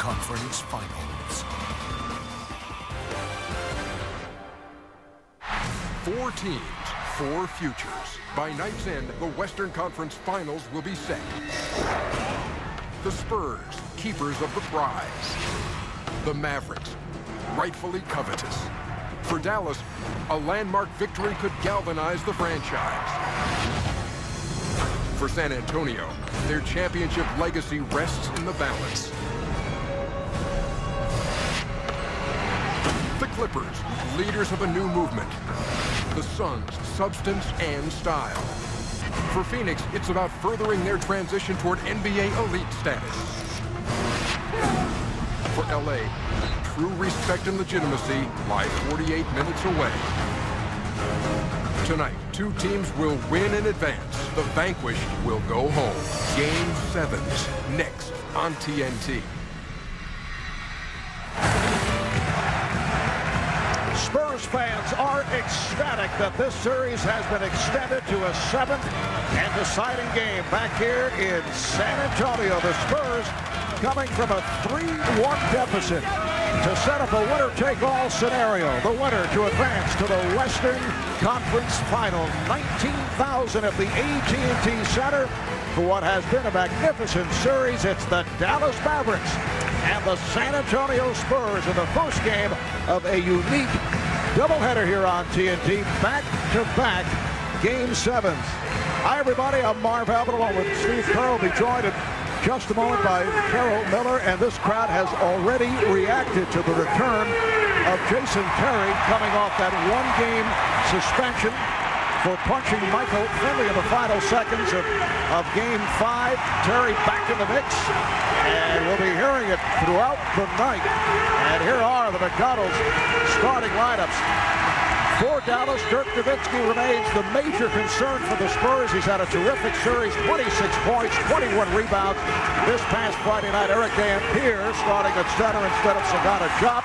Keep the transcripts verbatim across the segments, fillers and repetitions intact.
Conference Finals. Four teams, four futures. By night's end, the Western Conference Finals will be set. The Spurs, keepers of the prize. The Mavericks, rightfully covetous. For Dallas, a landmark victory could galvanize the franchise. For San Antonio, their championship legacy rests in the balance. The Clippers, leaders of a new movement. The Suns, substance and style. For Phoenix, it's about furthering their transition toward N B A elite status. For L A, true respect and legitimacy lie forty-eight minutes away. Tonight, two teams will win and advance. The vanquished will go home. Game sevens, next on T N T. Spurs fans are ecstatic that this series has been extended to a seventh and deciding game back here in San Antonio. The Spurs coming from a three one deficit to set up a winner-take-all scenario. The winner to advance to the Western Conference Final. nineteen thousand at the A T and T Center for what has been a magnificent series. It's the Dallas Mavericks and the San Antonio Spurs in the first game of a unique doubleheader here on T N T. Back-to-back Game sevens. Hi, everybody. I'm Marv Albert along with Steve Kerr. Will be joined in just a moment by Carol Miller, and this crowd has already reacted to the return of Jason Terry coming off that one-game suspension for punching Michael Finley in the final seconds of, of Game five. Terry back in the mix, and we'll be hearing it throughout the night. And here are the McDonald's starting lineups. For Dallas, Dirk Nowitzki remains the major concern for the Spurs. He's had a terrific series, twenty-six points, twenty-one rebounds. This past Friday night, Eric Dampier starting at center instead of Sagana Diop.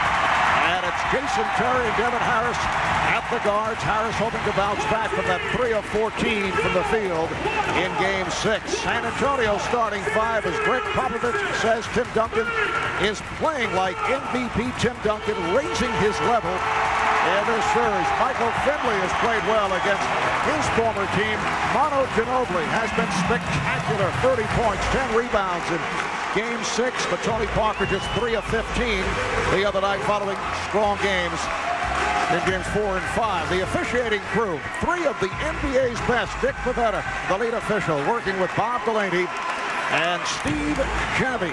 And it's Jason Terry and Devin Harris at the guards. Harris hoping to bounce back from that three of fourteen from the field in Game six. San Antonio starting five as Greg Popovich says Tim Duncan is playing like M V P Tim Duncan, raising his level in this series. Michael Finley has played well against his former team. Manu Ginobili has been spectacular. thirty points, ten rebounds in Game six, but Tony Parker just three of fifteen the other night following strong games in Games four and five. The officiating crew, three of the N B A's best. Dick Pavetta, the lead official, working with Bob Delaney and Steve Javie.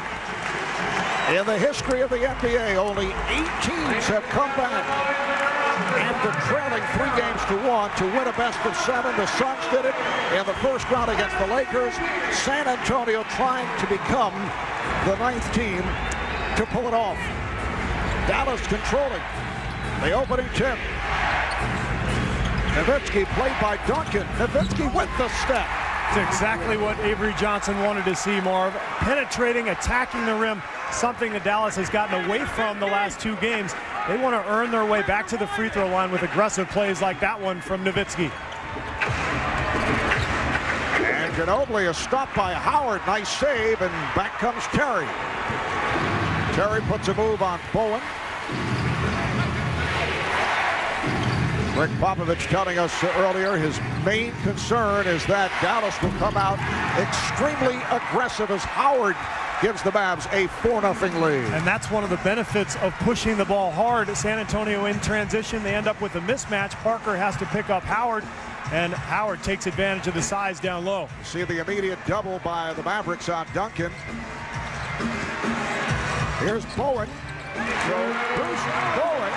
In the history of the N B A, only eight teams have come back after trailing three games to one to win a best of seven. The Suns did it in the first round against the Lakers. San Antonio trying to become the ninth team to pull it off. Dallas controlling the opening tip. Nowitzki played by Duncan. Nowitzki with the step. It's exactly what Avery Johnson wanted to see, Marv. Penetrating, attacking the rim, something that Dallas has gotten away from the last two games. They want to earn their way back to the free throw line with aggressive plays like that one from Nowitzki. And Ginobili is stopped by Howard. Nice save, and back comes Terry. Terry puts a move on Bowen. Rick Popovich telling us earlier his main concern is that Dallas will come out extremely aggressive as Howard gives the Mavs a four nothing lead. And that's one of the benefits of pushing the ball hard. San Antonio in transition, they end up with a mismatch. Parker has to pick up Howard, and Howard takes advantage of the size down low. See the immediate double by the Mavericks on Duncan. Here's Bowen. So Bruce Bowen,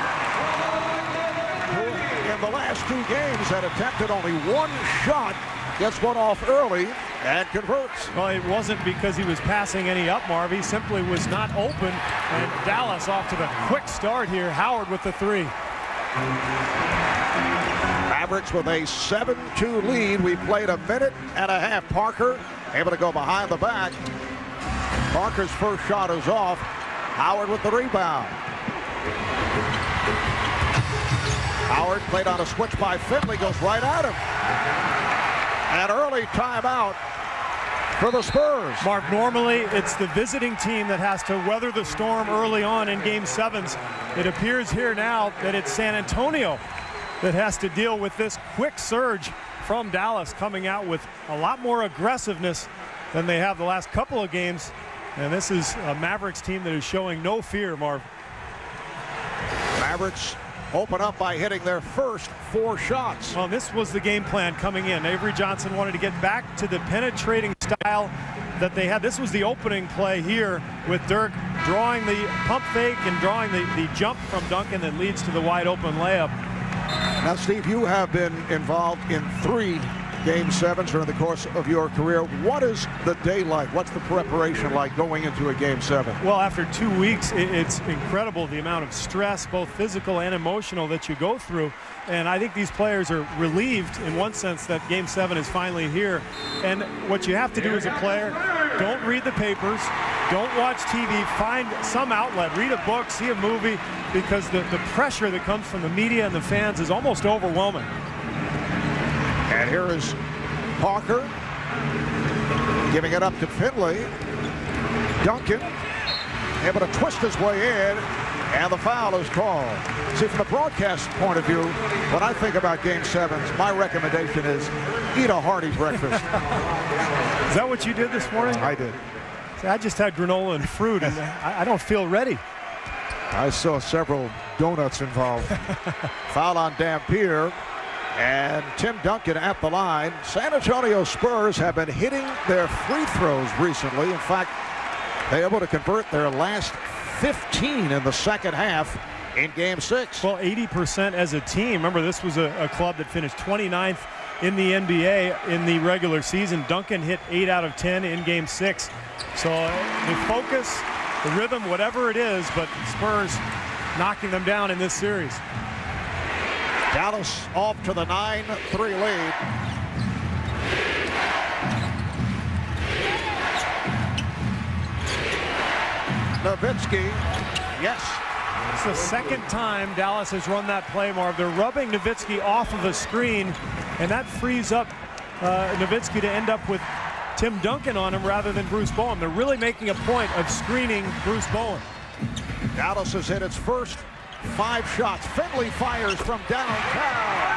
who in the last two games had attempted only one shot, gets one off early and converts. Well, it wasn't because he was passing any up, Marv. He simply was not open. And Dallas off to the quick start here. Howard with the three. Mavericks with a seven two lead. We played a minute and a half. Parker able to go behind the back. Parker's first shot is off. Howard with the rebound. Howard played on a switch by Finley, goes right at him. An early timeout for the Spurs. Mark, normally it's the visiting team that has to weather the storm early on in game sevens. It appears here now that it's San Antonio that has to deal with this quick surge from Dallas, coming out with a lot more aggressiveness than they have the last couple of games. And this is a Mavericks team that is showing no fear, Marv. Mavericks open up by hitting their first four shots. Well, this was the game plan coming in. Avery Johnson wanted to get back to the penetrating style that they had. This was the opening play here with Dirk drawing the pump fake and drawing the, the jump from Duncan that leads to the wide open layup. Now, Steve, you have been involved in three game sevens during the course of your career. What is the day like? What's the preparation like going into a game seven? Well, after two weeks, it, it's incredible the amount of stress, both physical and emotional, that you go through. And I think these players are relieved in one sense that game seven is finally here. And what you have to do as a player, don't read the papers, don't watch T V, find some outlet, read a book, see a movie, because the, the pressure that comes from the media and the fans is almost overwhelming. And here is Parker giving it up to Finley. Duncan able to twist his way in, and the foul is called. See, from the broadcast point of view, when I think about game sevens, my recommendation is eat a hearty breakfast. Is that what you did this morning? I did. See, I just had granola and fruit, and I, I don't feel ready. I saw several donuts involved. Foul on Dampier. And Tim Duncan at the line. San Antonio Spurs have been hitting their free throws recently. In fact, they were able to convert their last fifteen in the second half in game six. Well, eighty percent as a team. Remember, this was a, a club that finished twenty-ninth in the N B A in the regular season. Duncan hit eight out of ten in game six. So uh, the focus, the rhythm, whatever it is, but Spurs knocking them down in this series. Dallas off to the nine three lead. Nowitzki, yes. It's the second time Dallas has run that play, Marv. They're rubbing Nowitzki off of a screen, and that frees up uh, Nowitzki to end up with Tim Duncan on him rather than Bruce Bowen. They're really making a point of screening Bruce Bowen. Dallas has hit its first five shots. Finley fires from downtown.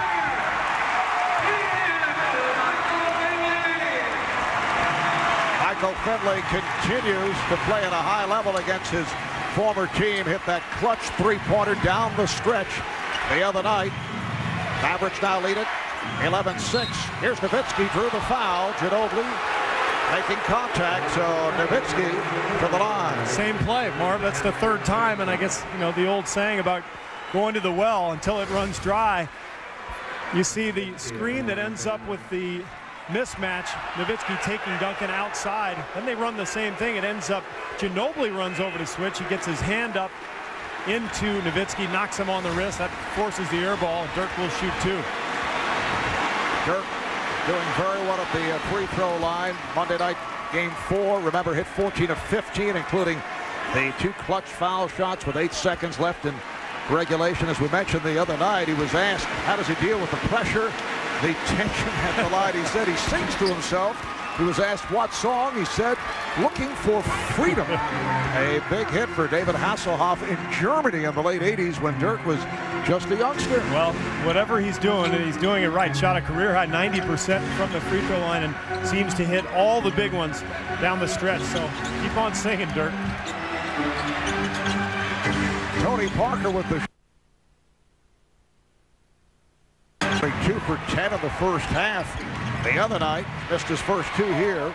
Michael Finley continues to play at a high level against his former team. Hit that clutch three-pointer down the stretch the other night. Mavericks now lead it eleven six. Here's Nowitzki, drew the foul. Ginobili making contact, so Nowitzki to the line. Same play, Marv. That's the third time, and I guess, you know, the old saying about going to the well until it runs dry. You see the screen that ends up with the mismatch. Nowitzki taking Duncan outside. Then they run the same thing. It ends up, Ginobili runs over to switch. He gets his hand up into Nowitzki, knocks him on the wrist. That forces the air ball. Dirk will shoot two. Dirk doing very well at the uh, free throw line. Monday night game four. Remember, hit fourteen of fifteen, including the two clutch foul shots with eight seconds left in regulation. As we mentioned the other night, he was asked, how does he deal with the pressure, the tension at the line? He said he sings to himself. He was asked what song. He said, Looking for Freedom. A big hit for David Hasselhoff in Germany in the late eighties when Dirk was just a youngster. Well, whatever he's doing, he's doing it right. Shot a career high ninety percent from the free throw line and seems to hit all the big ones down the stretch. So keep on singing, Dirk. Tony Parker with the two for ten in the first half. The other night, missed his first two here.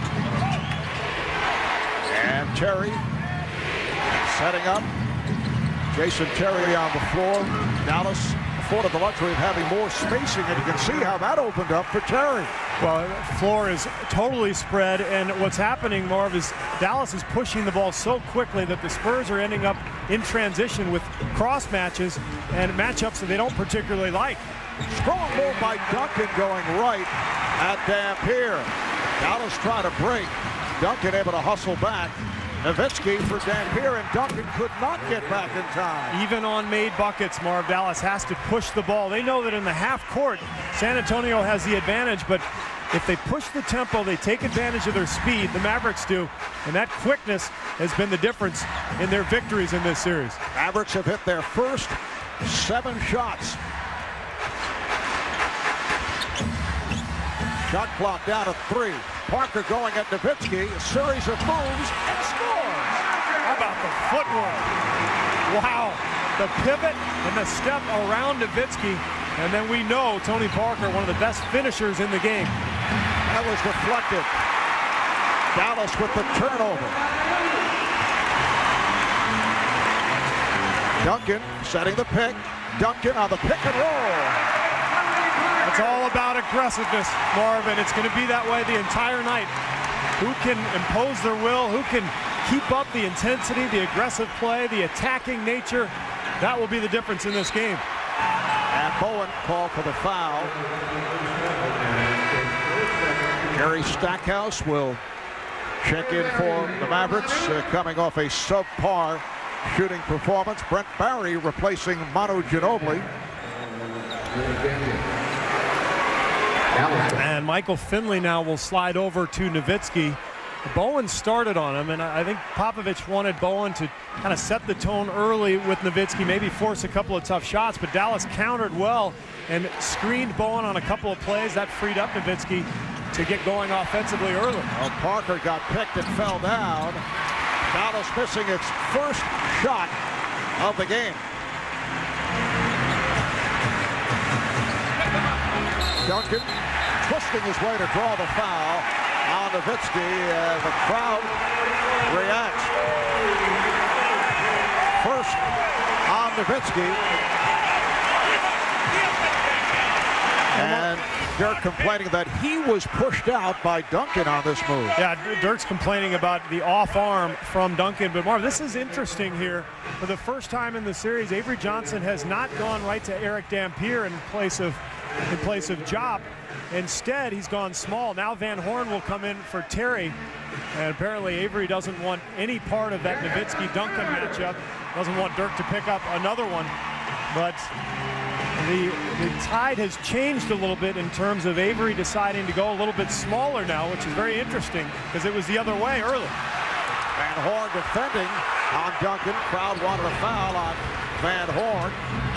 And Terry setting up. Jason Terry on the floor. Dallas afforded the luxury of having more spacing, and you can see how that opened up for Terry. Well, the floor is totally spread, and what's happening, Marv, is Dallas is pushing the ball so quickly that the Spurs are ending up in transition with cross matches and matchups that they don't particularly like. Strong move by Duncan going right at Dampier. Dallas trying to break. Duncan able to hustle back. Nowitzki for Dampier, and Duncan could not get back in time. Even on made buckets, Marv, Dallas has to push the ball. They know that in the half court, San Antonio has the advantage, but if they push the tempo, they take advantage of their speed. The Mavericks do, and that quickness has been the difference in their victories in this series. Mavericks have hit their first seven shots. Shot clock down to three. Parker going at Nowitzki. A series of moves and scores. How about the footwork? Wow. The pivot and the step around Nowitzki. And then we know Tony Parker, one of the best finishers in the game. That was deflected. Dallas with the turnover. Duncan setting the pick. Duncan on the pick and roll. It's all about aggressiveness, Marvin. It's going to be that way the entire night. Who can impose their will? Who can keep up the intensity, the aggressive play, the attacking nature? That will be the difference in this game. And Bowen called for the foul. Jerry Stackhouse will check in for the Mavericks, uh, coming off a subpar shooting performance. Brent Barry replacing Manu Ginobili. And Michael Finley now will slide over to Nowitzki. Bowen started on him, and I think Popovich wanted Bowen to kind of set the tone early with Nowitzki, maybe force a couple of tough shots, but Dallas countered well and screened Bowen on a couple of plays. That freed up Nowitzki to get going offensively early. Well, Parker got picked and fell down. Dallas missing its first shot of the game. Duncan twisting his way to draw the foul on Nowitzki, and the crowd reacts. First on Nowitzki. And Dirk complaining that he was pushed out by Duncan on this move. Yeah, Dirk's complaining about the off arm from Duncan. But Marv, this is interesting here. For the first time in the series, Avery Johnson has not gone right to Eric Dampier in place of in place of Jop. Instead, he's gone small. Now Van Horn will come in for Terry. And apparently Avery doesn't want any part of that Nowitzki-Duncan matchup. Doesn't want Dirk to pick up another one. But the, the tide has changed a little bit in terms of Avery deciding to go a little bit smaller now, which is very interesting because it was the other way early. Van Horn defending on Duncan. Crowd wanted a foul on Van Horn.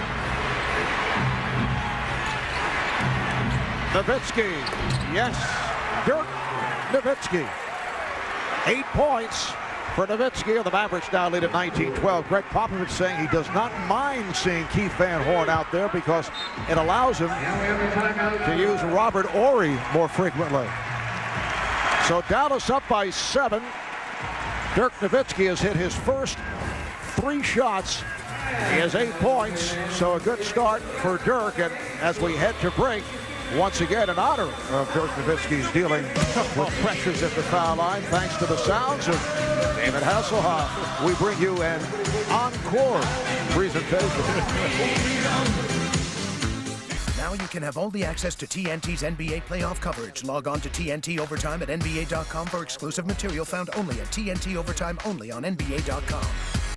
Nowitzki, yes, Dirk Nowitzki. Eight points for Nowitzki, and the Mavericks now lead at nineteen twelve. Greg Popovich saying he does not mind seeing Keith Van Horn out there because it allows him to use Robert Horry more frequently. So Dallas up by seven. Dirk Nowitzki has hit his first three shots. He has eight points, so a good start for Dirk. And as we head to break, once again, in honor of Dirk Nowitzki's dealing with pressures at the foul line, thanks to the sounds of David Hasselhoff, we bring you an encore presentation. Now you can have all the access to T N T's N B A playoff coverage. Log on to T N T Overtime at N B A dot com for exclusive material found only at T N T Overtime, only on N B A dot com.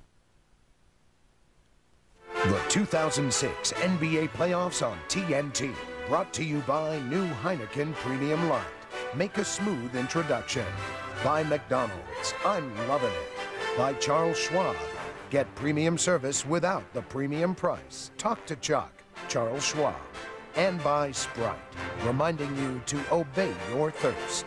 The two thousand six N B A playoffs on T N T. Brought to you by new Heineken Premium Light. Make a smooth introduction. By McDonald's. I'm loving it. By Charles Schwab. Get premium service without the premium price. Talk to Chuck. Charles Schwab. And by Sprite. Reminding you to obey your thirst.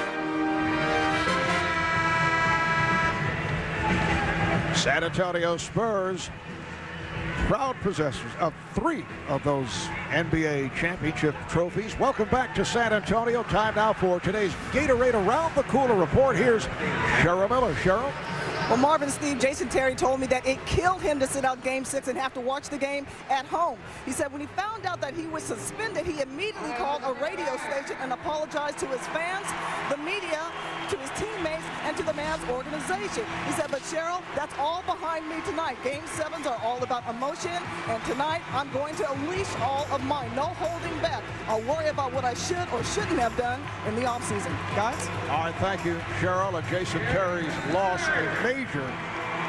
San Antonio Spurs, proud possessors of three of those N B A championship trophies. Welcome back to San Antonio. Time now for today's Gatorade Around the Cooler report. Here's Cheryl Miller. Cheryl? Well, Marvin, Steve, Jason Terry told me that it killed him to sit out game six and have to watch the game at home. He said when he found out that he was suspended, he immediately called a radio station and apologized to his fans, the media, to his teammates, and to the Mavs organization. He said, but Cheryl, that's all behind me tonight. Game sevens are all about emotion, and tonight I'm going to unleash all of mine. No holding back. I'll worry about what I should or shouldn't have done in the offseason. Guys? All right, thank you, Cheryl. And Jason Terry's loss, a major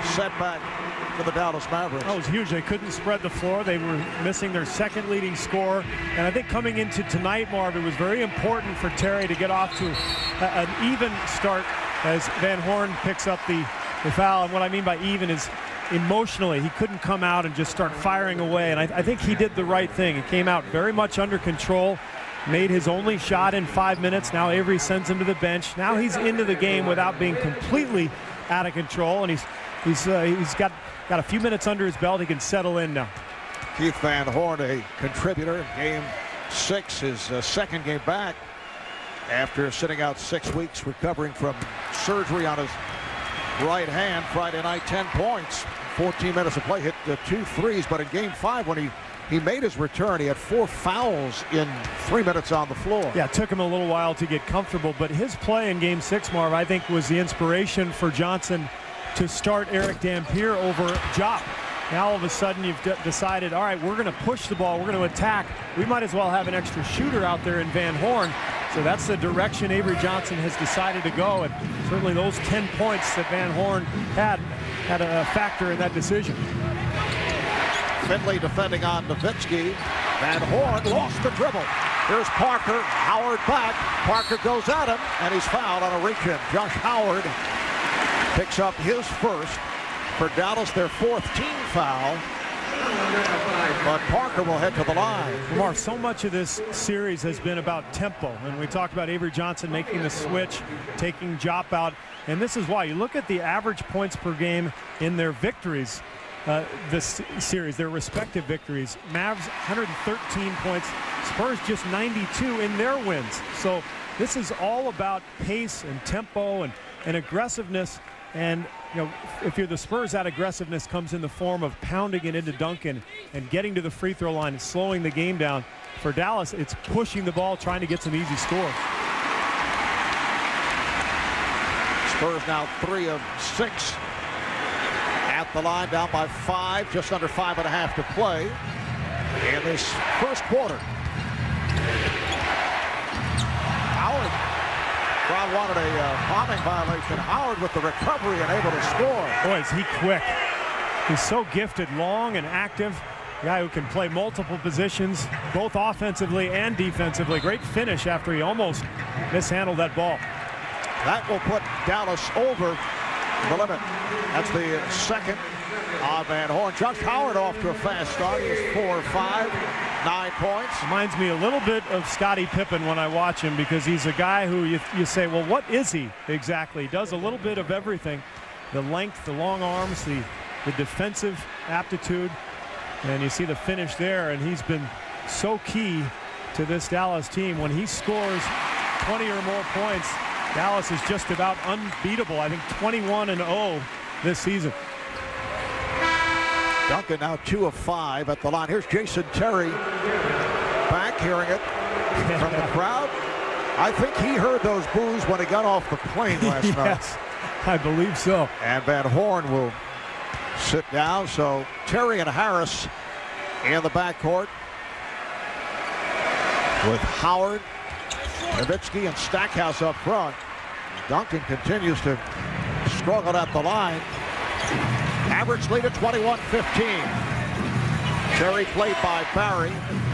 setback for the Dallas Mavericks. That was huge. They couldn't spread the floor. They were missing their second leading scorer. And I think coming into tonight, Marv, it was very important for Terry to get off to a, an even start as Van Horn picks up the, the foul. And what I mean by even is emotionally, he couldn't come out and just start firing away. And I, I think he did the right thing. He came out very much under control, made his only shot in five minutes. Now Avery sends him to the bench. Now he's into the game without being completely out of control. And he's he's uh, he's got got a few minutes under his belt. He can settle in now. Keith Van Horn, a contributor in game six, his uh, second game back after sitting out six weeks recovering from surgery on his right hand. Friday night, ten points, fourteen minutes of play, hit the two threes. But in game five, when he he made his return, he had four fouls in three minutes on the floor. Yeah, it took him a little while to get comfortable, but his play in game six, Marv, I think was the inspiration for Johnson to start Eric Dampier over Jop. Now all of a sudden you've de decided, all right, we're going to push the ball, we're going to attack. We might as well have an extra shooter out there in Van Horn. So that's the direction Avery Johnson has decided to go, and certainly those ten points that Van Horn had had a factor in that decision. Finley defending on Nowitzki. Van Horn lost the dribble. Here's Parker. Howard back. Parker goes at him, and he's fouled on a reach-in. Josh Howard picks up his first. For Dallas, their fourth team foul. But Parker will head to the line. Mark, so much of this series has been about tempo, and we talked about Avery Johnson making the switch, taking Jop out, and this is why. You look at the average points per game in their victories uh, this series, their respective victories. Mavs one hundred thirteen points, Spurs just ninety-two in their wins. So this is all about pace and tempo and, and aggressiveness. And you know, if you're the Spurs, that aggressiveness comes in the form of pounding it into Duncan and getting to the free throw line and slowing the game down. For Dallas, it's pushing the ball, trying to get some easy scores. Spurs now three of six at the line, down by five, just under five and a half to play in this first quarter. Howard. Brown wanted a uh, bombing violation. Howard with the recovery and able to score. Boy, is he quick. He's so gifted, long and active. A guy who can play multiple positions, both offensively and defensively. Great finish after he almost mishandled that ball. That will put Dallas over the limit. That's the second on Van Horn. Josh Howard off to a fast start. He's four or five, nine points. Reminds me a little bit of Scottie Pippen when I watch him, because he's a guy who you, you say, well, what is he exactly? He does a little bit of everything. The length, the long arms, the, the defensive aptitude. And you see the finish there, and he's been so key to this Dallas team. When he scores twenty or more points, Dallas is just about unbeatable. I think twenty-one and oh this season. Duncan now two of five at the line. Here's Jason Terry back, hearing it from the crowd. I think he heard those boos when he got off the plane last yes, night. Yes, I believe so. And Van Horn will sit down. So Terry and Harris in the backcourt with Howard, Nowitzki, and Stackhouse up front. Duncan continues to struggle at the line. Average lead at twenty-one fifteen. Terry played by Barry.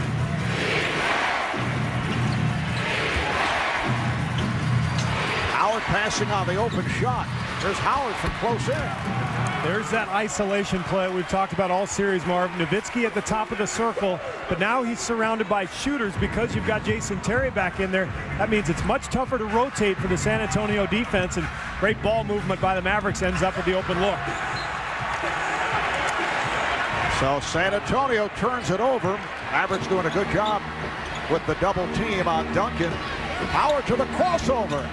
Howard passing on the open shot. There's Howard from close in. There's that isolation play we've talked about all series, Marv. Nowitzki at the top of the circle, but now he's surrounded by shooters because you've got Jason Terry back in there. That means it's much tougher to rotate for the San Antonio defense, and great ball movement by the Mavericks ends up with the open look. So San Antonio turns it over. Mavericks doing a good job with the double team on Duncan. Howard to the crossover.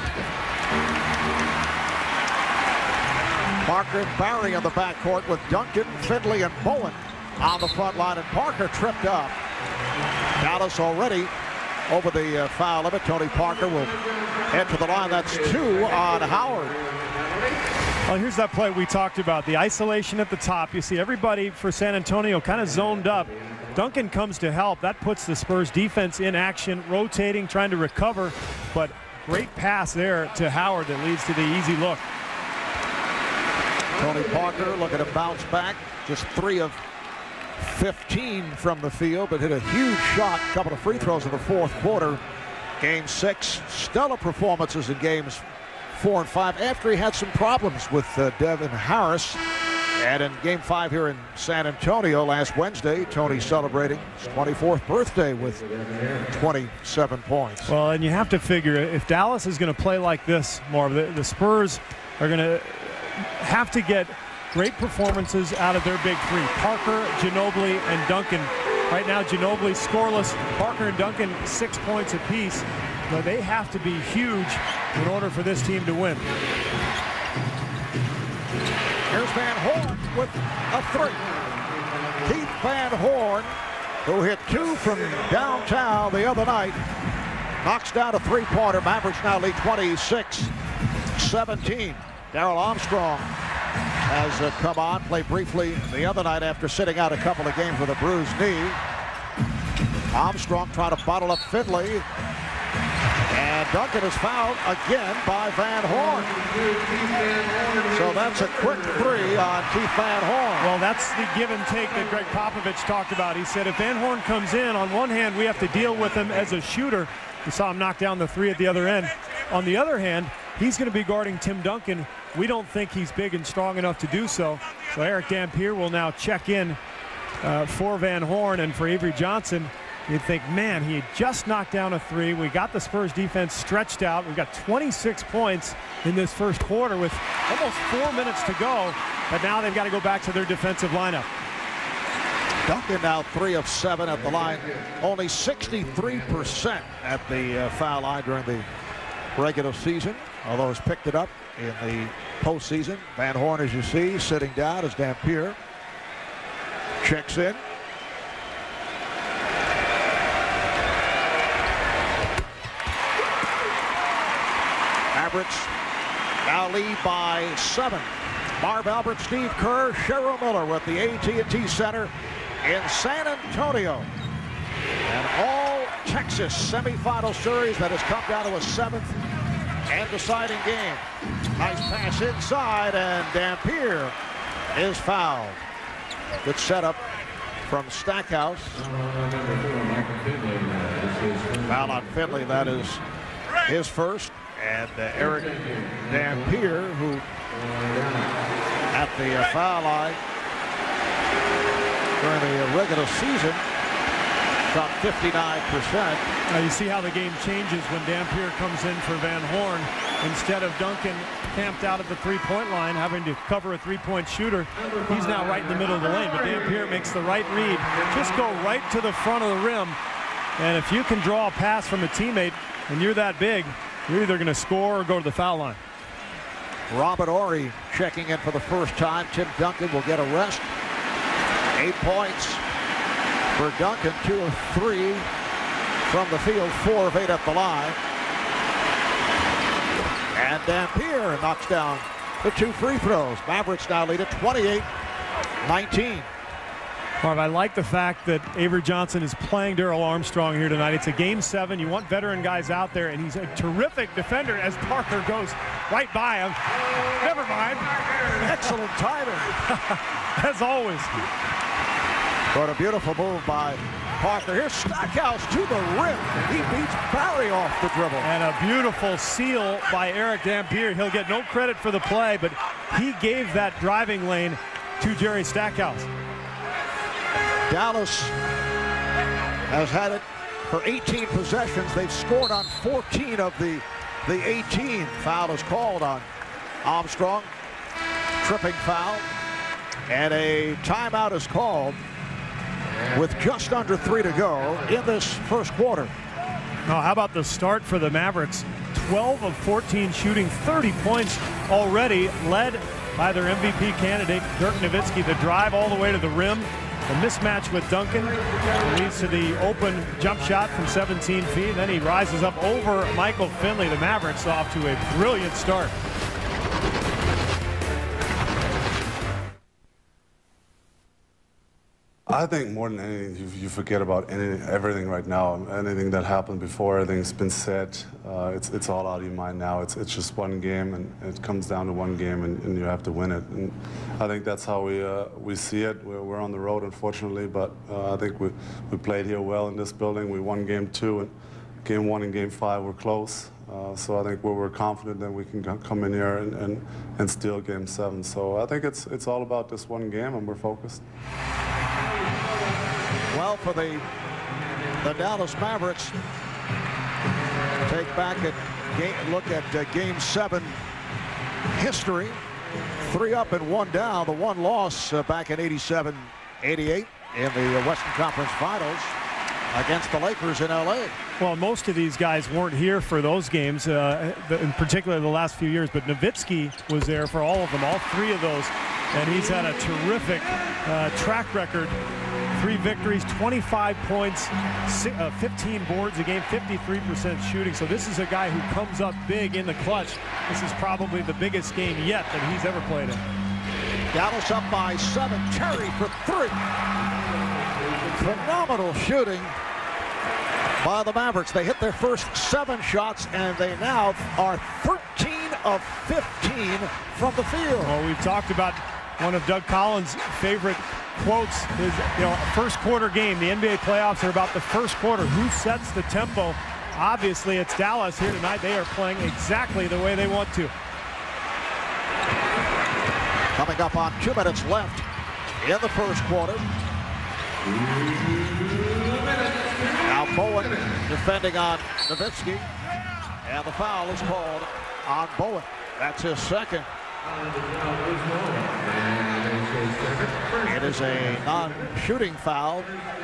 Parker and Barry in the backcourt with Duncan, Finley, and Bowen on the front line, and Parker tripped up. Dallas already over the uh, foul limit. Tony Parker will head to the line. That's two on Howard. Well, here's that play we talked about, the isolation at the top. You see everybody for San Antonio kind of zoned up. Duncan comes to help. That puts the Spurs defense in action, rotating, trying to recover, but great pass there to Howard that leads to the easy look. Tony Parker looking to bounce back. Just three of fifteen from the field, but hit a huge shot. A couple of free throws in the fourth quarter. Game six, stellar performances in games four and five after he had some problems with uh, Devin Harris. And in game five here in San Antonio last Wednesday, Tony celebrating his twenty-fourth birthday with twenty-seven points. Well, and you have to figure if Dallas is going to play like this, Marv, the, the Spurs are going to have to get great performances out of their big three. Parker, Ginobili, and Duncan. Right now, Ginobili scoreless. Parker and Duncan six points apiece. But they have to be huge in order for this team to win. Here's Van Horn with a three. Keith Van Horn, who hit two from downtown the other night, knocks down a three-pointer. Mavericks now lead twenty-six seventeen. Darrell Armstrong has uh, come on, played briefly the other night after sitting out a couple of games with a bruised knee. Armstrong trying to bottle up Finley. And Duncan is fouled again by Van Horn. So that's a quick three on Keith Van Horn. Well, that's the give and take that Greg Popovich talked about. He said if Van Horn comes in, on one hand, we have to deal with him as a shooter. We saw him knock down the three at the other end. On the other hand, he's going to be guarding Tim Duncan. We don't think he's big and strong enough to do so. So Eric Dampier will now check in uh, for Van Horn, and for Avery Johnson. You'd think, man, he had just knocked down a three. We got the Spurs defense stretched out. We've got twenty-six points in this first quarter with almost four minutes to go. But now they've got to go back to their defensive lineup. Duncan now three of seven at the line. Only sixty-three percent at the uh, foul line during the regular season, although he's picked it up in the postseason. Van Horn, as you see, sitting down as Dampier checks in. Mavericks now lead by seven. Marv Albert, Steve Kerr, Cheryl Miller with the A T and T Center in San Antonio. An all-Texas semifinal series that has come down to a seventh and deciding game. Nice pass inside, and Dampier is fouled. Good setup from Stackhouse. Foul on Finley, that is his first. And uh, Eric Dampier, who at the uh, foul line during the uh, regular season shot fifty-nine percent. Now you see how the game changes when Dampier comes in for Van Horn. Instead of Duncan camped out at the three-point line having to cover a three-point shooter, he's now right in the middle of the lane. But Dampier makes the right read. Just go right to the front of the rim. And if you can draw a pass from a teammate and you're that big, you're either going to score or go to the foul line. Robert Horry checking in for the first time. Tim Duncan will get a rest. Eight points for Duncan, two of three from the field, four of eight at the line. And Dampier knocks down the two free throws. Mavericks now lead at twenty-eight nineteen. Marv, I like the fact that Avery Johnson is playing Darrell Armstrong here tonight. It's a game seven. You want veteran guys out there, and he's a terrific defender as Parker goes right by him. Never mind. Excellent timing. As always. But a beautiful move by Parker. Here's Stackhouse to the rim. He beats Barry off the dribble. And a beautiful seal by Eric Dampier. He'll get no credit for the play, but he gave that driving lane to Jerry Stackhouse. Dallas has had it for eighteen possessions. They've scored on fourteen of the, the eighteen. Foul is called on Armstrong. Tripping foul. And a timeout is called with just under three to go in this first quarter. Now, how about the start for the Mavericks? twelve of fourteen shooting, thirty points already, led by their M V P candidate, Dirk Nowitzki. The drive all the way to the rim. The mismatch with Duncan leads to the open jump shot from seventeen feet. Then he rises up over Michael Finley. The Mavericks off to a brilliant start. I think more than anything, you, you forget about any, everything right now. Anything that happened before, everything's been said. Uh, it's it's all out of your mind now. It's it's just one game, and it comes down to one game, and, and you have to win it. And I think that's how we uh, we see it. We're, we're on the road, unfortunately, but uh, I think we we played here well in this building. We won game two, and game one and game five were close. Uh, so I think we're, we're confident that we can come in here and, and, and steal game seven. So I think it's it's all about this one game, and we're focused. Well, for the the Dallas Mavericks, take back a game, look at uh, game seven history. Three up and one down. The one loss uh, back in eighty-seven eighty-eight in the Western Conference Finals against the Lakers in L A. Well, most of these guys weren't here for those games, uh, in particular the last few years, but Nowitzki was there for all of them, all three of those, and he's had a terrific uh, track record. Three victories, twenty-five points, fifteen boards a game, fifty-three percent shooting. So this is a guy who comes up big in the clutch. This is probably the biggest game yet that he's ever played in. Dallas up by seven. Terry for three. Phenomenal shooting by the Mavericks. They hit their first seven shots, and they now are thirteen of fifteen from the field. Well, we've talked about one of Doug Collins' favorite quotes is, you know, first quarter game. The N B A playoffs are about the first quarter. Who sets the tempo? Obviously, it's Dallas here tonight. They are playing exactly the way they want to. Coming up on two minutes left in the first quarter. Now Bowen defending on Nowitzki, and the foul is called on Bowen. That's his second. It is a non-shooting foul.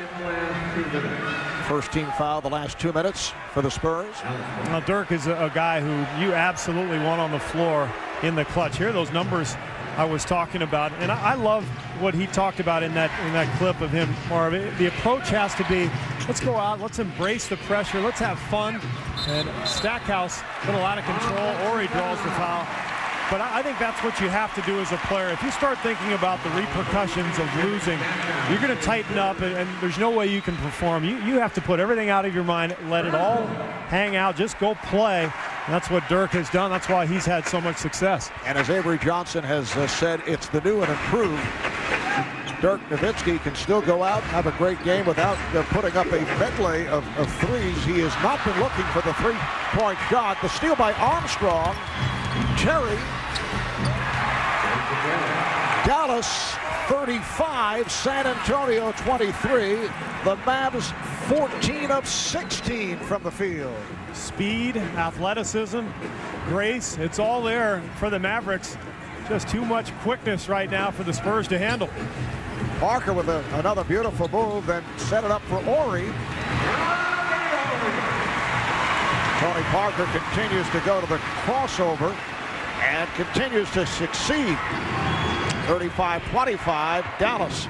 First team foul the last two minutes for the Spurs. Now Dirk is a, a guy who you absolutely want on the floor in the clutch. Here are those numbers I was talking about, and I, I love what he talked about in that in that clip of him, Marv. The approach has to be, let's go out, let's embrace the pressure, let's have fun. And Stackhouse a little out of control, or he draws the foul. But I think that's what you have to do as a player. If you start thinking about the repercussions of losing, you're going to tighten up, and, and there's no way you can perform. You, you have to put everything out of your mind, let it all hang out, just go play. And that's what Dirk has done. That's why he's had so much success. And as Avery Johnson has uh, said, it's the new and improved. Dirk Nowitzki can still go out and have a great game without uh, putting up a medley of, of threes. He has not been looking for the three-point shot. The steal by Armstrong. Terry. Dallas thirty-five, San Antonio twenty-three. The Mavs fourteen of sixteen from the field. Speed, athleticism, grace, it's all there for the Mavericks. Just too much quickness right now for the Spurs to handle. Parker with a, another beautiful move, then set it up for Horry. Tony Parker continues to go to the crossover and continues to succeed. thirty-five twenty-five, Dallas.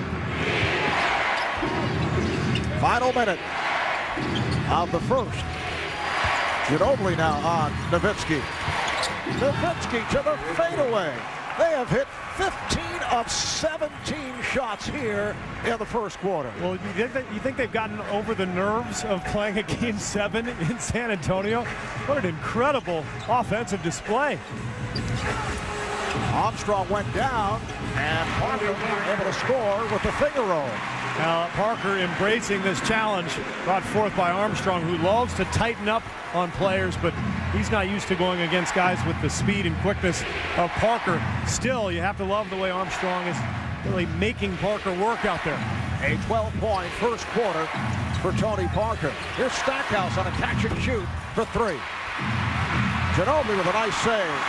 Final minute of the first. Ginobili now on Nowitzki. Nowitzki to the fadeaway. They have hit fifteen of seventeen shots here in the first quarter. Well, you think, that, you think they've gotten over the nerves of playing a game seven in San Antonio? What an incredible offensive display. Armstrong went down, and Parker able to score with the finger roll. Now, Parker embracing this challenge brought forth by Armstrong, who loves to tighten up on players, but he's not used to going against guys with the speed and quickness of Parker. Still, you have to love the way Armstrong is really making Parker work out there. A twelve-point first quarter for Tony Parker. Here's Stackhouse on a catch and shoot for three. Ginobili with a nice save.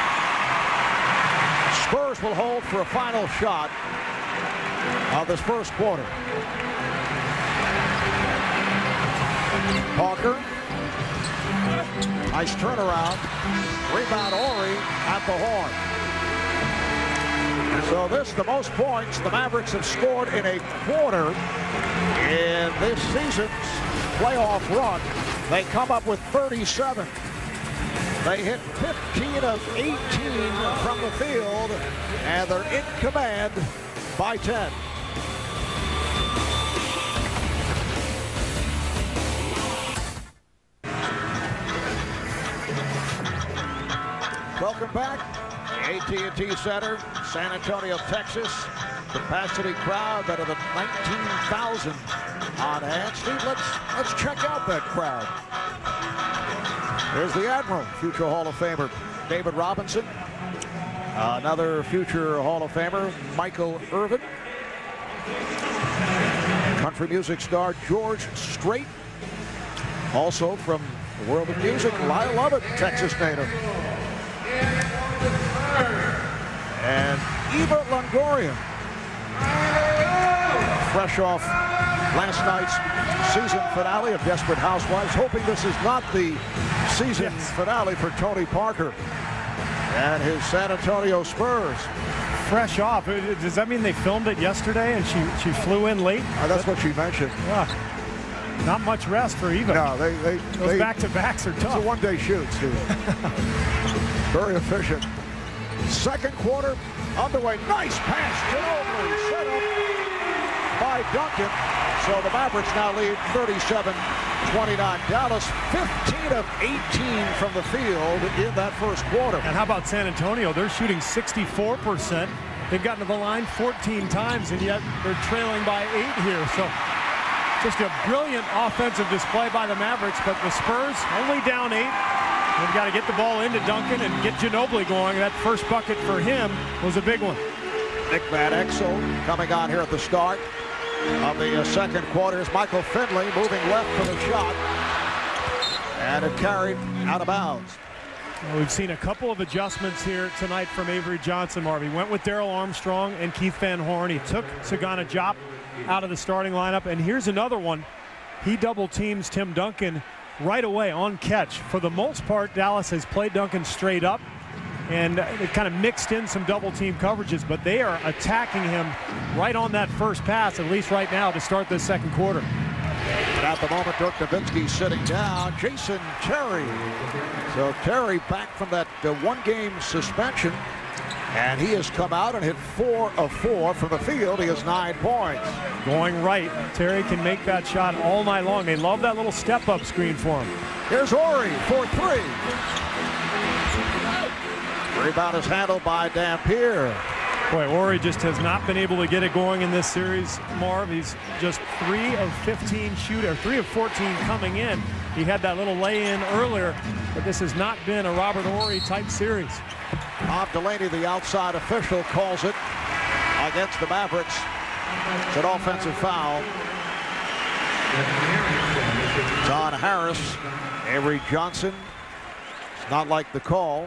Spurs will hold for a final shot of this first quarter. Parker. Nice turnaround. Rebound Horry at the horn. So this is the most points the Mavericks have scored in a quarter in this season's playoff run. They come up with thirty-seven. They hit fifteen of eighteen from the field, and they're in command by ten. Welcome back. A T and T Center, San Antonio, Texas. Capacity crowd better than nineteen thousand on hand. Steve, let's, let's check out that crowd. There's the Admiral, future Hall of Famer David Robinson. Uh, another future Hall of Famer, Michael Irvin. Country music star George Strait. Also from the world of music, Lyle Lovett, Texas native. And Eva Longoria, fresh off last night's season finale of Desperate Housewives, hoping this is not the season yes. finale for Tony Parker and his San Antonio Spurs. Fresh off. Does that mean they filmed it yesterday and she she flew in late? Uh, that's what she mentioned. Yeah. Not much rest for Eva. No, they, they, Those they, back-to-backs are tough. It's a one-day shoot, Steve. Very efficient. Second quarter underway. Nice pass. Ginobili set up by Duncan. So the Mavericks now lead thirty-seven twenty-nine. Dallas fifteen of eighteen from the field in that first quarter. And how about San Antonio? They're shooting sixty-four percent. They've gotten to the line fourteen times, and yet they're trailing by eight here. So just a brilliant offensive display by the Mavericks, but the Spurs only down eight. They've got to get the ball into Duncan and get Ginobili going. That first bucket for him was a big one. Nick Van Exel coming on here at the start of the uh, second quarter. Is Michael Finley moving left for the shot. And it carried out of bounds. Well, we've seen a couple of adjustments here tonight from Avery Johnson, Marv. He went with Darrell Armstrong and Keith Van Horn. He took Sagana Diop out of the starting lineup. And here's another one. He double teams Tim Duncan right away on catch. For the most part, Dallas has played Duncan straight up, and it kind of mixed in some double team coverages, but they are attacking him right on that first pass, at least right now, to start this second quarter. And at the moment, Dirk Nowitzki sitting down. Jason Terry. So Terry back from that uh, one-game suspension, and he has come out and hit four of four from the field. He has nine points. Going right. Terry can make that shot all night long. They love that little step-up screen for him. Here's Horry for three. Rebound is handled by Dampier. Boy, Horry just has not been able to get it going in this series, Marv. He's just three of fifteen shooter, three of fourteen coming in. He had that little lay-in earlier, but this has not been a Robert Horry type series. Bob Delaney, the outside official, calls it against the Mavericks. It's an offensive foul. It's on Harris. Avery Johnson. It's not like the call.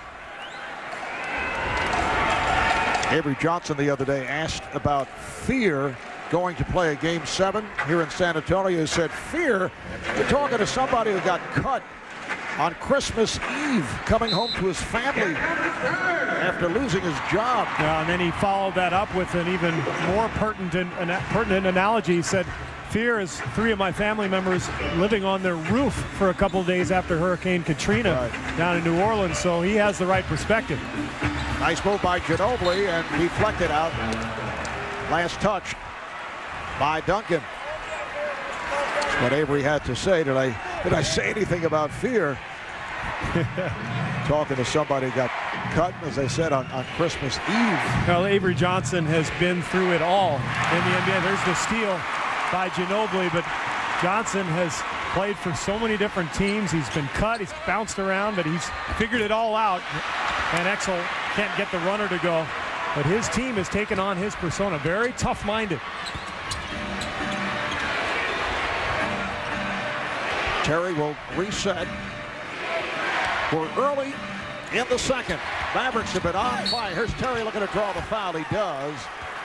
Avery Johnson the other day asked about fear going to play a game seven here in San Antonio. He said, fear? You're talking to somebody who got cut on Christmas Eve, coming home to his family after losing his job. Yeah, and then he followed that up with an even more pertinent, an, pertinent analogy. He said, fear is three of my family members living on their roof for a couple of days after Hurricane Katrina right. down in New Orleans, so he has the right perspective. Nice move by Ginobili and deflected out. Last touch by Duncan. That's what Avery had to say. Did I did I say anything about fear? Talking to somebody who got cut, as I said, on, on Christmas Eve. Well, Avery Johnson has been through it all in the N B A. There's the steal by Ginobili, but Johnson has played for so many different teams. He's been cut, he's bounced around, but he's figured it all out. And Exel can't get the runner to go, but his team has taken on his persona. Very tough-minded. Terry will reset. We're early in the second. Mavericks have been on fire. Here's Terry looking to draw the foul. He does.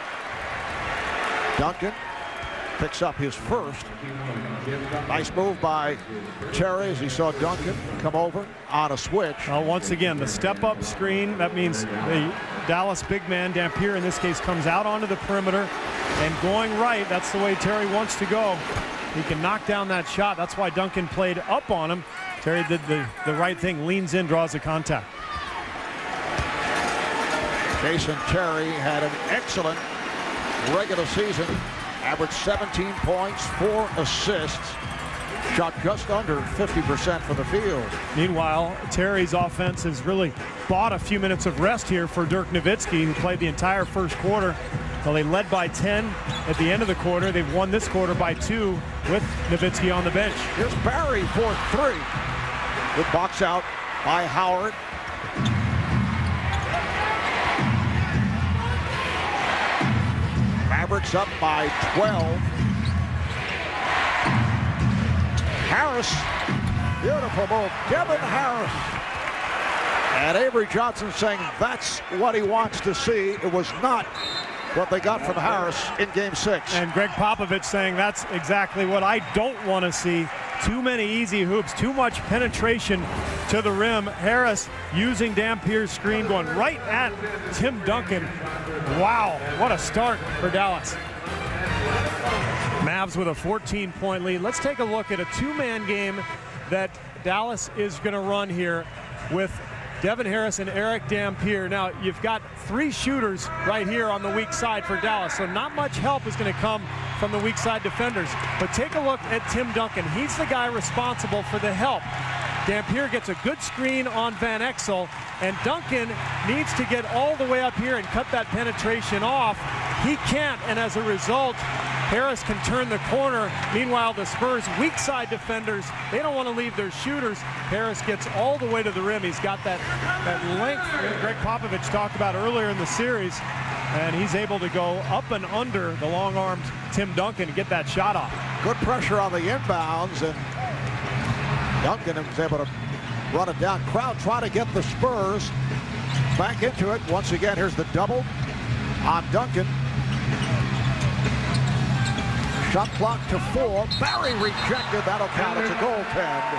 Duncan picks up his first. Nice move by Terry as he saw Duncan come over on a switch. Well, once again, the step-up screen, that means the Dallas big man, Dampier in this case, comes out onto the perimeter and going right. That's the way Terry wants to go. He can knock down that shot. That's why Duncan played up on him. Terry did the, the right thing, leans in, draws the contact. Jason Terry had an excellent regular season. Averaged seventeen points, four assists. shot just under fifty percent from the field. Meanwhile, Terry's offense has really bought a few minutes of rest here for Dirk Nowitzki, who played the entire first quarter. Well, they led by ten at the end of the quarter. They've won this quarter by two with Nowitzki on the bench. Here's Barry for three. Good box out by Howard. Mavericks up by twelve. Harris, beautiful move. Kevin Harris. And Avery Johnson saying that's what he wants to see. It was not what they got from Harris in game six. And Greg Popovich saying that's exactly what I don't want to see. Too many easy hoops, too much penetration to the rim. Harris using Dampier's screen, going right at Tim Duncan. Wow, what a start for Dallas. Mavs with a fourteen point lead. Let's take a look at a two-man game that Dallas is going to run here with Devin Harris and Eric Dampier. Now, you've got three shooters right here on the weak side for Dallas, so not much help is going to come from the weak side defenders. But take a look at Tim Duncan. He's the guy responsible for the help. Dampier gets a good screen on Van Exel, and Duncan needs to get all the way up here and cut that penetration off. He can't, and as a result, Harris can turn the corner. Meanwhile, the Spurs' weak side defenders, they don't want to leave their shooters. Harris gets all the way to the rim. He's got that, that length that Greg Popovich talked about earlier in the series, and he's able to go up and under the long-armed Tim Duncan and get that shot off. Good pressure on the inbounds, and Duncan was able to run it down. Crowd trying to get the Spurs back into it. Once again, here's the double on Duncan. Shot clock to four. Barry rejected. That'll count. It's a goaltend.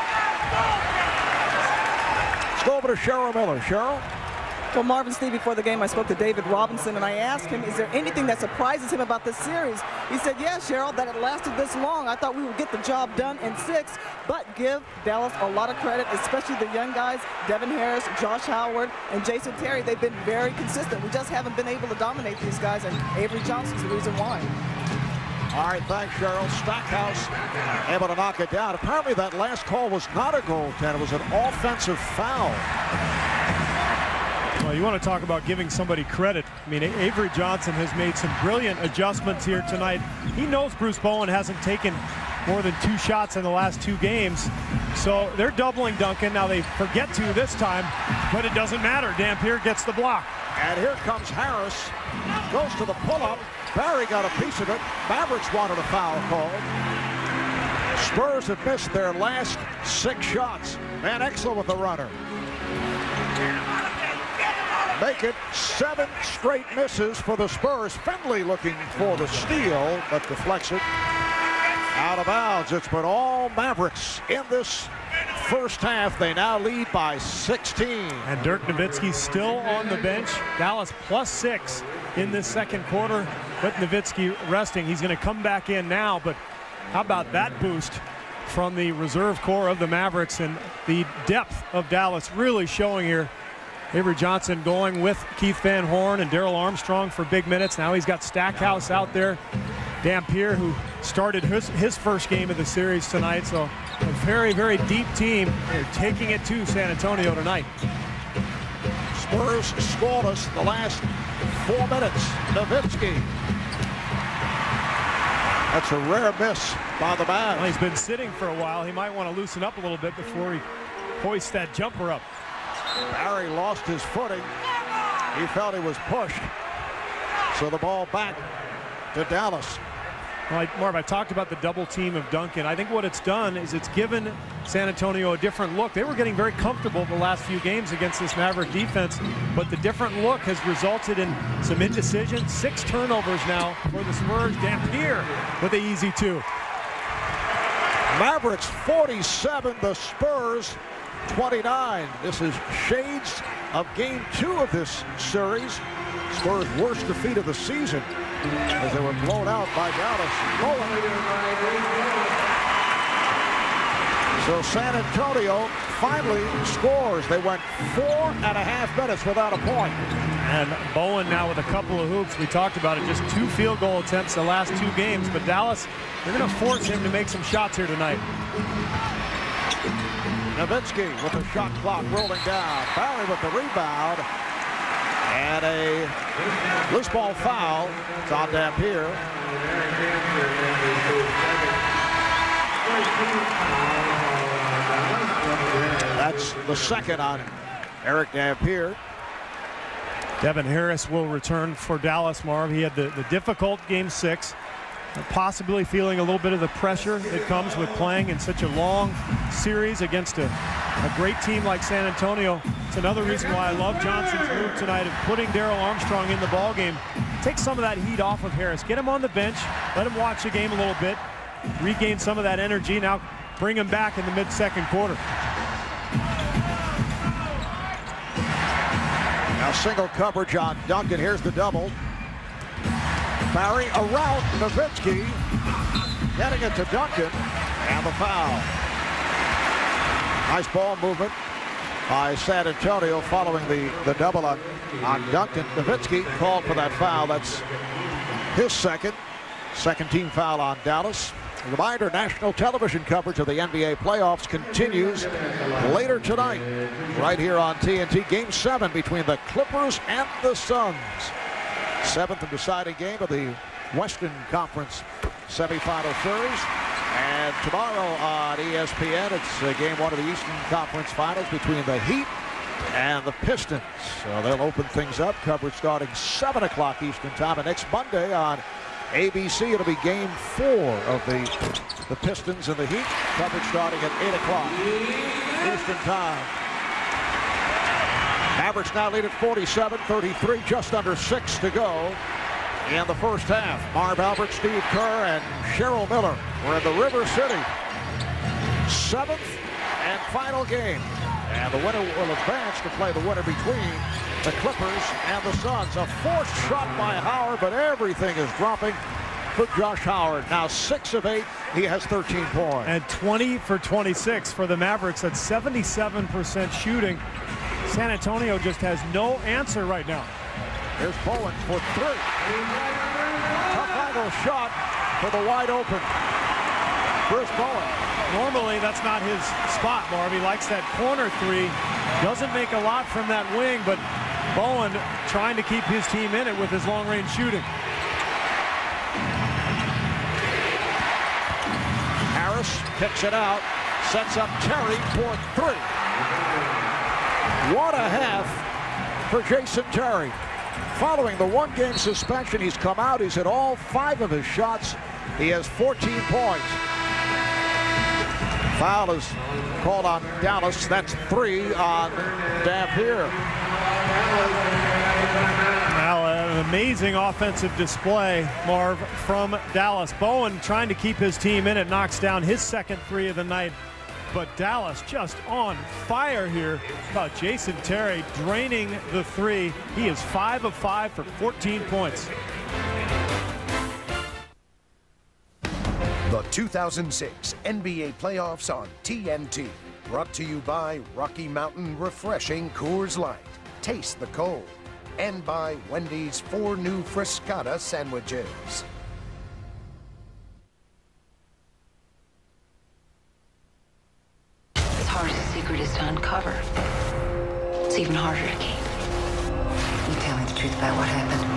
Let's go over to Cheryl Miller. Cheryl? Well, Marvin, Steve, before the game, I spoke to David Robinson, and I asked him, is there anything that surprises him about this series? He said, yeah, Cheryl, that it lasted this long. I thought we would get the job done in six, but give Dallas a lot of credit, especially the young guys, Devin Harris, Josh Howard, and Jason Terry. They've been very consistent. We just haven't been able to dominate these guys, and Avery Johnson's the reason why. All right, thanks, Cheryl. Stackhouse able to knock it down. Apparently that last call was not a goaltend. It was an offensive foul. Well, you want to talk about giving somebody credit. I mean, Avery Johnson has made some brilliant adjustments here tonight. He knows Bruce Bowen hasn't taken more than two shots in the last two games. So they're doubling Duncan. Now they forget to this time, but it doesn't matter. Dampier gets the block. And here comes Harris. Goes to the pull-up. Barry got a piece of it. Mavericks wanted a foul called. Spurs have missed their last six shots. Van Exel with the runner. Make it seven straight misses for the Spurs. Finley looking for the steal, but deflects it out of bounds. It's been all Mavericks in this first half. They now lead by sixteen. And Dirk Nowitzki still on the bench. Dallas plus six in this second quarter, with Nowitzki resting. He's going to come back in now, but how about that boost from the reserve core of the Mavericks, and the depth of Dallas really showing here. Avery Johnson going with Keith Van Horn and Darrell Armstrong for big minutes. Now he's got Stackhouse out there. Dampier, who started his, his first game of the series tonight. So a very, very deep team. They're taking it to San Antonio tonight. Spurs scoreless the last four minutes. Nowitzki. That's a rare miss by the Mavs. Well, he's been sitting for a while. He might want to loosen up a little bit before he hoists that jumper up. Barry lost his footing. He felt he was pushed. So the ball back to Dallas. Well, I, Marv, I talked about the double team of Duncan. I think what it's done is it's given San Antonio a different look. They were getting very comfortable the last few games against this Maverick defense, but the different look has resulted in some indecision. Six turnovers now for the Spurs. Dampier with the easy two. Mavericks forty-seven, the Spurs twenty-nine. This is shades of game two of this series. Spurs' worst defeat of the season as they were blown out by Dallas. So San Antonio finally scores. They went four and a half minutes without a point. And Bowen now with a couple of hoops. We talked about it, just two field goal attempts the last two games. But Dallas, they're going to force him to make some shots here tonight. Nowitzki with the shot clock rolling down. Barry with the rebound. And a loose ball foul. It's on Dampier. That's the second on Eric Dampier. Devin Harris will return for Dallas, Marv. He had the, the difficult game six. Possibly feeling a little bit of the pressure that comes with playing in such a long series against a, a great team like San Antonio. It's another reason why I love Johnson's move tonight of putting Darrell Armstrong in the ballgame. Take some of that heat off of Harris. Get him on the bench. Let him watch the game a little bit. Regain some of that energy. Now bring him back in the mid-second quarter. Now single coverage on Duncan. Here's the double. Barry around Nowitzki, getting it to Duncan, and the foul. Nice ball movement by San Antonio following the, the double on, on Duncan. Nowitzki called for that foul. That's his second. Second team foul on Dallas. A reminder, national television coverage of the N B A playoffs continues later tonight, right here on T N T. Game seven between the Clippers and the Suns. Seventh and deciding game of the Western Conference semifinal series. And tomorrow on E S P N, it's uh, game one of the Eastern Conference Finals between the Heat and the Pistons. So they'll open things up. Coverage starting seven o'clock Eastern time. And next Monday on A B C, it'll be game four of the, the Pistons and the Heat. Coverage starting at eight o'clock Eastern time. Mavericks now lead at forty-seven thirty-three, just under six to go in the first half. Marv Albert, Steve Kerr, and Cheryl Miller. We're in the River City. Seventh and final game. And the winner will advance to play the winner between the Clippers and the Suns. A forced shot by Howard, but everything is dropping for Josh Howard. Now six of eight. He has thirteen points. And twenty for twenty-six for the Mavericks. That's seventy-seven percent shooting. San Antonio just has no answer right now. Here's Bowen for three. Tough angle shot for the wide open Bruce Bowen. Normally that's not his spot, Marv. He likes that corner three. Doesn't make a lot from that wing, but Bowen trying to keep his team in it with his long-range shooting. Harris kicks it out, sets up Terry for three. What a half for Jason Terry. Following the one-game suspension, he's come out. He's hit all five of his shots. He has fourteen points. Foul is called on Dallas. That's three on Dampier. Now, an amazing offensive display, Marv, from Dallas. Bowen trying to keep his team in it, knocks down his second three of the night. But Dallas just on fire here. About Jason Terry draining the three. He is five of five for fourteen points. The two thousand six N B A playoffs on T N T. Brought to you by Rocky Mountain Refreshing Coors Light. Taste the cold. And by Wendy's four new Frescata sandwiches. Hardest secret is to uncover. It's even harder to keep. You tell me the truth about what happened.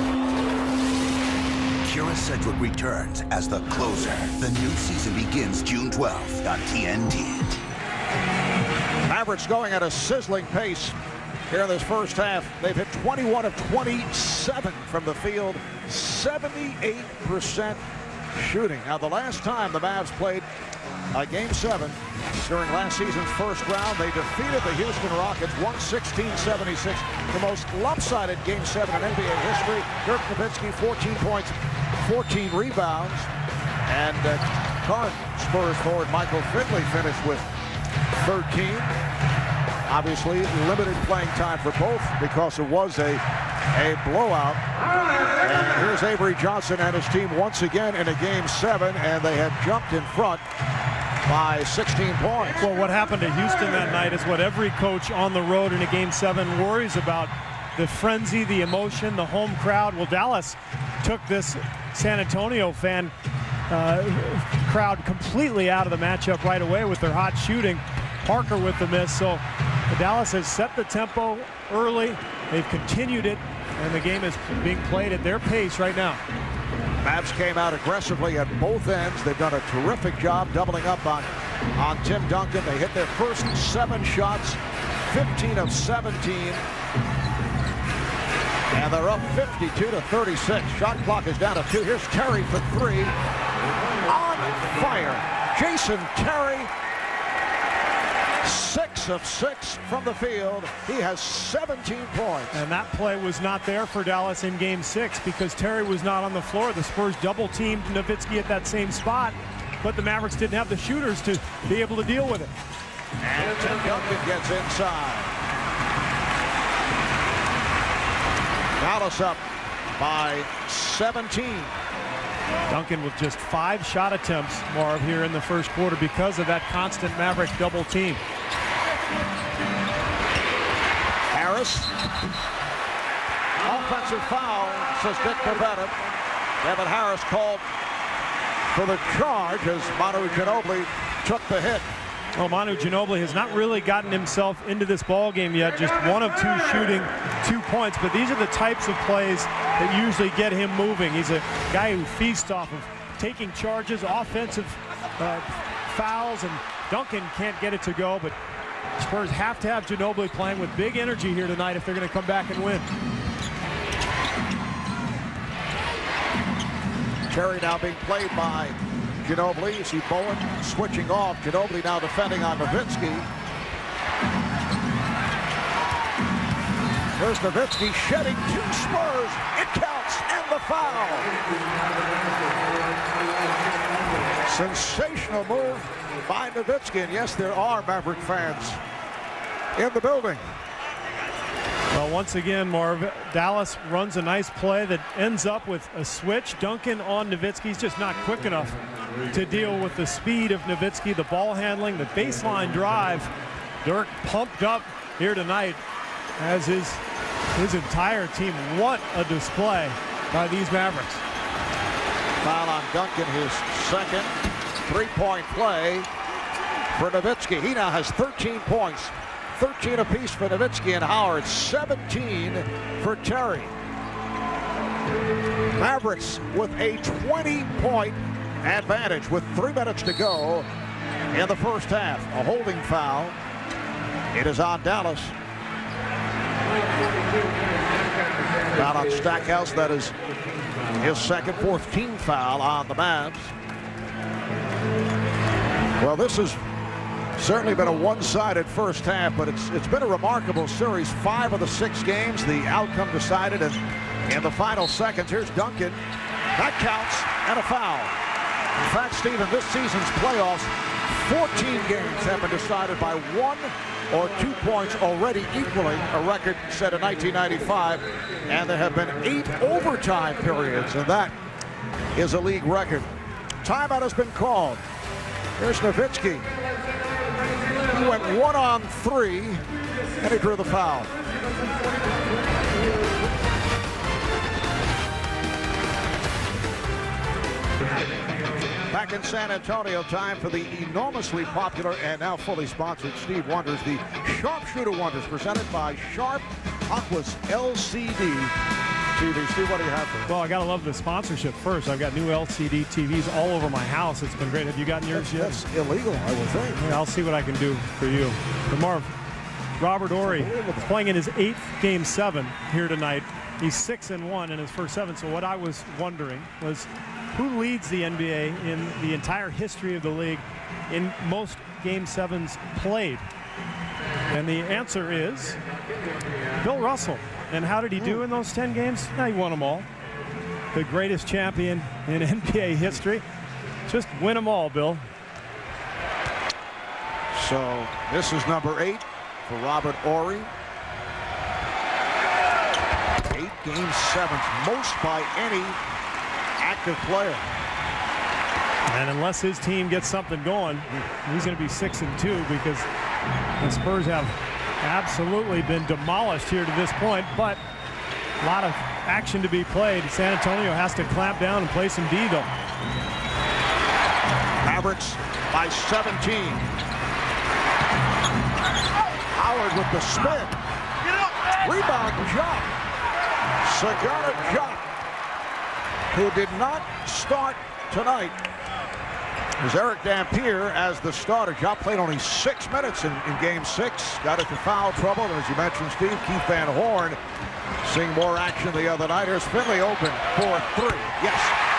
Kira Sedgwick returns as the closer. The new season begins June twelfth on T N T. Mavericks going at a sizzling pace here in this first half. They've hit twenty-one of twenty-seven from the field, seventy-eight percent shooting. Now, the last time the Mavs played uh, Game seven during last season's first round, they defeated the Houston Rockets one sixteen seventy-six, the most lopsided Game seven in N B A history. Dirk Nowitzki, fourteen points, fourteen rebounds, and uh, current Spurs forward Michael Finley finished with thirteen. Obviously, limited playing time for both because it was a, a blowout. And here's Avery Johnson and his team once again in a Game seven, and they have jumped in front by sixteen points. Well, what happened to Houston that night is what every coach on the road in a Game seven worries about. the frenzy, the emotion, the home crowd. Well, Dallas took this San Antonio fan uh, crowd completely out of the matchup right away with their hot shooting. Parker with the miss. So Dallas has set the tempo early. They've continued it, and the game is being played at their pace right now. Mavs came out aggressively at both ends. They've done a terrific job doubling up on, on Tim Duncan. They hit their first seven shots, fifteen of seventeen. And they're up fifty-two to thirty-six. Shot clock is down to two. Here's Terry for three. On fire. Jason Terry, six of six from the field. He has seventeen points. And that play was not there for Dallas in game six because Terry was not on the floor. The Spurs double teamed Nowitzki at that same spot, but the Mavericks didn't have the shooters to be able to deal with it. And Tim Duncan gets inside. Dallas up by seventeen. Duncan with just five shot attempts, Marv, here in the first quarter because of that constant Maverick double team. Harris. Offensive foul, says Dick Bavetta. Devin Harris called for the charge as Manu Ginobili took the hit. Well, Manu Ginobili has not really gotten himself into this ball game yet. Just one of two shooting, two points. But these are the types of plays that usually get him moving. He's a guy who feasts off of taking charges, offensive uh, fouls, and Duncan can't get it to go. But Spurs have to have Ginobili playing with big energy here tonight if they're going to come back and win. Terry now being played by Ginobili. You see Bowen switching off. Ginobili now defending on Nowitzki. Here's Nowitzki shedding two Spurs. It counts, and the foul. Sensational move by Nowitzki. And yes, there are Maverick fans in the building. Well, once again, Marv, Dallas runs a nice play that ends up with a switch. Duncan on Nowitzki. He's just not quick enough to deal with the speed of Nowitzki, the ball handling, the baseline drive. Dirk pumped up here tonight, as is his entire team. What a display by these Mavericks. Foul on Duncan, his second three-point play for Nowitzki. He now has thirteen points. thirteen apiece for Nowitzki and Howard, seventeen for Terry. Mavericks with a twenty-point advantage with three minutes to go in the first half. A holding foul. It is on Dallas. Foul on Stackhouse. That is his second, fourth team foul on the Mavs. Well, this has certainly been a one-sided first half, but it's it's been a remarkable series. Five of the six games, the outcome decided, and in the final seconds, here's Duncan. That counts, and a foul. In fact, Stephen, this season's playoffs, fourteen games have been decided by one or two points, already equaling a record set in nineteen ninety-five, and there have been eight overtime periods, and that is a league record. Timeout has been called. Here's Nowitzki. He went one on three, and he drew the foul. Back in San Antonio, time for the enormously popular and now fully sponsored Steve Wonders, the Sharpshooter Wonders, presented by Sharp Aqua's L C D T V. Steve, what do you have for us? Well, I got to love the sponsorship first. I've got new L C D T Vs all over my house. It's been great. Have you gotten yours yet? That's illegal, I would think. Yeah, I'll see what I can do for you. But Marv, Robert Horry is playing in his eighth game seven here tonight. He's six and one in his first seven. So what I was wondering was, who leads the N B A in the entire history of the league in most game sevens played? And the answer is Bill Russell. And how did he do in those ten games? Now, he won them all. The greatest champion in N B A history. Just win them all, Bill. So this is number eight for Robert Horry. Eight game sevens, most by any active player. And unless his team gets something going, he's going to be six and two because the Spurs have absolutely been demolished here to this point, but a lot of action to be played. San Antonio has to clamp down and play some D, though. Mavericks by seventeen. Howard with the spin. Rebound, Jock. Sagana Jock, who did not start tonight, is Eric Dampier as the starter. Jock played only six minutes in, in game six. Got into foul trouble. And as you mentioned, Steve, Keith Van Horn seeing more action the other night. Here's Finley open for three. Yes.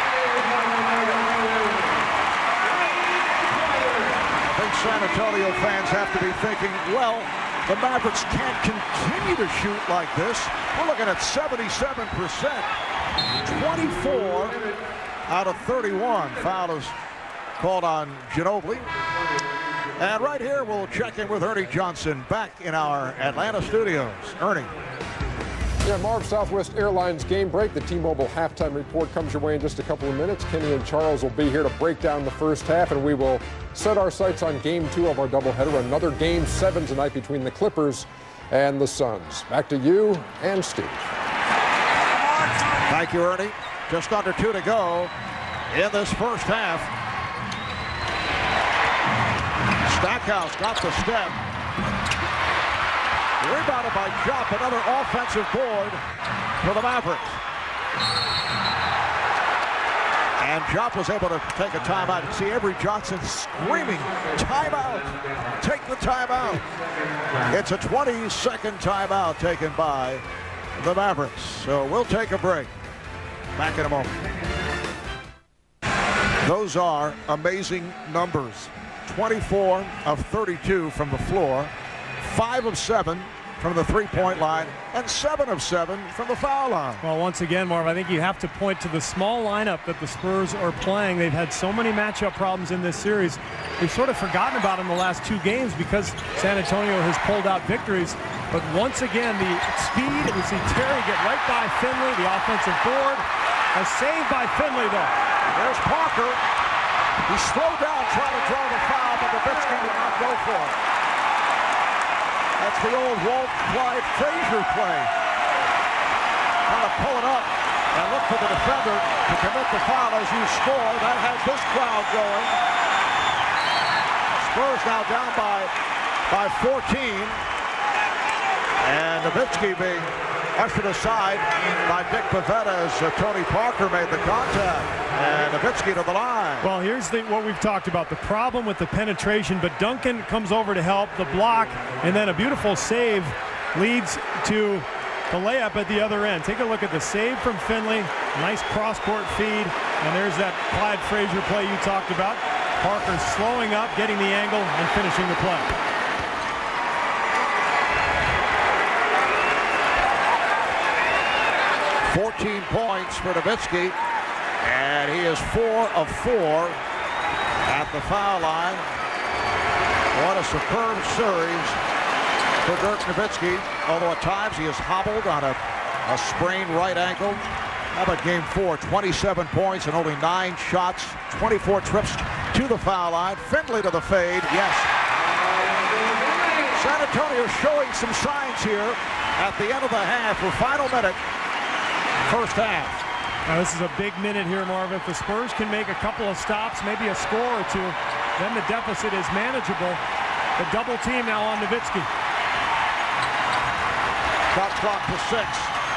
I think San Antonio fans have to be thinking, well, the Mavericks can't continue to shoot like this. We're looking at seventy-seven percent. twenty-four out of thirty-one. Foul is called on Ginobili. And right here, we'll check in with Ernie Johnson back in our Atlanta studios. Ernie. Yeah, Marv, Southwest Airlines game break. The T-Mobile halftime report comes your way in just a couple of minutes. Kenny and Charles will be here to break down the first half, and we will set our sights on game two of our doubleheader. Another game seven tonight between the Clippers and the Suns. Back to you and Steve. Thank you, Ernie. Just under two to go in this first half. Stackhouse got the step. Rebounded by Jop, another offensive board for the Mavericks. And Jop was able to take a timeout. You see Avery Johnson screaming, timeout, take the timeout. It's a twenty-second timeout taken by the Mavericks. So we'll take a break. Back in a moment. Those are amazing numbers. twenty-four of thirty-two from the floor, five of seven from the three-point line, and seven of seven from the foul line. Well, once again, Marv, I think you have to point to the small lineup that the Spurs are playing. They've had so many matchup problems in this series. We've sort of forgotten about them the last two games because San Antonio has pulled out victories. But once again, the speed, we see Terry get right by Finley, the offensive board. A save by Finley, though. There's Parker. He slowed down trying to draw the foul, but Nowitzki did not go for it. That's the old Walt Clyde Frazier play. Trying to pull it up and look for the defender to commit the foul as you score. That has this crowd going. Spurs now down by, by fourteen. And Nowitzki being ushered aside by Dick Pavetta as uh, Tony Parker made the contact. And Nowitzki to the line. Well, here's the, what we've talked about, the problem with the penetration, but Duncan comes over to help the block, and then a beautiful save leads to the layup at the other end. Take a look at the save from Finley. Nice cross-court feed, and there's that Clyde Frazier play you talked about. Parker slowing up, getting the angle, and finishing the play. fourteen points for Nowitzki, and he is four of four at the foul line. What a superb series for Dirk Nowitzki, although at times he is hobbled on a, a sprained right ankle. How about game four? twenty-seven points and only nine shots, twenty-four trips to the foul line. Finley to the fade, yes. San Antonio showing some signs here at the end of the half for final minute. First half. Now this is a big minute here, Marv. If the Spurs can make a couple of stops, maybe a score or two, then the deficit is manageable. The double team now on Nowitzki. Shot clock to six.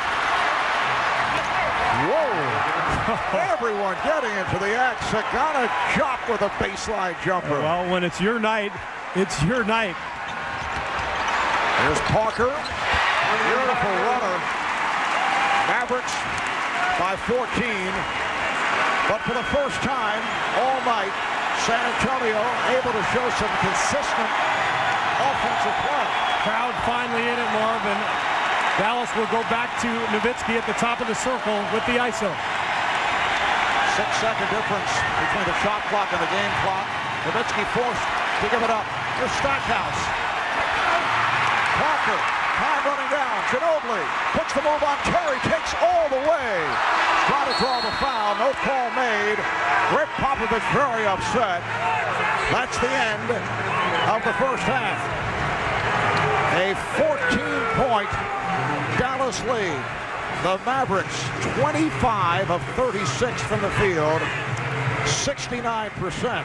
Whoa! Everyone getting into the act. Sagana Jock with a baseline jumper. Well, when it's your night, it's your night. Here's Parker. Beautiful runner. Mavericks by fourteen, but for the first time all night, San Antonio able to show some consistent offensive play. Crowd finally in it, Marvin. Dallas will go back to Nowitzki at the top of the circle with the I S O. Six-second difference between the shot clock and the game clock. Nowitzki forced to give it up. Here's Stackhouse. Parker. Time running down. Ginobili puts the move on Terry. Takes all the way. Trying to draw the foul. No call made. Rick Popovich very upset. That's the end of the first half. A fourteen point Dallas lead. The Mavericks, twenty-five of thirty-six from the field, sixty-nine percent.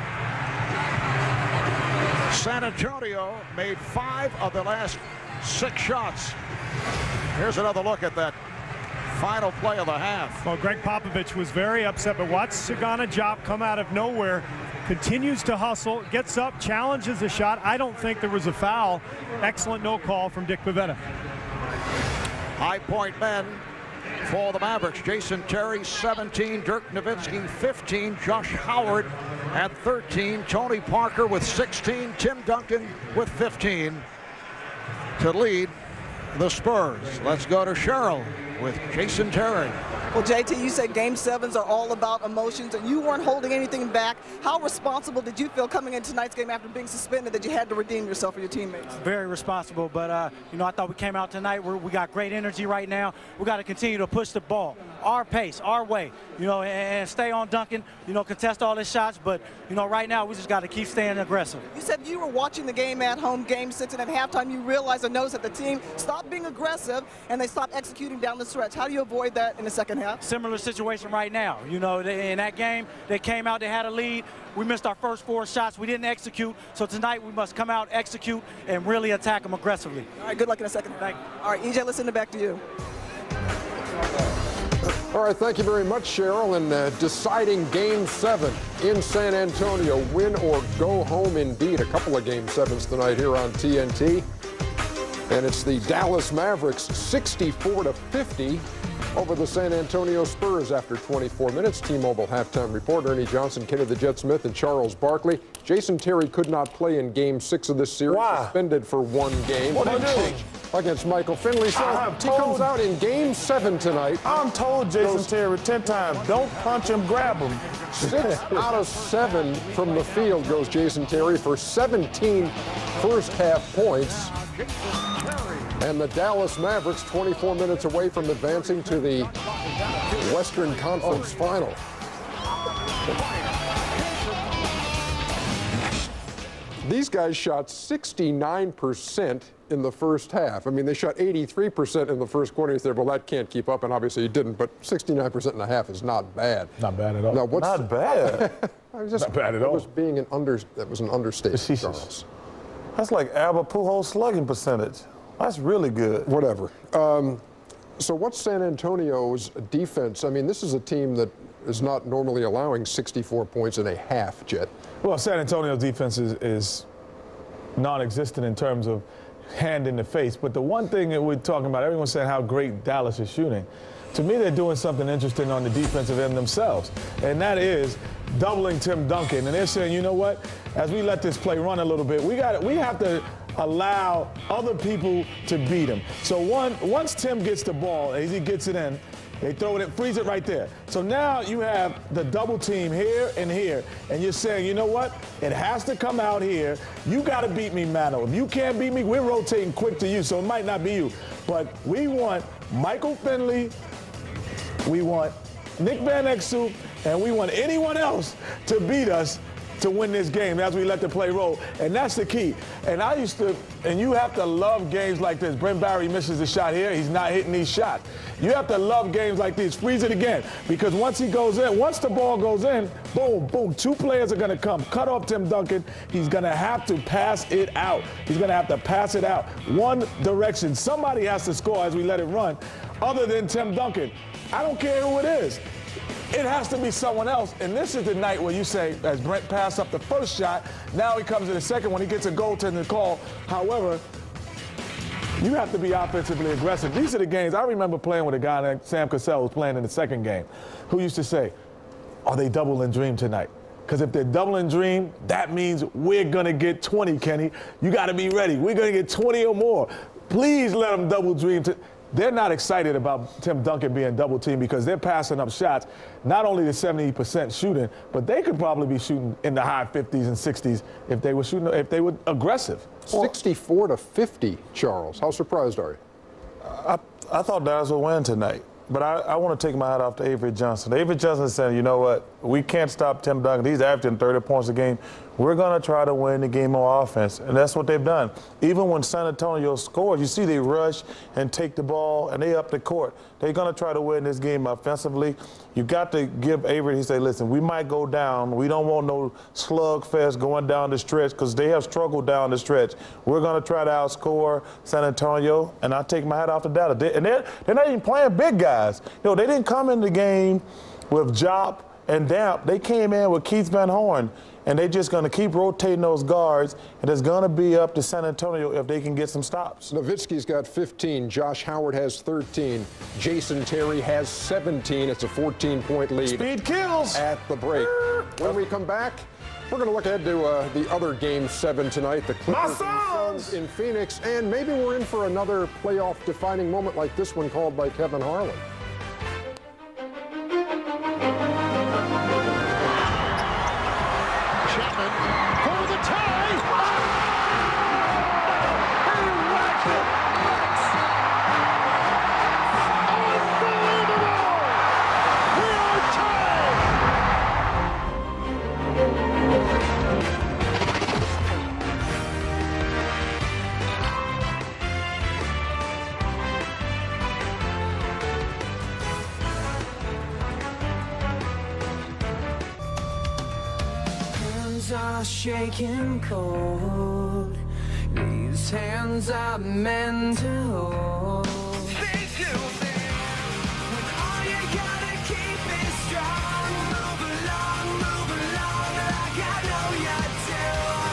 San Antonio made five of the last six shots. Here's another look at that final play of the half. Well, Greg Popovich was very upset, but watch Sagana Diop come out of nowhere, continues to hustle, gets up, challenges the shot. I don't think there was a foul. Excellent no call from Dick Bavetta. High point men for the Mavericks. Jason Terry, seventeen. Dirk Nowitzki, fifteen. Josh Howard at thirteen. Tony Parker with sixteen. Tim Duncan with fifteen to lead the Spurs. Let's go to Cheryl with Jason Terry. Well, J T, you said game sevens are all about emotions, and you weren't holding anything back. How responsible did you feel coming in tonight's game after being suspended that you had to redeem yourself for your teammates? Very responsible, but, uh, you know, I thought we came out tonight. We're, we got great energy right now. We got to continue to push the ball, our pace, our way, you know, and, and stay on Duncan, you know, contest all his shots. But, you know, right now we just got to keep staying aggressive. You said you were watching the game at home, game six, and at halftime you realized or noticed that the team stopped being aggressive and they stopped executing down the stretch. How do you avoid that in the second half? Similar situation right now. You know, they, in that game, they came out, they had a lead. We missed our first four shots. We didn't execute. So tonight we must come out, execute, and really attack them aggressively. All right, good luck in the second. Thank you. All right, E J, let's send it back to you. All right, thank you very much, Cheryl. And uh, deciding game seven in San Antonio, win or go home indeed. A couple of game sevens tonight here on T N T. And it's the Dallas Mavericks sixty-four to fifty over the San Antonio Spurs after twenty-four minutes. T-Mobile halftime report. Ernie Johnson, Kenny the Jet Smith, and Charles Barkley. Jason Terry could not play in game six of this series. Why? Suspended for one game. What did he do? Against Michael Finley. So he comes out in game seven tonight. I'm told Jason Goes, Terry ten times, don't punch him, grab him. Six out of seven from the field goes Jason Terry for seventeen first half points. And the Dallas Mavericks twenty-four minutes away from advancing to the Western Conference Final. These guys shot sixty-nine percent in the first half. I mean, they shot eighty-three percent in the first quarter. You said, well, that can't keep up, and obviously it didn't, but sixty-nine percent and a half is not bad. Not bad at all. Now, what's not bad. I was just, not bad at that all. Was being an under, that was an understatement, Charles. That's like Albert Pujols' slugging percentage. That's really good. Whatever. Um, so what's San Antonio's defense? I mean, this is a team that is not normally allowing sixty-four points and a half, Jet. Well, San Antonio's defense is, is non-existent in terms of hand in the face. But the one thing that we're talking about, everyone's saying how great Dallas is shooting. To me, they're doing something interesting on the defensive end themselves, and that is doubling Tim Duncan. And they're saying, you know what? As we let this play run a little bit, we got we have to allow other people to beat him. So one, once Tim gets the ball, as he gets it in, they throw it in, freeze it right there. So now you have the double team here and here, and you're saying, you know what? It has to come out here. You got to beat me, Mano. If you can't beat me, we're rotating quick to you, so it might not be you. But we want Michael Finley, we want Nick Van Exel, and we want anyone else to beat us to win this game as we let the play roll. And that's the key. And I used to, and you have to love games like this. Brent Barry misses a shot here. He's not hitting these shots. You have to love games like these. Freeze it again. Because once he goes in, once the ball goes in, boom, boom, two players are going to come. Cut off Tim Duncan. He's going to have to pass it out. He's going to have to pass it out. One direction. Somebody has to score as we let it run, other than Tim Duncan. I don't care who it is. It has to be someone else. And this is the night where you say, as Brent passed up the first shot, now he comes to the second one. He gets a goaltender call. However, you have to be offensively aggressive. These are the games. I remember playing with a guy named Sam Cassell, was playing in the second game, who used to say, are they double and dream tonight? Because if they're double and dream, that means we're going to get twenty, Kenny. You got to be ready. We're going to get twenty or more. Please let them double dream. To They're not excited about Tim Duncan being double teamed because they're passing up shots, not only the seventy percent shooting, but they could probably be shooting in the high fifties and sixties if they were shooting, if they were aggressive. sixty-four to fifty, Charles. How surprised are you? I, I thought Dallas would win tonight. but I, I want to take my hat off to Avery Johnson. Avery Johnson said, you know what, we can't stop Tim Duncan. He's averaging thirty points a game. We're going to try to win the game on offense, and that's what they've done. Even when San Antonio scores, you see they rush and take the ball, and they up the court. They're going to try to win this game offensively. You got to give Avery, he said, listen, we might go down. We don't want no slugfest going down the stretch because they have struggled down the stretch. We're going to try to outscore San Antonio, and I take my hat off to Dallas. They, and they're, they're not even playing big guys. You know, they didn't come in the game with Jop and Damp. They came in with Keith Van Horn. And they're just going to keep rotating those guards, and it's going to be up to San Antonio if they can get some stops. Nowitzki's got fifteen. Josh Howard has thirteen. Jason Terry has seventeen. It's a fourteen-point lead. Speed kills. At the break. When we come back, we're going to look ahead to uh, the other Game seven tonight, the Clippers and Suns in Phoenix, and maybe we're in for another playoff-defining moment like this one called by Kevin Harlan. Are shaking cold. These hands are meant to hold. They do when all you gotta keep is strong. Move along, move along, like I know you do.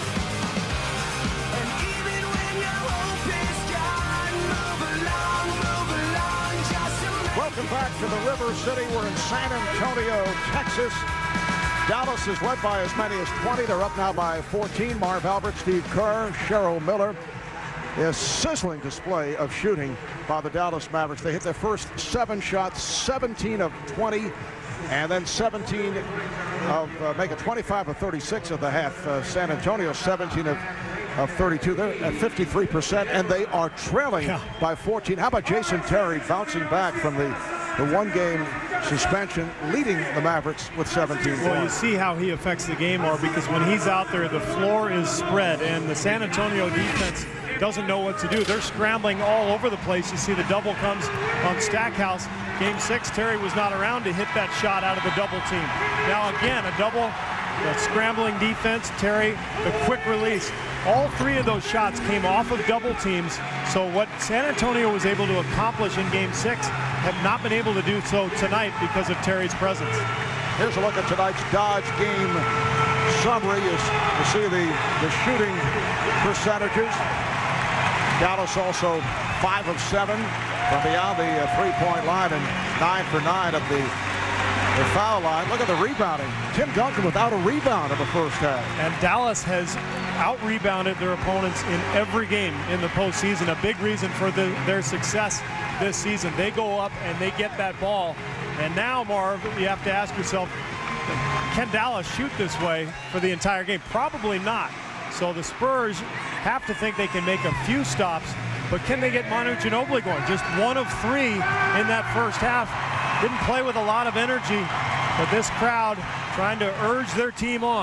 And even when your hope is gone, move along, move along, just to make Welcome back to the River City. We're in San Antonio, Texas. Dallas is led by as many as twenty. They're up now by fourteen. Marv Albert, Steve Kerr, Cheryl Miller. A sizzling display of shooting by the Dallas Mavericks. They hit their first seven shots, seventeen of twenty, and then seventeen of, uh, make it twenty-five of thirty-six of the half. Uh, San Antonio, seventeen of, of thirty-two. They're at fifty-three percent, and they are trailing yeah. by fourteen. How about Jason Terry bouncing back from the, the one-game suspension, leading the Mavericks with seventeen points. Well, you see how he affects the game more because when he's out there, the floor is spread, and the San Antonio defense doesn't know what to do. They're scrambling all over the place. You see the double comes on Stackhouse. Game six, Terry was not around to hit that shot out of the double team. Now again, a double, a scrambling defense. Terry, the quick release. All three of those shots came off of double teams. So what San Antonio was able to accomplish in game six have not been able to do so tonight because of Terry's presence. Here's a look at tonight's Dodge game summary. You, you see the, the shooting percentages. Dallas also five of seven from beyond the uh, three-point line and nine for nine at the, the foul line. Look at the rebounding. Tim Duncan without a rebound in the first half. And Dallas has out-rebounded their opponents in every game in the postseason. A big reason for the, their success this season. They go up and they get that ball. And now, Marv, you have to ask yourself, can Dallas shoot this way for the entire game? Probably not. So the Spurs have to think they can make a few stops, but can they get Manu Ginobili going? Just one of three in that first half. Didn't play with a lot of energy, but this crowd trying to urge their team on.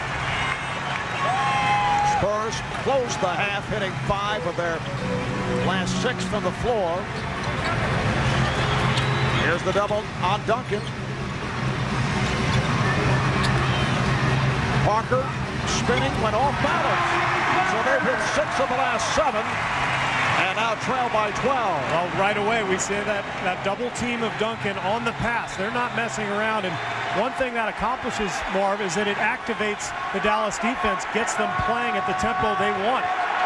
Spurs closed the half, hitting five of their last six from the floor. Here's the double on Duncan. Parker spinning, went off balance. So they've hit six of the last seven, and now trail by twelve. Well, right away we see that, that double team of Duncan on the pass. They're not messing around, and one thing that accomplishes, Marv, is that it activates the Dallas defense, gets them playing at the tempo they want.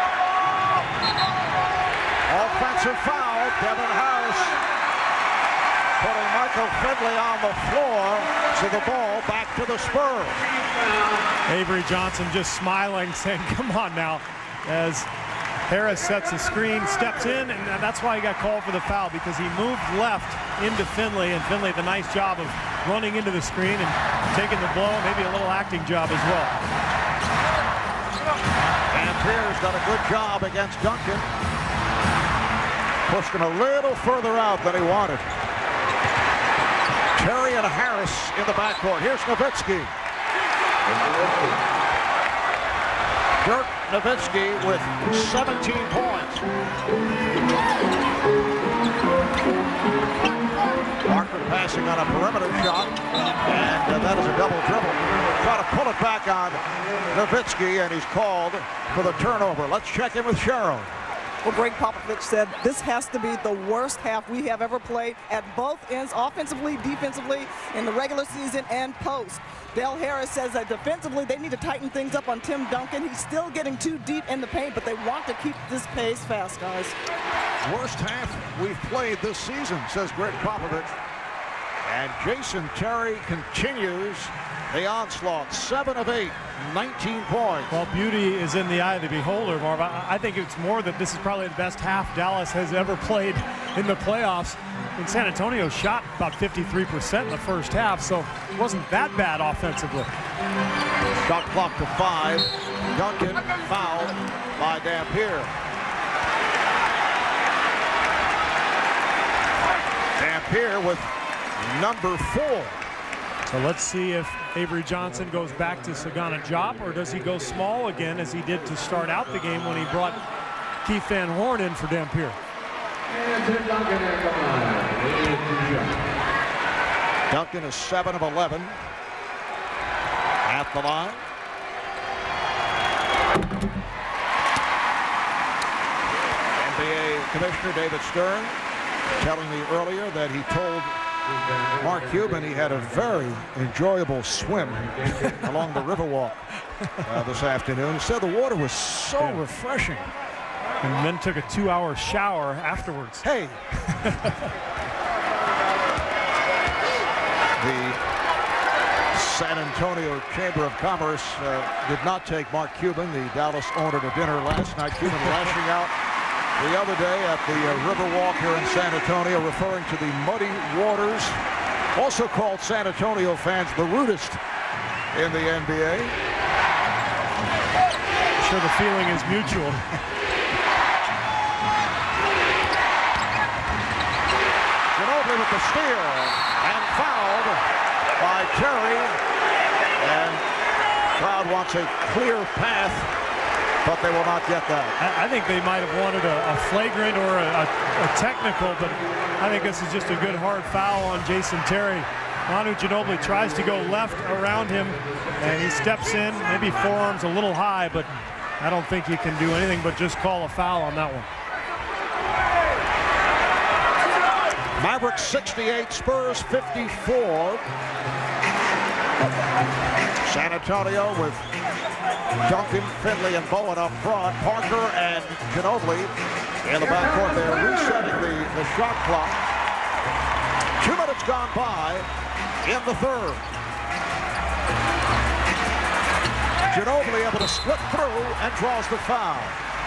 Offensive foul, Devin Harris putting Michael Finley on the floor, so the ball back to the Spurs. Avery Johnson just smiling, saying, come on now, as Harris sets a screen, steps in, and that's why he got called for the foul, because he moved left into Finley, and Finley did a nice job of running into the screen and taking the blow, maybe a little acting job as well. And Pierre's done a good job against Duncan. Pushed him a little further out than he wanted. Terry and Harris in the backcourt. Here's Nowitzki. Dirk Nowitzki with seventeen points. Parker passing on a perimeter shot, and uh, that is a double dribble. Try to pull it back on Nowitzki, and he's called for the turnover. Let's check in with Cheryl. Well, Greg Popovich said this has to be the worst half we have ever played at both ends, offensively, defensively, in the regular season and post. Del Harris says that defensively they need to tighten things up on Tim Duncan. He's still getting too deep in the paint, but they want to keep this pace fast, guys. Worst half we've played this season, says Greg Popovich. And Jason Terry continues the onslaught. Seven of eight, nineteen points. Well, beauty is in the eye of the beholder, Marv. I, I think it's more that this is probably the best half Dallas has ever played in the playoffs. And San Antonio shot about fifty-three percent in the first half, so it wasn't that bad offensively. Shot clock to five. Duncan fouled by Dampier. Dampier with number four. So let's see if Avery Johnson goes back to Sagana Diop, or does he go small again as he did to start out the game when he brought Keith Van Horn in for Dampier. Duncan is seven of eleven at the line. N B A Commissioner David Stern telling me earlier that he told Mark Cuban he had a very enjoyable swim along the Riverwalk uh, this afternoon. He said the water was so yeah. refreshing. And then took a two-hour shower afterwards. Hey. The San Antonio Chamber of Commerce uh, did not take Mark Cuban, the Dallas owner, to dinner last night. Cuban lashing out the other day at the uh, Riverwalk here in San Antonio, referring to the muddy waters, also called San Antonio fans the rudest in the N B A. I'm sure the feeling is mutual. Ginobili with the steal and fouled by Terry, and crowd wants a clear path, but they will not get that. I, I think they might have wanted a, a flagrant or a, a, a technical, but I think this is just a good hard foul on Jason Terry. Manu Ginobili tries to go left around him, and he steps in, maybe forearms a little high, but I don't think he can do anything but just call a foul on that one. Mavericks sixty-eight, Spurs fifty-four. San Antonio with Duncan, Finley, and Bowen up front. Parker and Ginobili in the backcourt. They're resetting the, the shot clock. Two minutes gone by in the third. Ginobili able to slip through and draws the foul.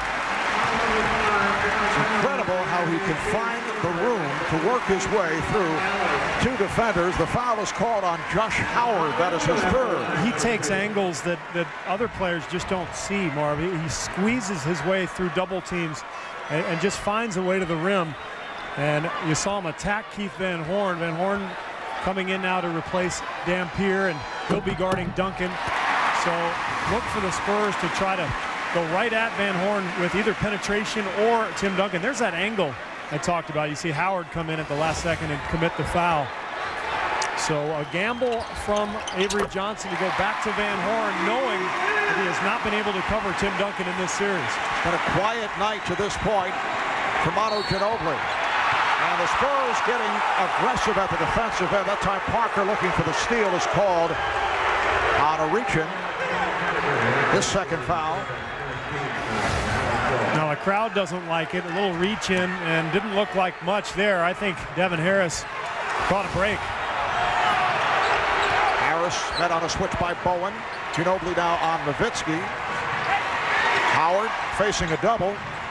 It's incredible how he can find the room to work his way through two defenders. The foul is called on Josh Howard. That is his third. He takes angles that, that other players just don't see, Marv. He, he squeezes his way through double teams and, and just finds a way to the rim. And you saw him attack Keith Van Horn. Van Horn coming in now to replace Dampier, and he'll be guarding Duncan. So look for the Spurs to try to go right at Van Horn with either penetration or Tim Duncan. There's that angle I talked about. You see Howard come in at the last second and commit the foul. So a gamble from Avery Johnson to go back to Van Horn, knowing that he has not been able to cover Tim Duncan in this series. It's been a quiet night to this point for Manu Ginobili. And the Spurs getting aggressive at the defensive end. That time Parker looking for the steal is called on a reach-in. His second foul. Now the crowd doesn't like it. A little reach in and didn't look like much there. I think Devin Harris caught a break. Harris met on a switch by Bowen. Ginobili now on Nowitzki. Howard facing a double.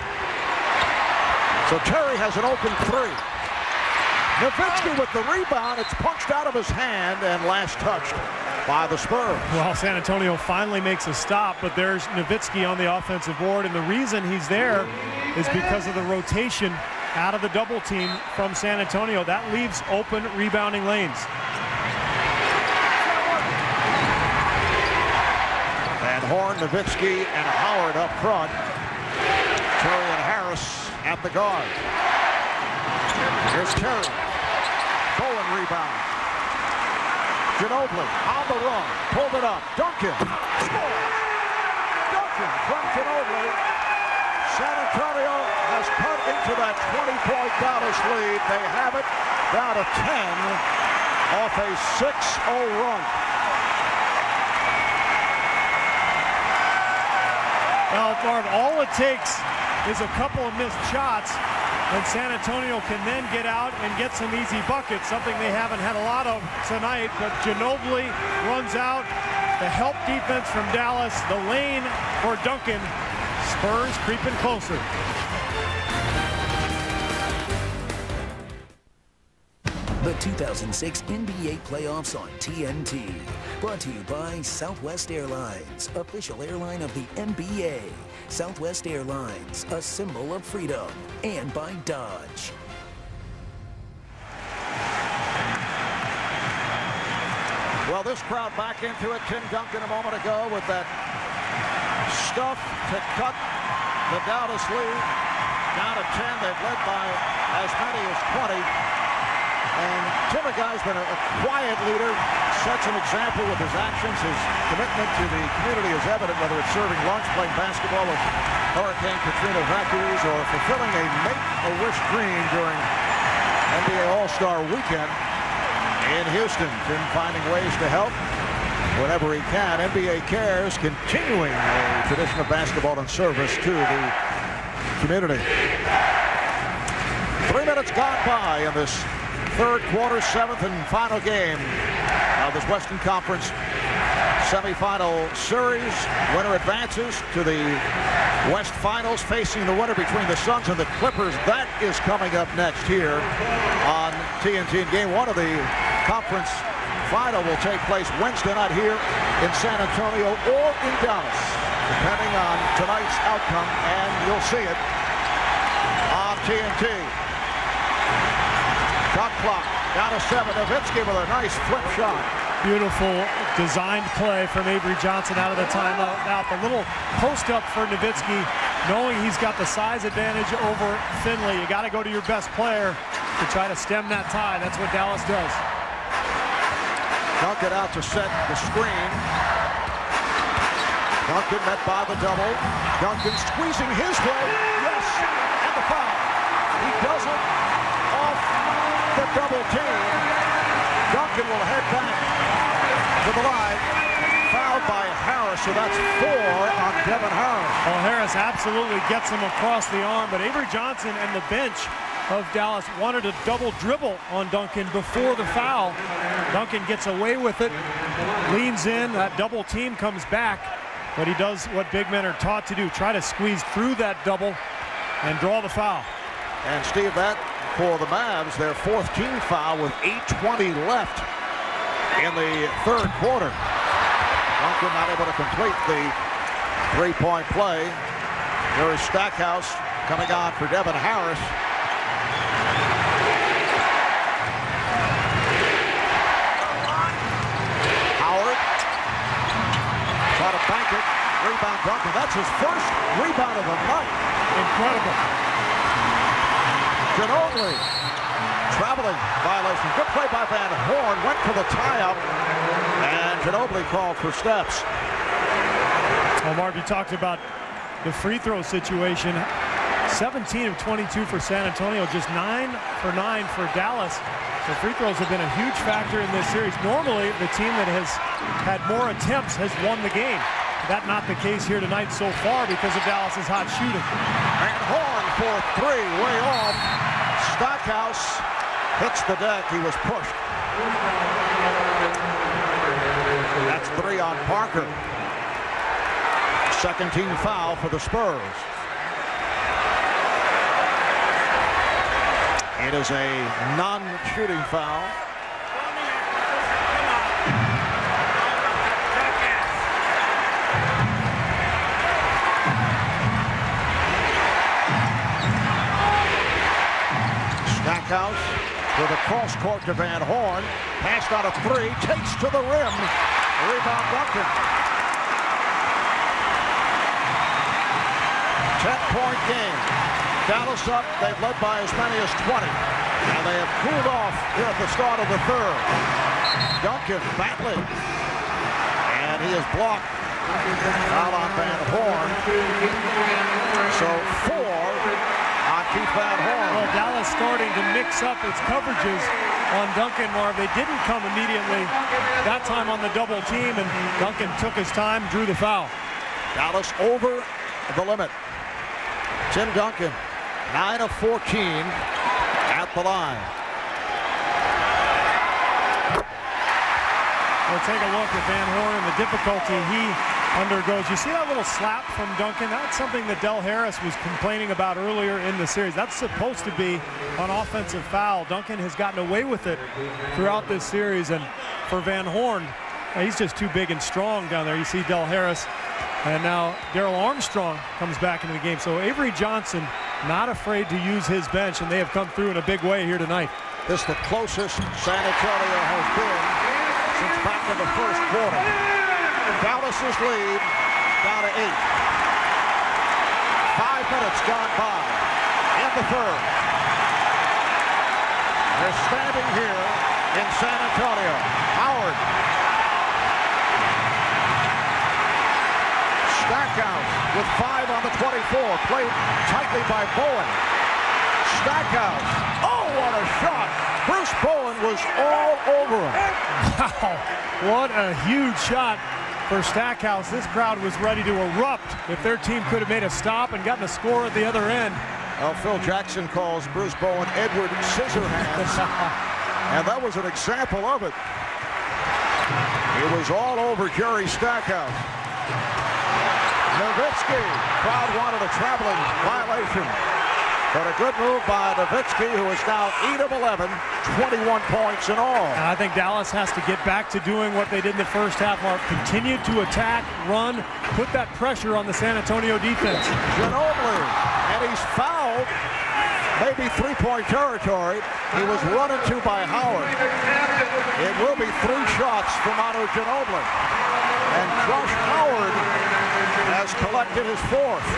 So Terry has an open three. Nowitzki with the rebound. It's punched out of his hand and last touched by the Spurs. Well, San Antonio finally makes a stop, but there's Nowitzki on the offensive board, and the reason he's there is because of the rotation out of the double team from San Antonio. That leaves open rebounding lanes. Horn, Nowitzki, and Howard up front. Terry and Harris at the guard. Here's Terry. Bowen rebound. Ginobili on the run. Pulled it up. Duncan. Score. Duncan from Ginobili. San Antonio has cut into that twenty-point Dallas lead. They have it down to ten off a six oh run. Well, Marv, all it takes is a couple of missed shots, and San Antonio can then get out and get some easy buckets, something they haven't had a lot of tonight. But Ginobili runs out. The help defense from Dallas, the lane for Duncan. Spurs creeping closer. The two thousand six N B A playoffs on T N T. Brought to you by Southwest Airlines, official airline of the N B A. Southwest Airlines, a symbol of freedom. And by Dodge. Well, this crowd back into it. Tim Duncan a moment ago with that stuff to cut the Dallas lead down to ten. They've led by as many as twenty. And Tim, a guy's been a, a quiet leader, sets an example with his actions. His commitment to the community is evident, whether it's serving lunch, playing basketball with Hurricane Katrina evacuees, or fulfilling a Make-A-Wish dream during N B A All-Star Weekend in Houston. Tim finding ways to help whenever he can. N B A Cares continuing a tradition of basketball and service to the community. Three minutes gone by in this third quarter, seventh and final game of this Western Conference semifinal series. Winner advances to the West Finals, facing the winner between the Suns and the Clippers. That is coming up next here on T N T. And game one of the conference final will take place Wednesday night here in San Antonio or in Dallas, depending on tonight's outcome, and you'll see it on T N T. Shot clock down to seven. Nowitzki with a nice flip shot. Beautiful designed play from Avery Johnson out of the timeout. Now the little post up for Nowitzki, knowing he's got the size advantage over Finley. You got to go to your best player to try to stem that tie. That's what Dallas does. Duncan out to set the screen. Duncan met by the double. Duncan squeezing his way. Yes, and the foul. He does it off the double team. Duncan will head back to the line. Fouled by Harris, so that's four on Devin Harris. Well, Harris absolutely gets him across the arm, but Avery Johnson and the bench of Dallas wanted a double dribble on Duncan before the foul. Duncan gets away with it, leans in, that double team comes back, but he does what big men are taught to do, try to squeeze through that double and draw the foul. And Steve, that for the Mavs, their fourth team foul with eight twenty left in the third quarter. Duncan not able to complete the three-point play. There is Stackhouse coming on for Devin Harris. Howard try to bank it. Rebound Duncan. That's his first rebound of the night. Incredible. Ginobili, traveling violation. Good play by Van Horn. Went for the tie-up, and Ginobili called for steps. Well, Marv, you talked about the free throw situation. seventeen of twenty-two for San Antonio, just nine for nine for Dallas. So free throws have been a huge factor in this series. Normally, the team that has had more attempts has won the game. That's not the case here tonight so far because of Dallas's hot shooting. Van Horn for three, way off. Stackhouse hits the deck. He was pushed. That's three on Parker. Second team foul for the Spurs. It is a non-shooting foul. Stackhouse with a cross court to Van Horn. Passed out of three, takes to the rim. Rebound Duncan. ten-point game. Dallas up. They've led by as many as twenty. And they have cooled off here at the start of the third. Duncan battling. And he is blocked. Foul on Van Horn. So four on Keith Van Horn. Well, Dallas starting to mix up its coverages on Duncan, Marv. They didn't come immediately that time on the double team, and Duncan took his time, drew the foul. Dallas over the limit. Tim Duncan, nine of fourteen at the line. We'll take a look at Van Horn and the difficulty he undergoes. You see that little slap from Duncan? That's something that Del Harris was complaining about earlier in the series. That's supposed to be an offensive foul. Duncan has gotten away with it throughout this series, and for Van Horn, he's just too big and strong down there. You see Del Harris, and now Darrell Armstrong comes back into the game. So Avery Johnson not afraid to use his bench, and they have come through in a big way here tonight. This is the closest San Antonio has been since back in the first quarter. Dallas's lead down to eight. Five minutes gone by in the third. They're standing here in San Antonio. Howard. Stackhouse with five on the twenty-four. Played tightly by Bowen. Stackhouse. Oh, what a shot. Bruce Bowen was all over him. Wow, what a huge shot for Stackhouse. This crowd was ready to erupt if their team could have made a stop and gotten a score at the other end. Well, Phil Jackson calls Bruce Bowen Edward Scissorhands, and that was an example of it. It was all over Jerry Stackhouse. Nowitzki, crowd wanted a traveling violation. But a good move by Nowitzki, who is now eight of eleven, twenty-one points in all. And I think Dallas has to get back to doing what they did in the first half, Mark. Continue to attack, run, put that pressure on the San Antonio defense. Ginobili, and he's fouled, maybe three-point territory. He was run into by Howard. It will be three shots from Manu Ginobili. And Josh Howard has collected his fourth.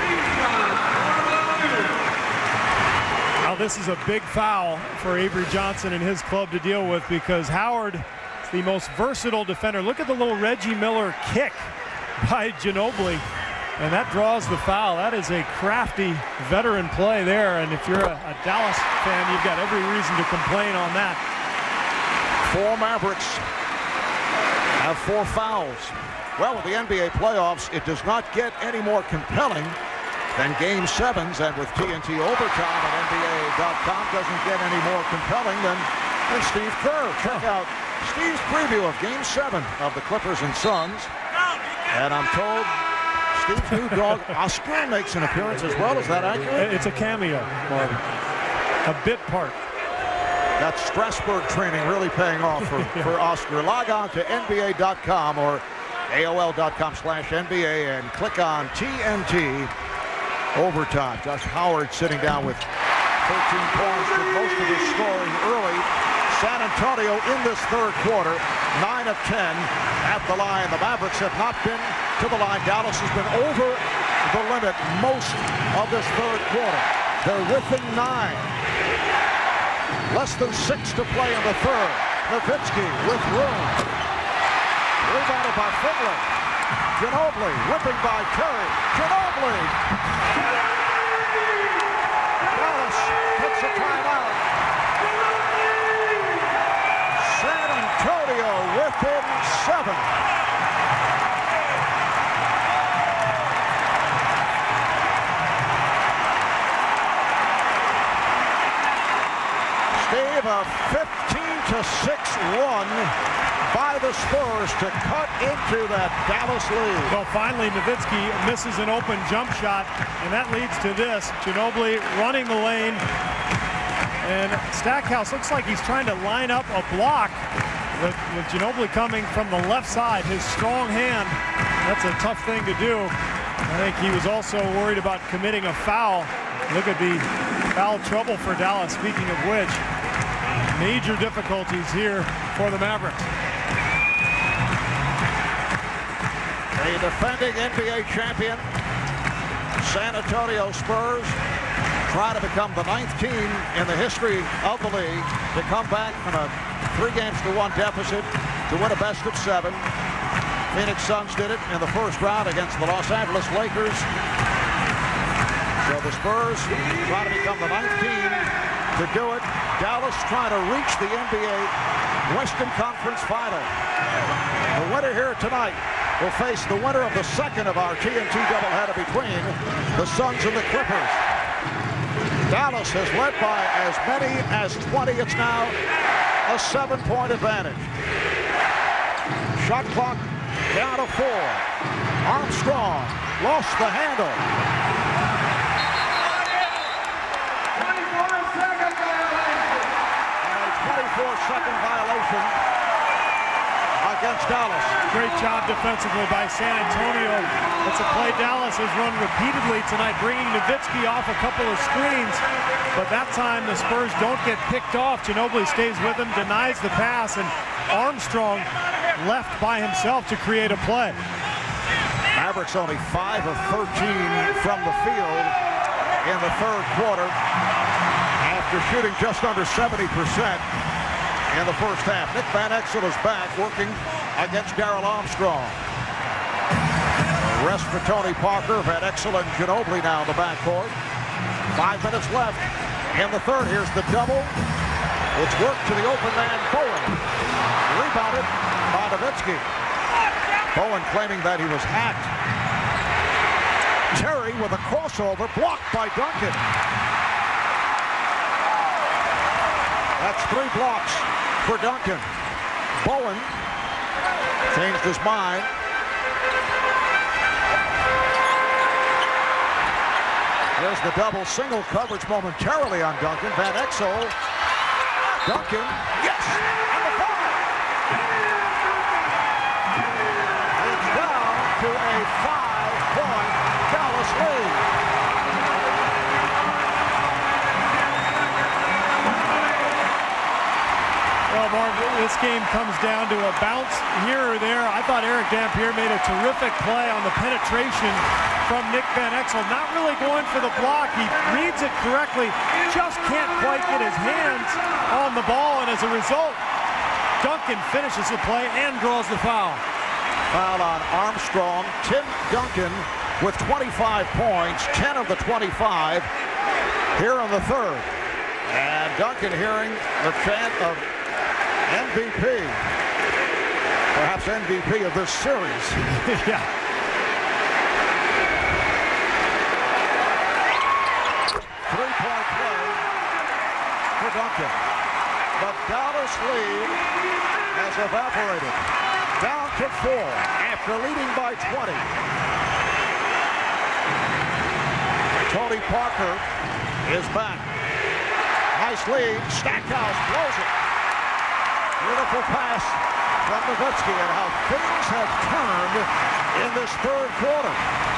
Now this is a big foul for Avery Johnson and his club to deal with, because Howard is the most versatile defender. Look at the little Reggie Miller kick by Ginobili, and that draws the foul. That is a crafty veteran play there, and if you're a, a Dallas fan, you've got every reason to complain on that. Four Mavericks have four fouls. Well, with the N B A playoffs, it does not get any more compelling than Game Sevens, and with T N T Overtime at N B A dot com doesn't get any more compelling than, than Steve Kerr. Check out Steve's preview of Game Seven of the Clippers and Suns, and I'm told Steve's new dog Oscar makes an appearance as well. Is that accurate? It's a cameo, Marvin. A bit part. That Strasburg training really paying off for, for Oscar. Log on to N B A dot com or A O L dot com slash N B A and click on T N T Overtime. Josh Howard sitting down with thirteen points, with most of his scoring early. San Antonio in this third quarter, nine of ten at the line. The Mavericks have not been to the line. Dallas has been over the limit most of this third quarter. They're within nine. Less than six to play in the third. Nowitzki with room. Rebounded by Finley. Ginobili whipping by Curry. Ginobili. Dallas takes a timeout. San Antonio within seven. Steve, a fifteen to six run by the Spurs to cut into that Dallas lead. Well, finally, Nowitzki misses an open jump shot, and that leads to this. Ginobili running the lane, and Stackhouse looks like he's trying to line up a block with, with Ginobili coming from the left side. His strong hand, that's a tough thing to do. I think he was also worried about committing a foul. Look at the foul trouble for Dallas, speaking of which. Major difficulties here for the Mavericks. The defending N B A champion, San Antonio Spurs try to become the ninth team in the history of the league to come back from a three games to one deficit to win a best of seven. Phoenix Suns did it in the first round against the Los Angeles Lakers. So the Spurs try to become the ninth team to do it. Dallas trying to reach the N B A Western Conference Final. The winner here tonight will face the winner of the second of our T N T doubleheader between the Suns and the Clippers. Dallas has led by as many as twenty. It's now a seven-point advantage. Shot clock down to four. Armstrong lost the handle. twenty-four second violation against Dallas. Great job defensively by San Antonio. It's a play Dallas has run repeatedly tonight, bringing Nowitzki off a couple of screens. But that time the Spurs don't get picked off. Ginobili stays with him, denies the pass, and Armstrong left by himself to create a play. Mavericks only five of thirteen from the field in the third quarter after shooting just under seventy percent in the first half. Nick Van Exel is back working against Darrell Armstrong. Rest for Tony Parker, Van Exel and Ginobili now in the backcourt. Five minutes left in the third. Here's the double. It's worked to the open man, Bowen. Rebounded by Nowitzki. Bowen claiming that he was hacked. Terry with a crossover blocked by Duncan. That's three blocks for Duncan. Bowen changed his mind. There's the double single coverage momentarily on Duncan. Van Exel. Duncan. Yes! And the foul! It's down to a five-point Dallas lead. Well, Mark, this game comes down to a bounce here or there. I thought Eric Dampier made a terrific play on the penetration from Nick Van Exel. Not really going for the block. He reads it correctly, just can't quite get his hands on the ball, and as a result, Duncan finishes the play and draws the foul. Foul on Armstrong. Tim Duncan with twenty-five points, ten of the twenty-five here in the third. And Duncan hearing the chant of M V P, perhaps M V P of this series. Yeah. Three-point play for Duncan. The Dallas lead has evaporated. Down to four after leading by twenty. Tony Parker is back. Nice lead. Stackhouse blows it. Beautiful pass from Nowitzki, and how things have turned in this third quarter.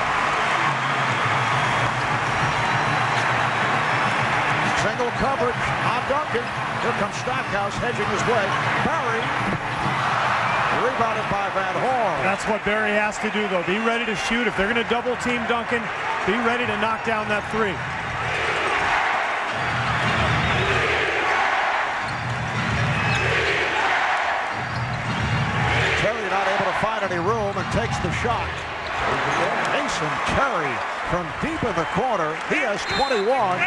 Single coverage on Duncan. Here comes Stackhouse hedging his way. Barry rebounded by Van Horn. That's what Barry has to do, though. Be ready to shoot. If they're going to double team Duncan, be ready to knock down that three. Find any room and takes the shot. Mason Terry from deep in the corner. He has twenty-one.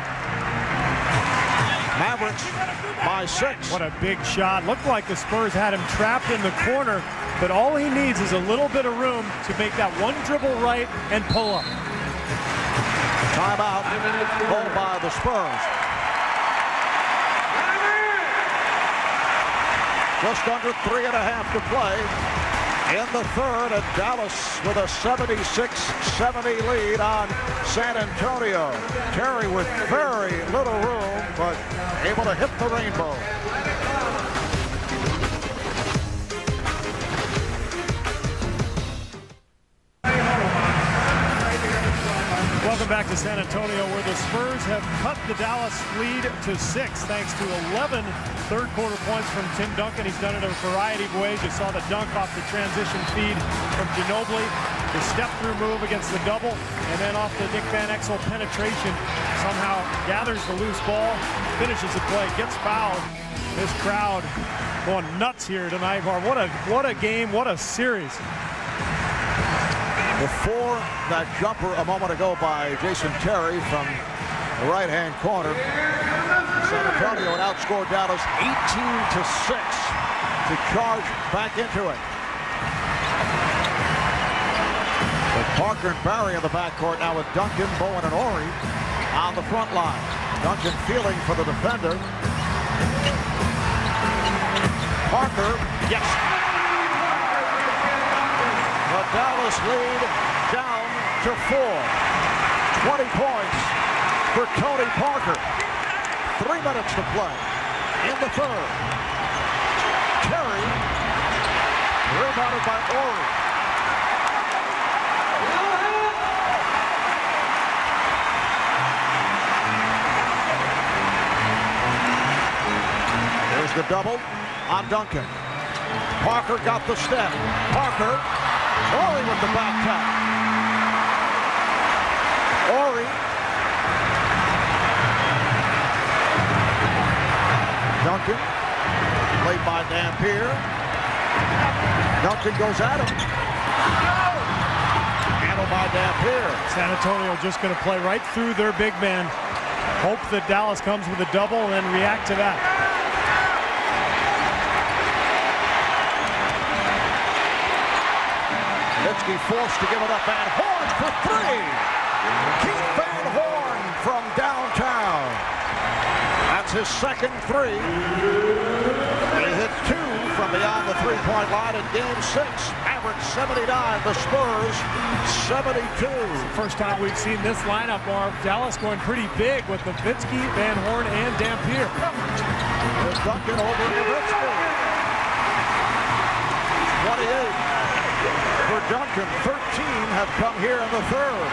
Mavericks by six. What a big shot. Looked like the Spurs had him trapped in the corner, but all he needs is a little bit of room to make that one dribble right and pull up. Timeout called by the Spurs. Just under three and a half to play in the third, and Dallas with a seventy-six seventy lead on San Antonio. Terry with very little room, but able to hit the rainbow. Welcome back to San Antonio, where the Spurs have cut the Dallas lead to six thanks to eleven third quarter points from Tim Duncan. He's done it a variety of ways. You saw the dunk off the transition feed from Ginobili, the step-through move against the double, and then off the Nick Van Exel penetration, somehow gathers the loose ball, finishes the play, gets fouled. This crowd going nuts here tonight, Marv. What a, what a game, what a series. Before that jumper a moment ago by Jason Terry from the right-hand corner, San Antonio had outscored Dallas eighteen to six to charge back into it. With Parker and Barry in the backcourt now with Duncan, Bowen, and Horry on the front line. Duncan feeling for the defender. Parker, yes. The Dallas lead down to four. twenty points for Tony Parker. Three minutes to play in the third. Terry, rebounded by Horry. There's the double on Duncan. Parker got the step. Parker, Horry with the back tap. Horry. Duncan, played by Dampier. Duncan goes at him. Handled by Dampier. San Antonio just going to play right through their big man. Hope that Dallas comes with a double and then react to that. Nowitzki forced to give it up. Van Horn for three. Keith Van Horn from downtown. That's his second three. He hit two from beyond the three-point line in game six. Mavericks seventy-nine, the Spurs seventy-two. First time we've seen this lineup, Marv. Dallas going pretty big with Nowitzki, Van Horn, and Dampier. There's Duncan over Nowitzki. twenty-eight for Duncan. thirteen have come here in the third.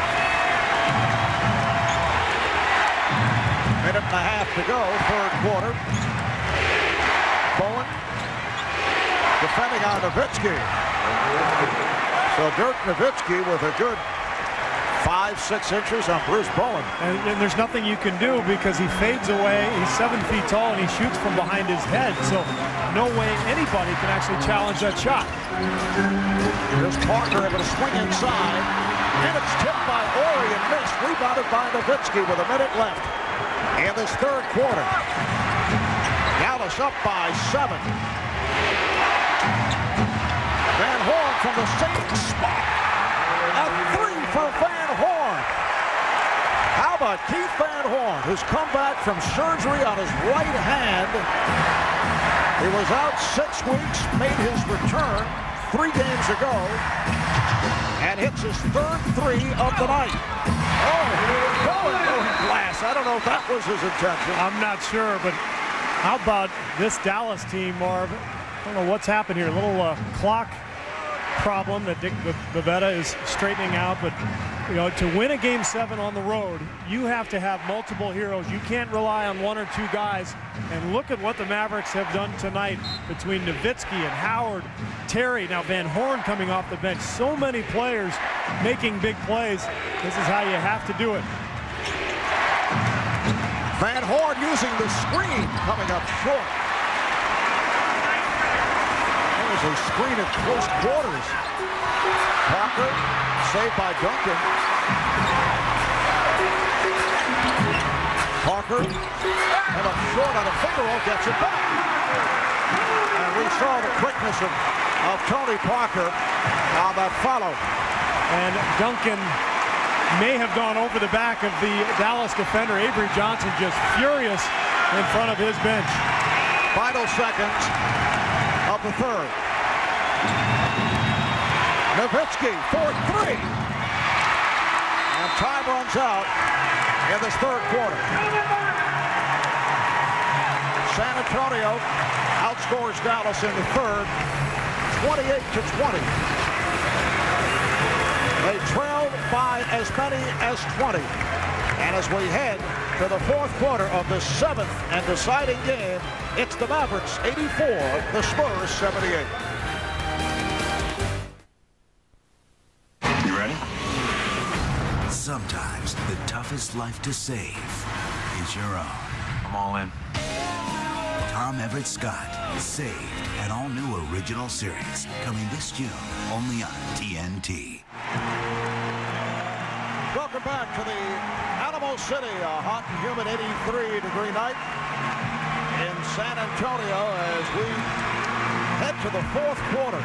Minute and a half to go, third quarter. Bowen defending on Nowitzki. So Dirk Nowitzki with a good five, six inches on Bruce Bowen. And, and there's nothing you can do because he fades away. He's seven feet tall and he shoots from behind his head. So no way anybody can actually challenge that shot. Here's Parker able to swing inside. And it's tipped by Horry and missed. Rebounded by Nowitzki with a minute left in this third quarter. Dallas up by seven. Van Horn from the same spot. A three for Van Horn. How about Keith Van Horn, who's come back from surgery on his right hand. He was out six weeks, made his return three games ago, and hits his third three of the night. Oh, going glass. I don't know if that was his intention. I'm not sure, but how about this Dallas team, Marv? I don't know what's happened here. A little uh, clock problem that Dick Bavetta is straightening out, but you know, to win a game seven on the road, you have to have multiple heroes. You can't rely on one or two guys. And look at what the Mavericks have done tonight between Nowitzki and Howard, Terry, now Van Horn coming off the bench. So many players making big plays. This is how you have to do it. Van Horn using the screen, coming up short. There's a screen at close quarters. Parker, saved by Duncan. Parker, and up short on a finger roll, gets it back. And we saw the quickness of, of Tony Parker on that follow. And Duncan may have gone over the back of the Dallas defender. Avery Johnson just furious in front of his bench. Final seconds of the third. Nowitzki for three. And time runs out in this third quarter. San Antonio outscores Dallas in the third, twenty-eight to twenty. They trailed by as many as twenty. And as we head to the fourth quarter of the seventh and deciding game, it's the Mavericks eighty-four, the Spurs seventy-eight. You ready? Sometimes the toughest life to save is your own. I'm all in. Tom Everett Scott, Saved, an all-new original series, coming this June, only on T N T. Welcome back to the Alamo City, a hot and humid eighty-three degree night in San Antonio as we head to the fourth quarter.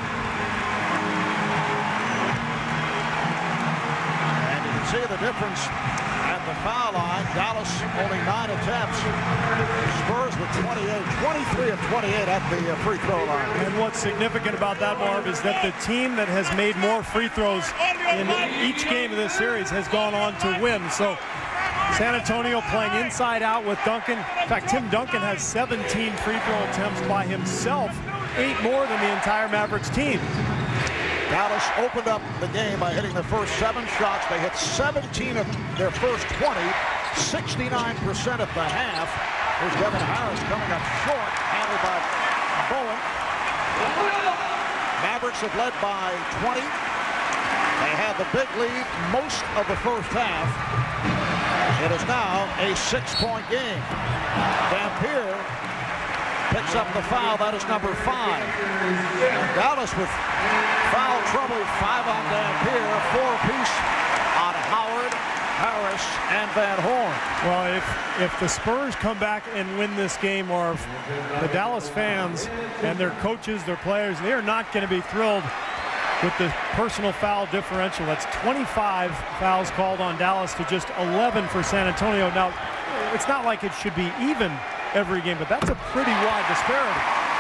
And you can see the difference at the foul line. Dallas only nine attempts. Spurs with twenty-eight, twenty-three of twenty-eight at the free throw line. And what's significant about that, Marv, is that the team that has made more free throws in each game of this series has gone on to win. So San Antonio playing inside out with Duncan. In fact, Tim Duncan has seventeen free throw attempts by himself, eight more than the entire Mavericks team. Dallas opened up the game by hitting the first seven shots. They hit seventeen of their first twenty, sixty-nine percent at the half. Here's Devin Harris coming up short, handled by Bowen. Mavericks have led by twenty. They had the big lead most of the first half. It is now a six-point game. Dampier picks up the foul. That is number five. Dallas with foul trouble. Five on Dampier, four apiece on Howard, Harris, and Van Horn. Well, if if the Spurs come back and win this game, or if the Dallas fans and their coaches, their players, they are not going to be thrilled with the personal foul differential. That's twenty-five fouls called on Dallas to just eleven for San Antonio. Now, it's not like it should be even every game, but that's a pretty wide disparity.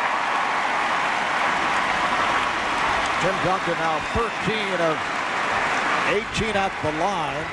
Tim Duncan now thirteen of eighteen at the line.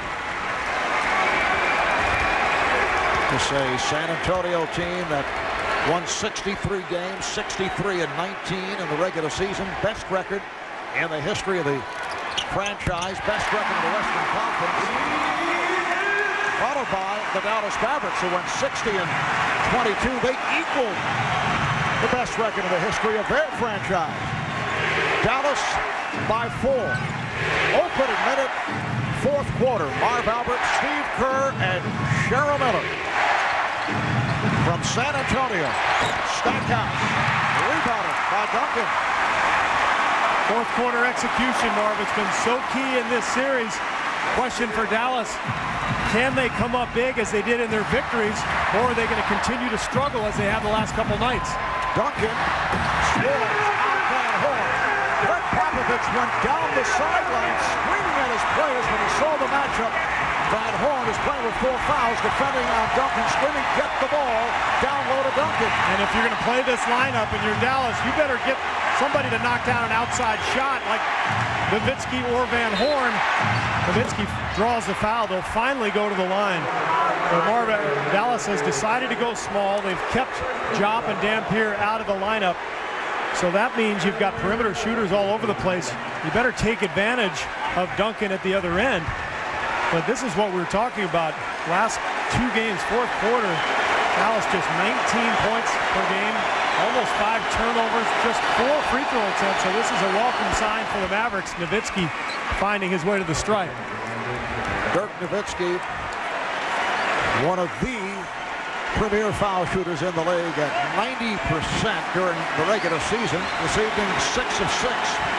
It's a San Antonio team that won sixty-three games, sixty-three and nineteen in the regular season. Best record in the history of the franchise, best record in the Western Conference. Followed by the Dallas Mavericks, who went sixty and twenty-two. They equaled the best record in the history of their franchise. Dallas by four. Opening minute, fourth quarter. Marv Albert, Steve Kerr, and Cheryl Miller. From San Antonio, Stackhouse, rebounded by Duncan. Fourth quarter execution, Marv. It's been so key in this series. Question for Dallas: can they come up big as they did in their victories, or are they going to continue to struggle as they have the last couple nights? Duncan scores on Van Horn. Greg Popovich went down the sideline screaming at his players when he saw the matchup. Van Horn is playing with four fouls, defending on Duncan, screaming, get the ball, down low to Duncan. And if you're going to play this lineup and you're Dallas, you better get somebody to knock down an outside shot like Nowitzki or Van Horn. Nowitzki draws the foul. They'll finally go to the line. But Marv, Dallas has decided to go small. They've kept Jop and Dampier out of the lineup. So that means you've got perimeter shooters all over the place. You better take advantage of Duncan at the other end. But this is what we were talking about. Last two games, fourth quarter, Dallas just nineteen points per game, almost five turnovers, just four free throw attempts. So this is a welcome sign for the Mavericks. Nowitzki finding his way to the stripe. Dirk Nowitzki, one of the premier foul shooters in the league at ninety percent during the regular season. This evening, six of six.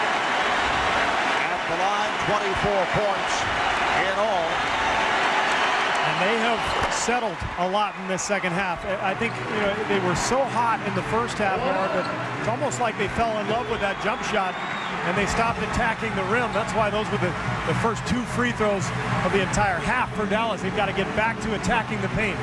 At the line, twenty-four points in all. And they have settled a lot in this second half. I think, you know, they were so hot in the first half, but it's almost like they fell in love with that jump shot and they stopped attacking the rim. That's why those were the, the first two free throws of the entire half for Dallas. They've got to get back to attacking the paint.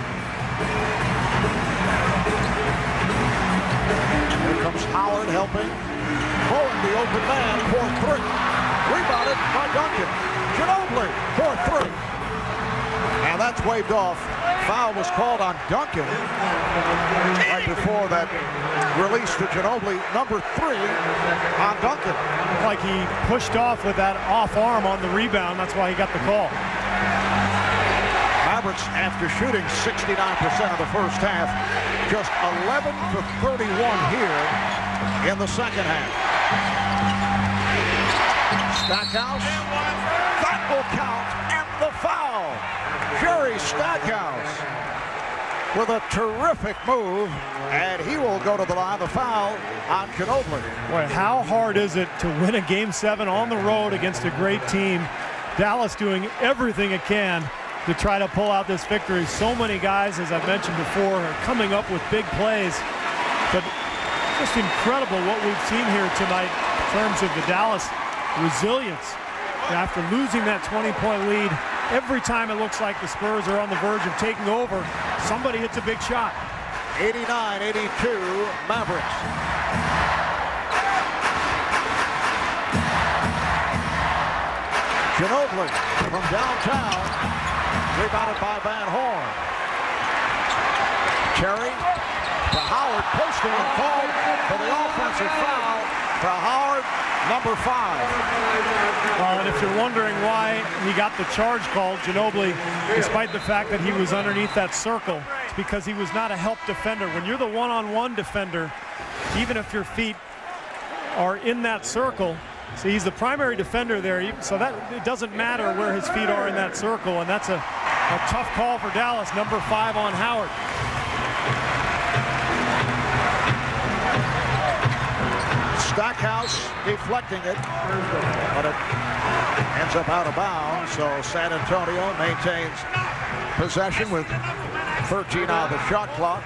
Here comes Howard helping. Bowen, the open man, for three. Rebounded by Duncan. Ginobili for three. And that's waved off. Foul was called on Duncan right before that release to Ginobili, number three on Duncan. Like he pushed off with that off arm on the rebound. That's why he got the call. Mavericks, after shooting sixty-nine percent of the first half, just eleven for thirty-one here in the second half. Stackhouse, that will count, and the foul. Jerry Stackhouse with a terrific move, and he will go to the line. The foul on Ginobili. Boy, how hard is it to win a game seven on the road against a great team? Dallas doing everything it can to try to pull out this victory. So many guys, as I've mentioned before, are coming up with big plays. But just incredible what we've seen here tonight in terms of the Dallas resilience. After losing that twenty point lead, every time it looks like the Spurs are on the verge of taking over, somebody hits a big shot. eighty-nine eighty-two Mavericks. Ginobili from downtown, rebounded by Van Horn. Terry to Howard, posting and called for the offensive foul to Howard, number five. Well, and if you're wondering why he got the charge called, Ginobili, despite the fact that he was underneath that circle, it's because he was not a help defender. When you're the one-on-one defender, even if your feet are in that circle, see, he's the primary defender there, so that it doesn't matter where his feet are in that circle, and that's a, a tough call for Dallas, number five on Howard. Stackhouse deflecting it, but it ends up out of bounds, so San Antonio maintains possession with thirteen on the shot clock.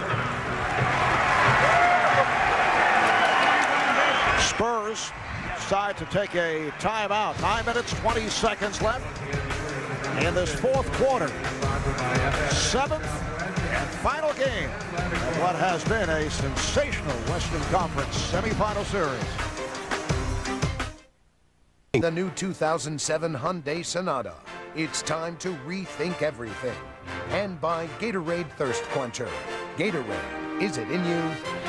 Spurs decide to take a timeout. Nine minutes, twenty seconds left in this fourth quarter. Seventh and final game of what has been a sensational Western Conference semifinal series. The new two thousand seven Hyundai Sonata. It's time to rethink everything. And by Gatorade Thirst Quencher. Gatorade, is it in you?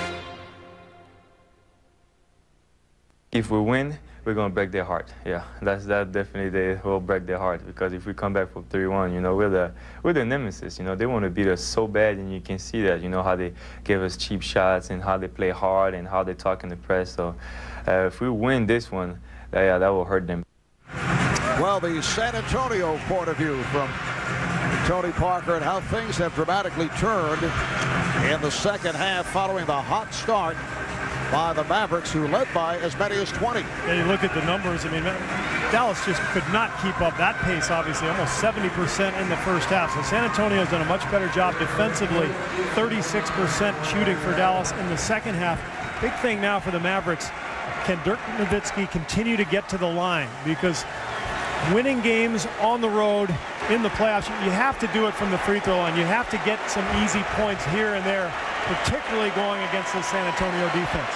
If we win, we're going to break their heart. Yeah, that's that definitely they will break their heart, because if we come back from three one, you know, we're the we're the nemesis. You know, they want to beat us so bad, and you can see that. You know how they give us cheap shots and how they play hard and how they talk in the press. So, uh, if we win this one, uh, yeah, that will hurt them. Well, the San Antonio point of view from Tony Parker and how things have dramatically turned in the second half following the hot start by the Mavericks, who led by as many as twenty. Yeah, you look at the numbers. I mean, Dallas just could not keep up that pace, obviously, almost seventy percent in the first half. So San Antonio's done a much better job defensively, thirty-six percent shooting for Dallas in the second half. Big thing now for the Mavericks, can Dirk Nowitzki continue to get to the line? Because winning games on the road in the playoffs, you have to do it from the free throw line. You have to get some easy points here and there, particularly going against the San Antonio defense.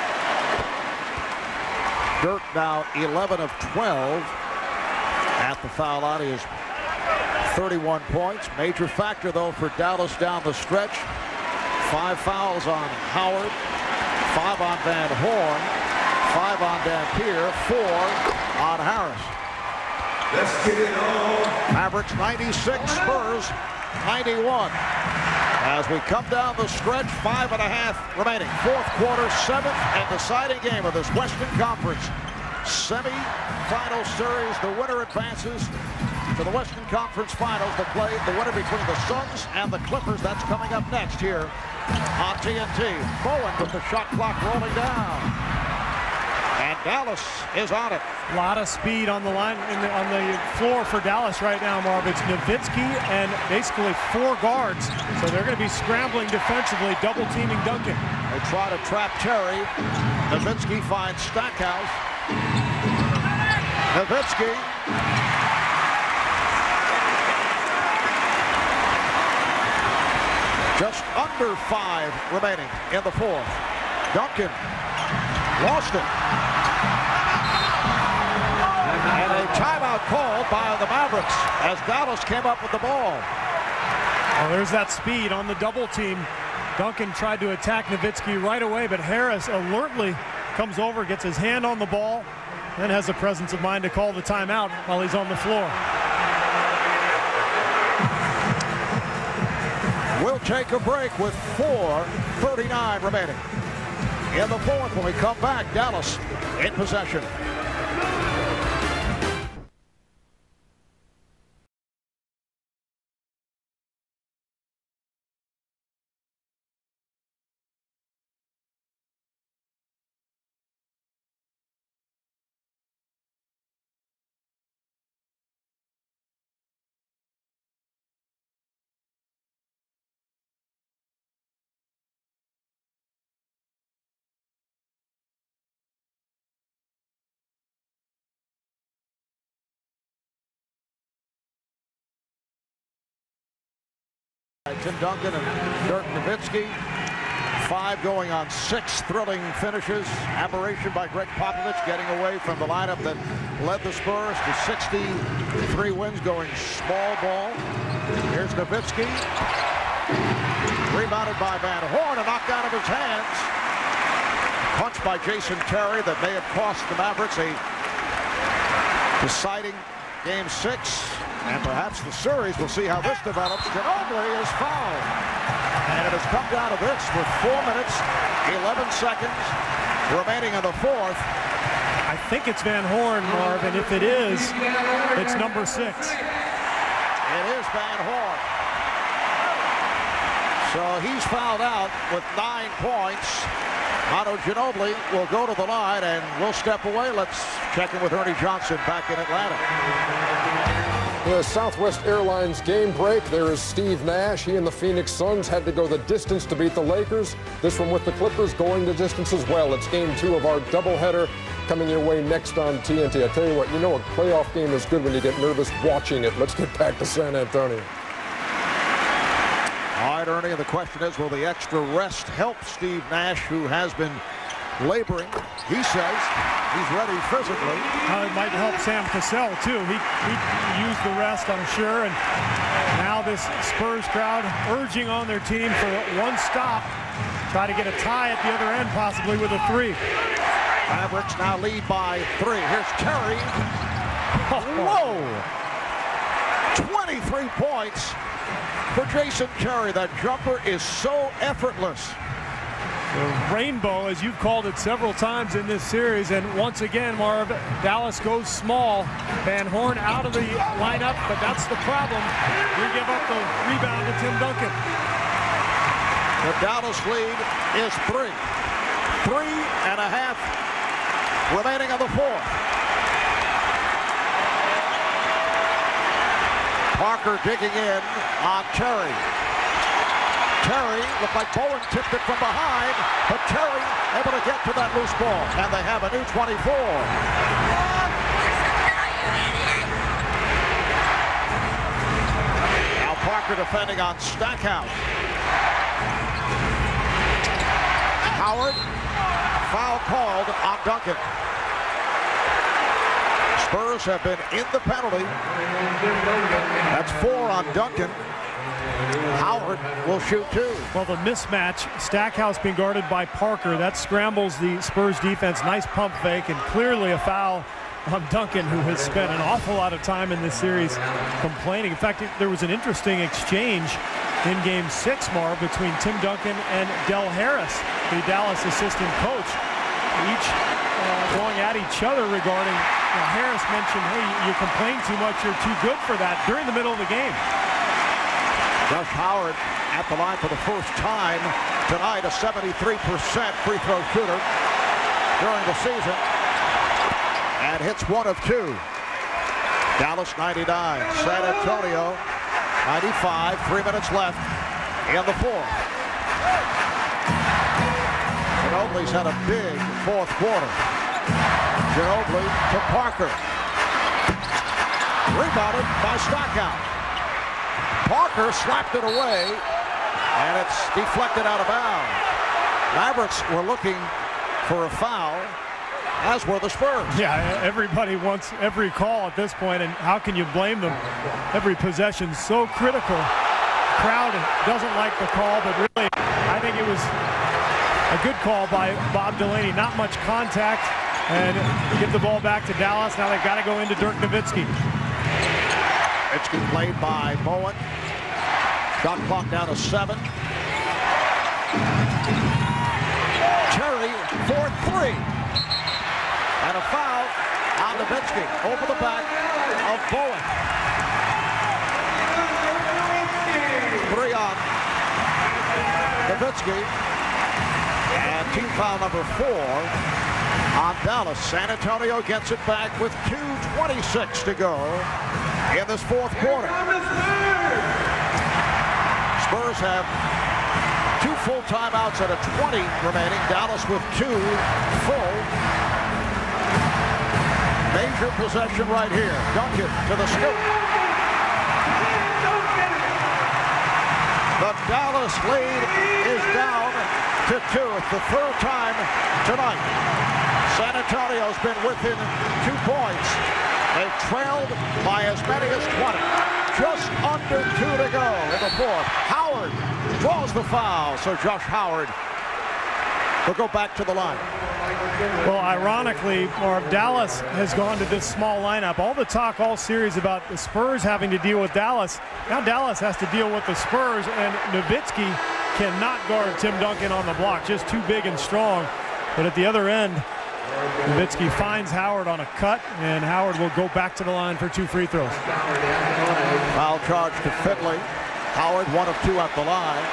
Dirk now eleven of twelve at the foul line. He has thirty-one points. Major factor, though, for Dallas down the stretch. Five fouls on Howard, five on Van Horn, five on Dampier, four on Harris. Let's get it on. Mavericks ninety-six, Spurs ninety-one. As we come down the stretch, five and a half remaining. Fourth quarter, seventh and deciding game of this Western Conference semi-final series. The winner advances to the Western Conference Finals to play the winner between the Suns and the Clippers. That's coming up next here on T N T. Bowen with the shot clock rolling down. And Dallas is on it. A lot of speed on the line, in the, on the floor for Dallas right now, Marv. It's Nowitzki and basically four guards. So they're going to be scrambling defensively, double teaming Duncan. They try to trap Terry. Nowitzki finds Stackhouse. Nowitzki. Just under five remaining in the fourth. Duncan lost it. And a timeout called by the Mavericks as Dallas came up with the ball. Well, there's that speed on the double team. Duncan tried to attack Nowitzki right away, but Harris alertly comes over, gets his hand on the ball, and has the presence of mind to call the timeout while he's on the floor. We'll take a break with four thirty-nine remaining. In the fourth, when we come back, Dallas in possession. Tim Duncan and Dirk Nowitzki. Five going on six thrilling finishes. Aberration by Greg Popovich, getting away from the lineup that led the Spurs to sixty-three wins, going small ball. Here's Nowitzki. Rebounded by Van Horn and knocked out of his hands. Punch by Jason Terry that may have cost the Mavericks a deciding game six. And perhaps the series. We'll see how this develops. Ginobili is fouled. And it has come down to this with four minutes, eleven seconds remaining in the fourth. I think it's Van Horn, Marv, and if it is, it's number six. It is Van Horn. So he's fouled out with nine points. Manu Ginobili will go to the line, and we'll step away. Let's check in with Ernie Johnson back in Atlanta. The Southwest Airlines game break. There is Steve Nash. He and the Phoenix Suns had to go the distance to beat the Lakers. This one with the Clippers going the distance as well. It's game two of our doubleheader coming your way next on T N T. I tell you what, you know a playoff game is good when you get nervous watching it. Let's get back to San Antonio. All right, Ernie, and the question is, will the extra rest help Steve Nash, who has been laboring? He says he's ready physically. Uh, it might help Sam Cassell, too. He, he used the rest, I'm sure. And now this Spurs crowd urging on their team for one stop. Try to get a tie at the other end, possibly with a three. Mavericks now lead by three. Here's Terry. Whoa! twenty-three points for Jason Terry. That jumper is so effortless. The rainbow, as you've called it several times in this series, and once again, Marv, Dallas goes small. Van Horn out of the lineup, but that's the problem. We give up the rebound to Tim Duncan. The Dallas lead is three. Three and a half remaining on the fourth. Parker digging in on Terry. Terry looked like Bowen tipped it from behind, but Terry able to get to that loose ball, and they have a new twenty-four. Now Parker defending on Stackhouse. Howard, foul called on Duncan. Spurs have been in the penalty. That's four on Duncan. Howard will shoot two. Well, the mismatch, Stackhouse being guarded by Parker, that scrambles the Spurs defense. Nice pump fake, and clearly a foul on Duncan, who has spent an awful lot of time in this series complaining. In fact, there was an interesting exchange in game six, Marv, between Tim Duncan and Del Harris, the Dallas assistant coach, each uh, going at each other regarding, you know, Harris mentioned, hey, you complain too much, you're too good for that, during the middle of the game. Josh Howard at the line for the first time tonight, a seventy-three percent free throw shooter during the season, and hits one of two. Dallas ninety-nine, San Antonio ninety-five, three minutes left in the fourth. Ginobili's had a big fourth quarter. Ginobili to Parker. Rebounded by Stackhouse. Parker slapped it away, and it's deflected out of bounds. Mavericks were looking for a foul, as were the Spurs. Yeah, everybody wants every call at this point, and how can you blame them? Every possession so critical. Crowd doesn't like the call, but really, I think it was a good call by Bob Delaney. Not much contact, and get the ball back to Dallas. Now they've got to go into Dirk Nowitzki. Nowitzki played by Bowen. Shot clock down to seven. Terry for three. And a foul on Nowitzki over the back of Bowen. Three on Nowitzki. And team foul number four on Dallas. San Antonio gets it back with two twenty-six to go in this fourth quarter. Spurs have two full timeouts and a twenty remaining. Dallas with two full. Major possession right here. Duncan to the scoop. The Dallas lead is down to two. It's the third time tonight. San Antonio's been within two points. They've trailed by as many as twenty. Just under two to go in the fourth. Howard draws the foul, so Josh Howard will go back to the line. Well, ironically, Marv, Dallas has gone to this small lineup. All the talk all series about the Spurs having to deal with Dallas. Now Dallas has to deal with the Spurs, and Nowitzki cannot guard Tim Duncan on the block. Just too big and strong. But at the other end, Nowitzki finds Howard on a cut, and Howard will go back to the line for two free throws. Foul charge to Finley. Howard, one of two at the line.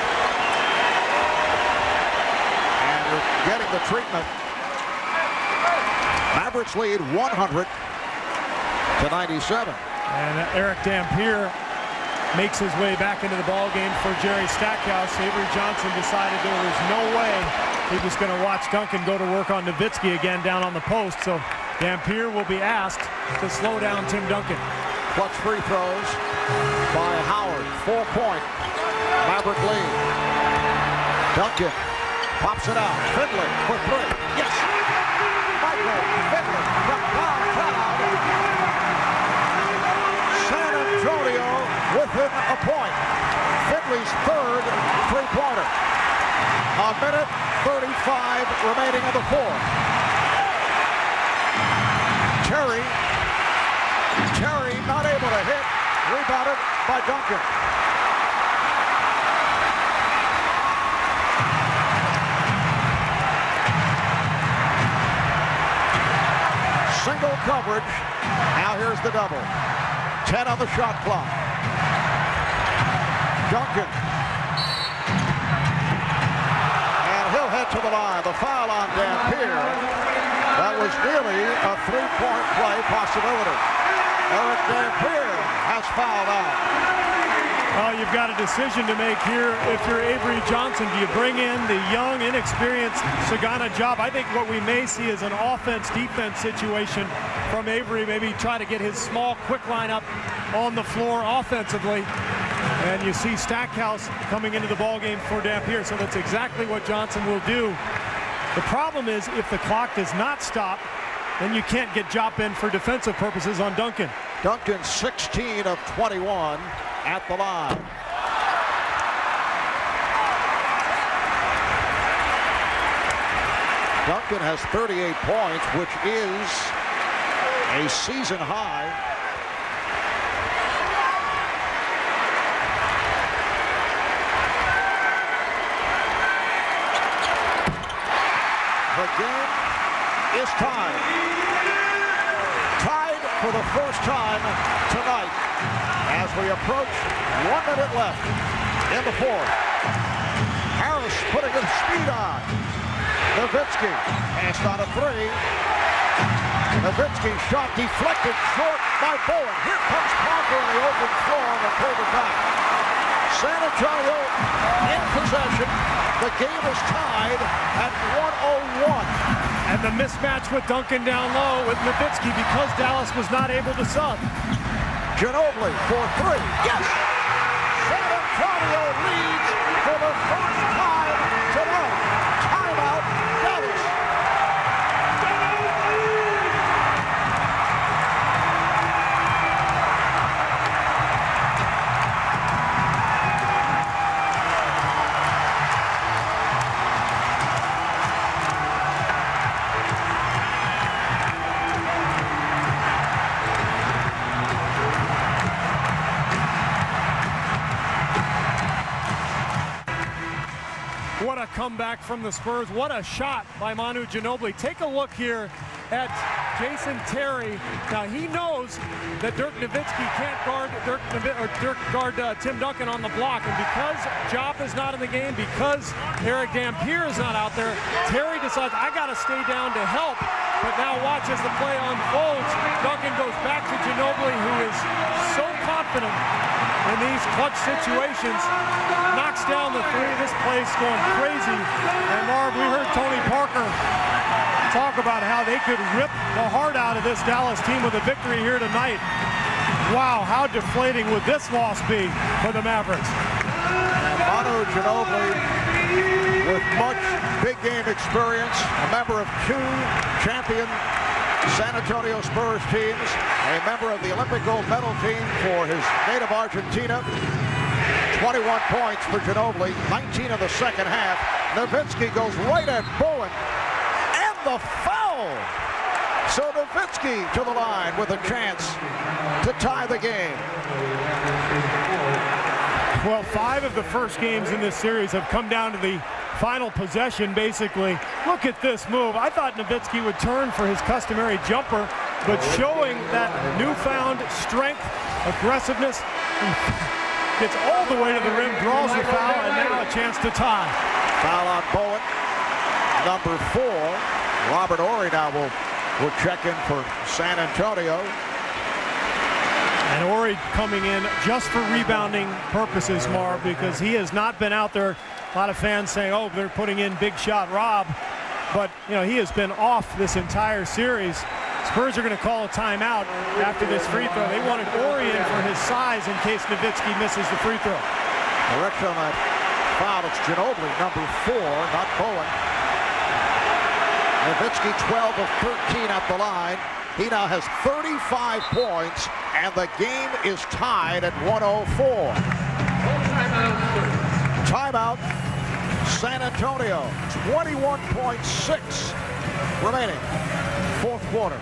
And we're getting the treatment. Mavericks lead one hundred to ninety-seven. And Eric Dampier makes his way back into the ball game for Jerry Stackhouse. Avery Johnson decided there was no way he was going to watch Duncan go to work on Nowitzki again down on the post. So Dampier will be asked to slow down Tim Duncan. Clutch free throws by Howard. Four-point Maverick lead. Duncan pops it out. Finley for three. Yes. Michael Finley from downtown. San Antonio within a point. Finley's third three-pointer. A minute thirty-five remaining in the fourth. Terry. Terry not able to hit. Rebounded by Duncan. Single coverage. Now here's the double. ten on the shot clock. Duncan. And he'll head to the line. The foul on Dampier. That was nearly a three-point play possibility. Eric Dampier has fouled out. Well, you've got a decision to make here. If you're Avery Johnson, do you bring in the young, inexperienced Sagana Job? I think what we may see is an offense-defense situation from Avery. Maybe try to get his small, quick lineup on the floor offensively. And you see Stackhouse coming into the ballgame for Dampier. So that's exactly what Johnson will do. The problem is if the clock does not stop, then you can't get Jop in for defensive purposes on Duncan. Duncan sixteen of twenty-one at the line. Duncan has thirty-eight points, which is a season high. The game is tied. Tied for the first time tonight as we approach one minute left in the fourth. Harris putting his speed on. Nowitzki passed on a three. Nowitzki shot deflected short by Bowen. Here comes Parker in the open floor and they pulled it back. San Antonio in possession. The game is tied at one oh one. And the mismatch with Duncan down low with Nowitzki because Dallas was not able to sub. Ginobili for three. Yes! San Antonio leads for the first time tonight. Timeout, Dallas. comeback from the Spurs. What a shot by Manu Ginobili. Take a look here at Jason Terry. Now he knows that Dirk Nowitzki can't guard Dirk, or Dirk guard uh, Tim Duncan on the block, and because Jop is not in the game, because Eric Dampier is not out there, Terry decides I got to stay down to help. But now watch as the play unfolds. Duncan goes back to Ginobili, who is so confident in these clutch situations, knocks down the three. This place going crazy. And Marv, we heard Tony Parker talk about how they could rip the heart out of this Dallas team with a victory here tonight. Wow, how deflating would this loss be for the Mavericks? And Manu Ginobili, with much big game experience, a member of two champion San Antonio Spurs teams, a member of the Olympic gold medal team for his native Argentina. twenty-one points for Ginobili, nineteen in the second half. Nowitzki goes right at Bowen, and the foul. So Nowitzki to the line with a chance to tie the game. Well, five of the first games in this series have come down to the final possession, basically. Look at this move. I thought Nowitzki would turn for his customary jumper, but showing that newfound strength, aggressiveness, gets all the way to the rim, draws the foul, and now a chance to tie. Foul on Bowen, number four. Robert Horry now will, will check in for San Antonio. And Horry coming in just for rebounding purposes, Marv, because he has not been out there. A lot of fans saying, oh, they're putting in big shot Rob. But, you know, he has been off this entire series. Spurs are going to call a timeout after this free throw. They wanted Horry in for his size in case Nowitzki misses the free throw. Correction on that foul. It's Ginobili, number four, not Bowen. Nowitzki twelve of thirteen at the line. He now has thirty-five points, and the game is tied at one oh four. Timeout, San Antonio, twenty-one point six remaining, fourth quarter.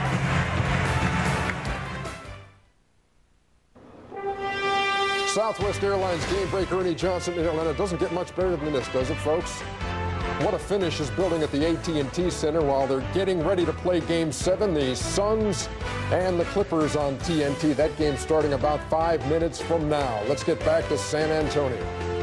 Southwest Airlines game breaker Ernie Johnson in Atlanta. Doesn't get much better than this, does it, folks? What a finish is building at the A T and T Center while they're getting ready to play Game seven. The Suns and the Clippers on T N T. That game starting about five minutes from now. Let's get back to San Antonio.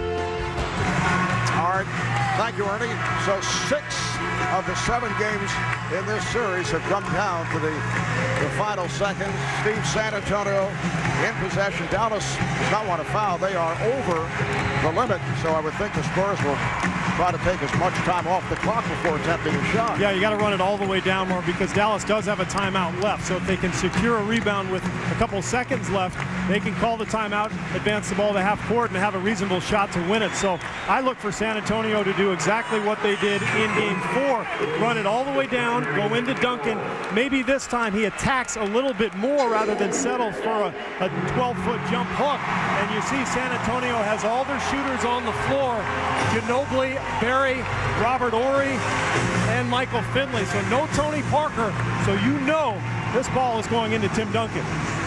All right. Thank you, Ernie. So six of the seven games in this series have come down to the, the final seconds. Steve, San Antonio in possession. Dallas does not want to foul. They are over the limit, so I would think the Spurs will try to take as much time off the clock before attempting a shot. Yeah, you got to run it all the way down more because Dallas does have a timeout left. So if they can secure a rebound with a couple seconds left, they can call the timeout, advance the ball to half court, and have a reasonable shot to win it. So I look for San Antonio to do exactly what they did in game four. Run it all the way down, go into Duncan. Maybe this time he attacks a little bit more rather than settle for a twelve-foot jump hook. And you see San Antonio has all their shooters on the floor. Ginobili, Barry, Robert Horry, and Michael Finley. So no Tony Parker. So you know this ball is going into Tim Duncan.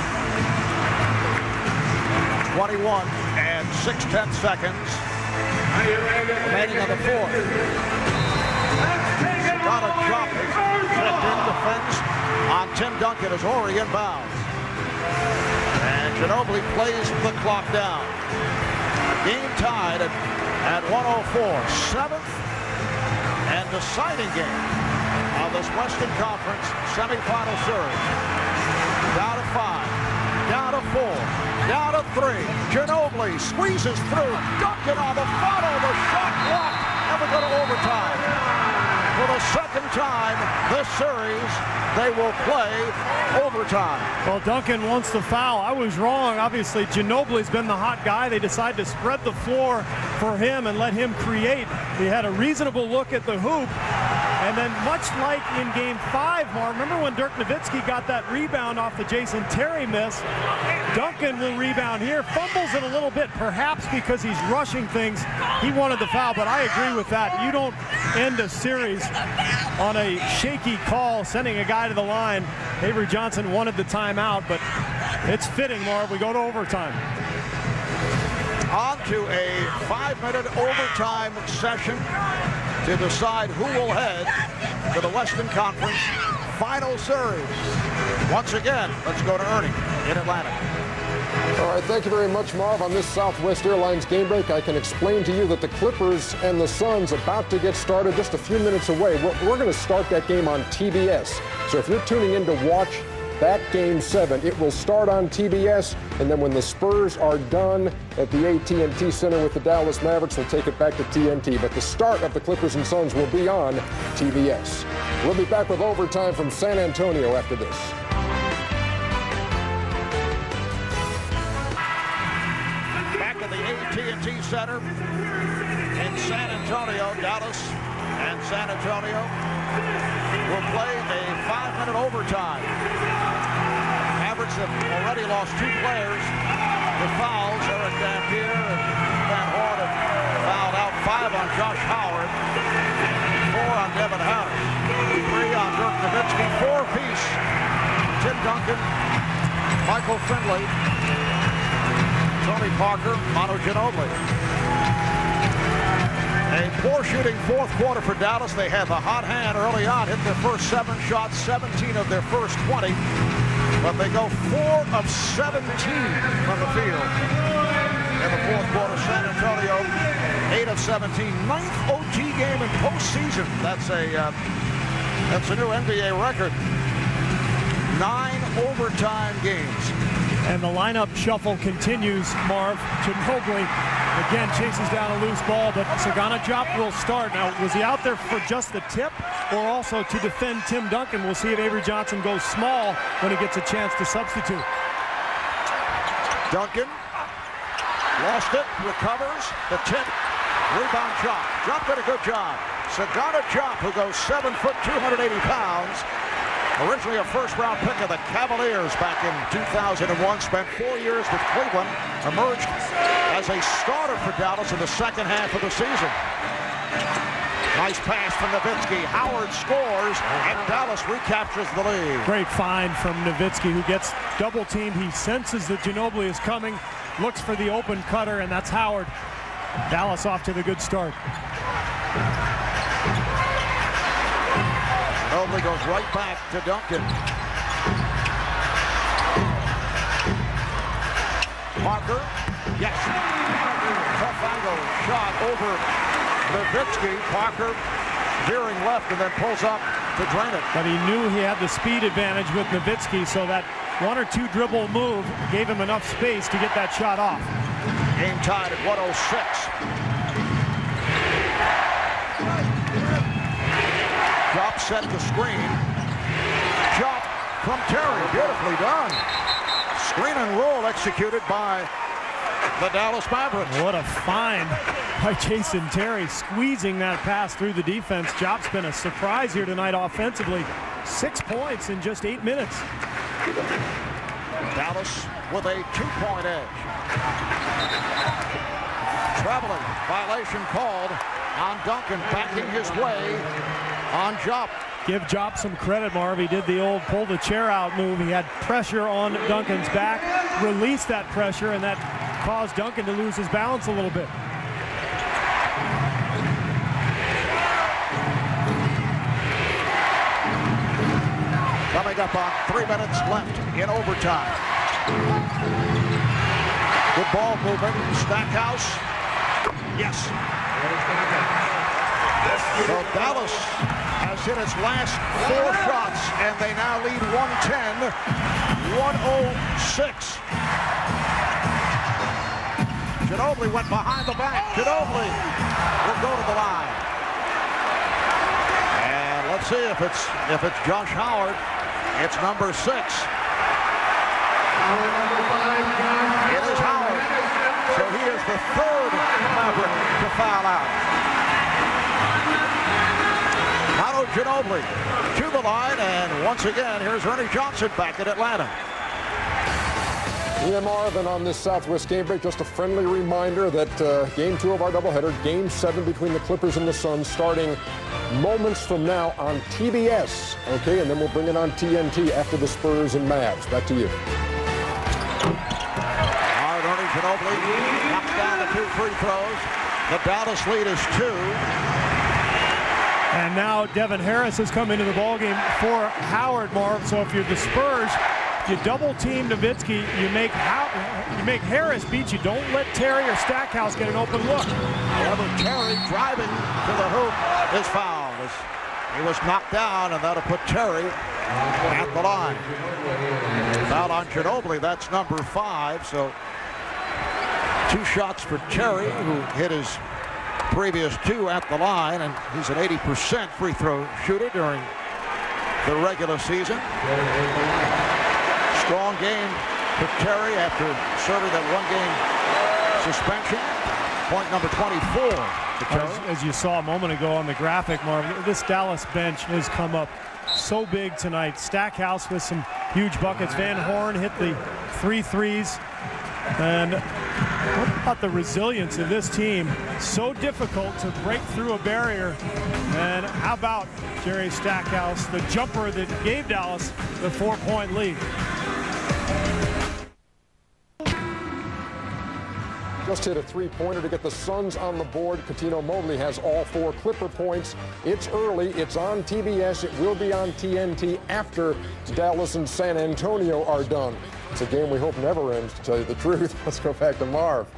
twenty-one and six tenths seconds remaining on the fourth. Got a drop. Checked in defense on Tim Duncan as Horry inbounds. And Ginobili plays the clock down. Game tied at, at one oh four. Seventh and deciding game of this Western Conference semifinal series. Down to five. Down to four. Down to three. Ginobili squeezes through. Duncan on the follow. The shot blocked. And we go to overtime. For the second time this series, they will play overtime. Well, Duncan wants the foul. I was wrong. Obviously, Ginobili's been the hot guy. They decided to spread the floor for him and let him create. He had a reasonable look at the hoop. And then much like in game five, Mark, remember when Dirk Nowitzki got that rebound off the Jason Terry miss? Duncan will rebound here, fumbles it a little bit, perhaps because he's rushing things. He wanted the foul, but I agree with that. You don't end a series on a shaky call, sending a guy to the line. Avery Johnson wanted the timeout, but it's fitting, Marv. We go to overtime. On to a five-minute overtime session to decide who will head to the Western Conference Final Series. Once again, let's go to Ernie in Atlanta. All right, thank you very much, Marv. On this Southwest Airlines game break, I can explain to you that the Clippers and the Suns about to get started just a few minutes away. We're, we're going to start that game on T B S. So if you're tuning in to watch that game seven, it will start on T B S, and then when the Spurs are done at the A T and T Center with the Dallas Mavericks, we'll take it back to T N T. But the start of the Clippers and Suns will be on T B S. We'll be back with overtime from San Antonio after this. Back at the A T and T Center in San Antonio, Dallas and San Antonio will play a five-minute overtime. Mavericks have already lost two players with fouls. Eric Dampier and Van Horn have fouled out. Five on Josh Howard, four on Devin Harris, three on Dirk Nowitzki, four apiece. Tim Duncan, Michael Finley, Tony Parker, Manu Ginobili. A poor shooting fourth quarter for Dallas. They had the hot hand early on, hit their first seven shots, seventeen of their first twenty. But they go four of seventeen from the field. In the fourth quarter, San Antonio, eight of seventeen. Ninth O T game in postseason. That's a, uh, that's a new N B A record. Nine overtime games. And the lineup shuffle continues, Marv. Ginobili again chases down a loose ball, but Sagana Diop will start. Now, was he out there for just the tip or also to defend Tim Duncan? We'll see if Avery Johnson goes small when he gets a chance to substitute. Duncan lost it, recovers, the tip, rebound Diop. Diop did a good job. Sagana Diop, who goes seven foot, two hundred eighty pounds, originally a first-round pick of the Cavaliers back in two thousand one, spent four years with Cleveland, emerged as a starter for Dallas in the second half of the season. Nice pass from Nowitzki. Howard scores, and Dallas recaptures the lead. Great find from Nowitzki, who gets double-teamed. He senses that Ginobili is coming, looks for the open cutter, and that's Howard. Dallas off to the good start. Ginobili goes right back to Duncan. Parker, yes. Tough angle shot over Nowitzki. Parker veering left and then pulls up to drain it. But he knew he had the speed advantage with Nowitzki, so that one or two dribble move gave him enough space to get that shot off. Game tied at one oh six. Diop set the screen. Diop from Terry, beautifully done. Screen and roll executed by the Dallas Mavericks. What a find by Jason Terry, squeezing that pass through the defense. Diop's been a surprise here tonight offensively. Six points in just eight minutes. Dallas with a two-point edge. Traveling violation called on Duncan, backing his way on Diop. Give Diop some credit, Marv. He did the old pull the chair out move. He had pressure on Duncan's back, released that pressure, and that caused Duncan to lose his balance a little bit. Coming up on three minutes left in overtime. Good ball movement. Stackhouse. Yes. So Dallas has hit its last four shots, and they now lead one ten, one oh six. Ginobili went behind the back. Ginobili will go to the line. And let's see if it's if it's Josh Howard. It's number six. It is Howard. So he is the third Maverick to foul out. Manu Ginobili to the line, and once again, here's Ernie Johnson back in Atlanta. Ian Marvin on this Southwest game break. Just a friendly reminder that uh, game two of our doubleheader, game seven between the Clippers and the Suns, starting moments from now on T B S. Okay, and then we'll bring it on T N T after the Spurs and Mavs. Back to you. All right, Ernie Ginobili. down the two free throws. The Dallas lead is two. And now Devin Harris has come into the ballgame for Howard, Marv. So if you're the Spurs, you double team Nowitzki, you make How you make Harris beat you. Don't let Terry or Stackhouse get an open look. However, Terry driving to the hoop is fouled. He was knocked down, and that'll put Terry at the line. Foul on Ginobili, that's number five. So two shots for Terry, who hit his previous two at the line, and he's an eighty percent free throw shooter during the regular season. Strong game for Terry after serving that one-game suspension. Point number twenty-four to Terry. As, as you saw a moment ago on the graphic, Marv, this Dallas bench has come up so big tonight. Stackhouse with some huge buckets. Van Horn hit the three threes. And what about the resilience of this team? So difficult to break through a barrier. And how about Jerry Stackhouse, the jumper that gave Dallas the four-point lead? Just hit a three-pointer to get the Suns on the board. Cuttino Mobley has all four Clipper points. It's early. It's on T B S. It will be on T N T after Dallas and San Antonio are done. It's a game we hope never ends, to tell you the truth. Let's go back to Marv.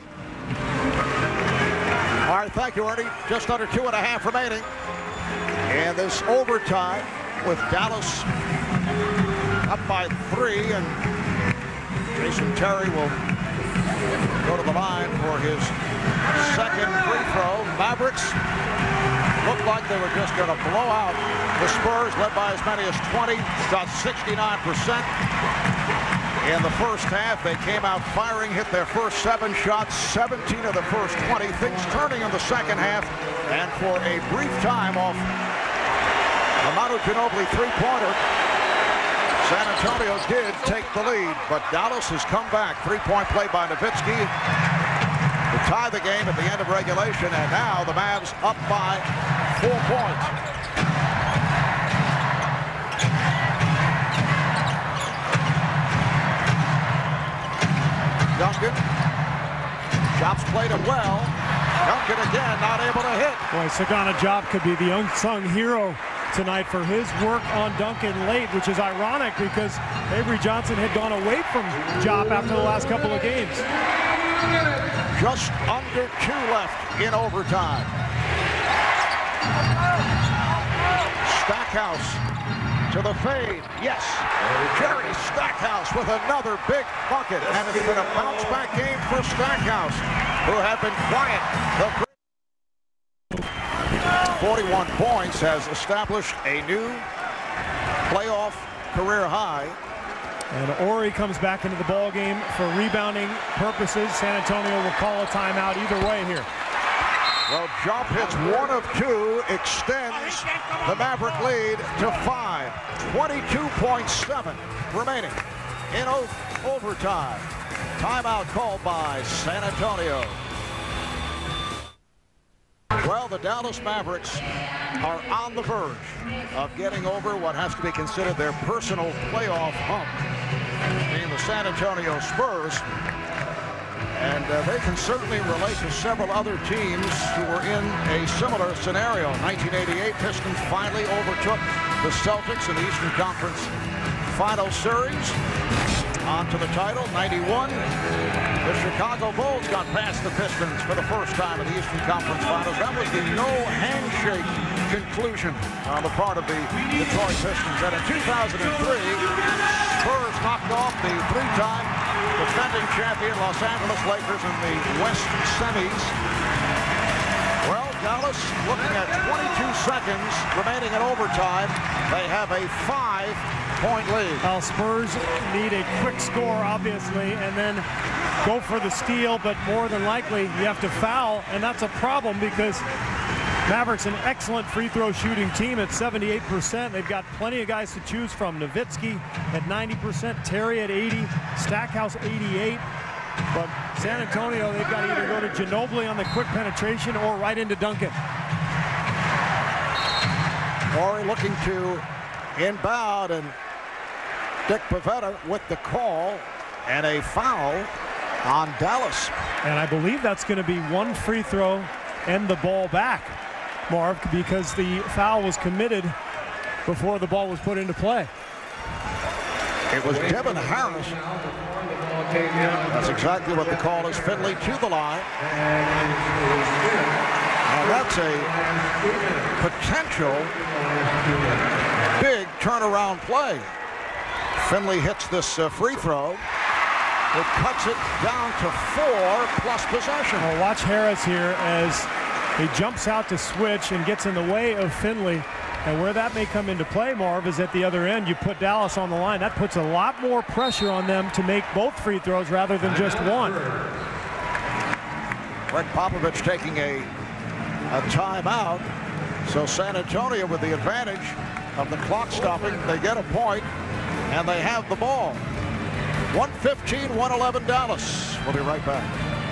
All right, thank you, Ernie. Just under two and a half remaining. And this overtime with Dallas up by three, and Jason Terry will go to the line for his second free throw. Mavericks looked like they were just going to blow out the Spurs, led by as many as twenty, got sixty-nine percent. In the first half, they came out firing, hit their first seven shots, seventeen of the first twenty. Things turning in the second half, and for a brief time off a Manu Ginobili three-pointer, San Antonio did take the lead, but Dallas has come back. Three-point play by Nowitzki to tie the game at the end of regulation, and now the Mavs up by four points. Duncan. Jobs played it well. Duncan again not able to hit. Boy, Sagana Job could be the unsung hero tonight for his work on Duncan late, which is ironic because Avery Johnson had gone away from Job after the last couple of games. Just under two left in overtime. Stackhouse to the fade, yes. Jerry Stackhouse with another big bucket, and it's been a bounce-back game for Stackhouse, who have been quiet. The forty-one points has established a new playoff career high. And Ori comes back into the ball game for rebounding purposes. San Antonio will call a timeout either way here. Well, Jump hits one of two, extends the Maverick lead to five. twenty-two point seven remaining in overtime. Timeout called by San Antonio. Well, the Dallas Mavericks are on the verge of getting over what has to be considered their personal playoff hump, being the San Antonio Spurs. And uh, they can certainly relate to several other teams who were in a similar scenario. nineteen eighty-eight, Pistons finally overtook the Celtics in the Eastern Conference Final Series. On to the title. ninety-one, the Chicago Bulls got past the Pistons for the first time in the Eastern Conference Finals. That was the no handshake conclusion on the part of the Detroit Pistons. And in two thousand three, Spurs knocked off the three-time defending champion Los Angeles Lakers in the West semis. Well, Dallas looking at twenty-two seconds remaining in overtime. They have a five-point lead. Well, Spurs need a quick score, obviously, and then go for the steal, but more than likely you have to foul, and that's a problem because Mavericks an excellent free throw shooting team at seventy-eight percent. They've got plenty of guys to choose from. Nowitzki at ninety percent, Terry at eighty, Stackhouse eighty-eight. But San Antonio, they've got to either go to Ginobili on the quick penetration or right into Duncan. Ori looking to inbound, and Dick Pavetta with the call and a foul on Dallas. And I believe that's going to be one free throw and the ball back, Marv, because the foul was committed before the ball was put into play. It was Devin Harris. That's exactly what the call is. Finley to the line. And that's a potential big turnaround play. Finley hits this uh, free throw. It cuts it down to four plus possession. Well, watch Harris here as he jumps out to switch and gets in the way of Finley. And where that may come into play, Marv, is at the other end. You put Dallas on the line. That puts a lot more pressure on them to make both free throws rather than just one. Greg Popovich taking a, a timeout. So San Antonio with the advantage of the clock stopping. They get a point, and they have the ball. one fifteen, one eleven Dallas. We'll be right back.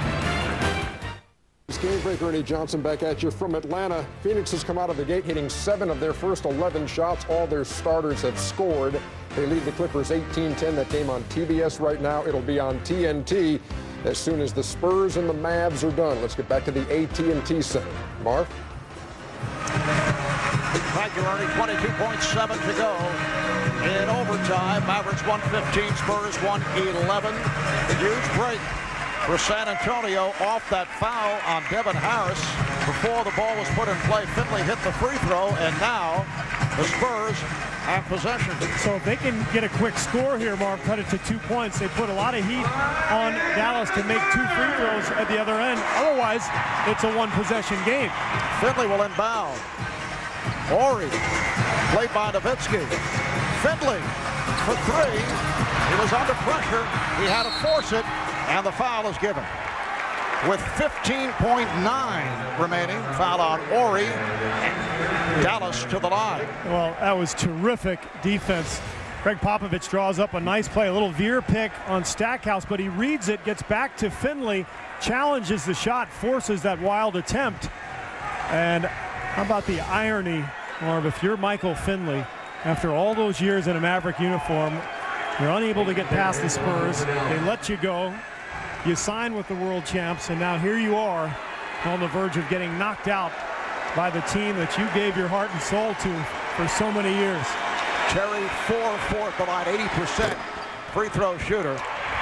Game breaker Ernie Johnson back at you from Atlanta. Phoenix has come out of the gate hitting seven of their first eleven shots. All their starters have scored. They lead the Clippers eighteen ten. That game on T B S right now. It'll be on T N T as soon as the Spurs and the Mavs are done. Let's get back to the A T and T Center. Marv? Thank you, Ernie. twenty-two point seven to go in overtime. Mavericks one fifteen, Spurs one eleven. Huge break for San Antonio off that foul on Devin Harris. Before the ball was put in play, Finley hit the free throw, and now the Spurs have possession. So if they can get a quick score here, Marv, cut it to two points, they put a lot of heat on Dallas to make two free throws at the other end. Otherwise, it's a one-possession game. Finley will inbound. Horry, played by Nowitzki. Finley for three. He was under pressure. He had to force it. And the foul is given. With fifteen point nine remaining, foul on Horry. Dallas to the line. Well, that was terrific defense. Greg Popovich draws up a nice play, a little veer pick on Stackhouse, but he reads it, gets back to Finley, challenges the shot, forces that wild attempt. And how about the irony, Marv, if you're Michael Finley, after all those years in a Maverick uniform, you're unable to get past the Spurs, they let you go. You sign with the world champs, and now here you are on the verge of getting knocked out by the team that you gave your heart and soul to for so many years. Terry, four four at the line, eighty percent free throw shooter.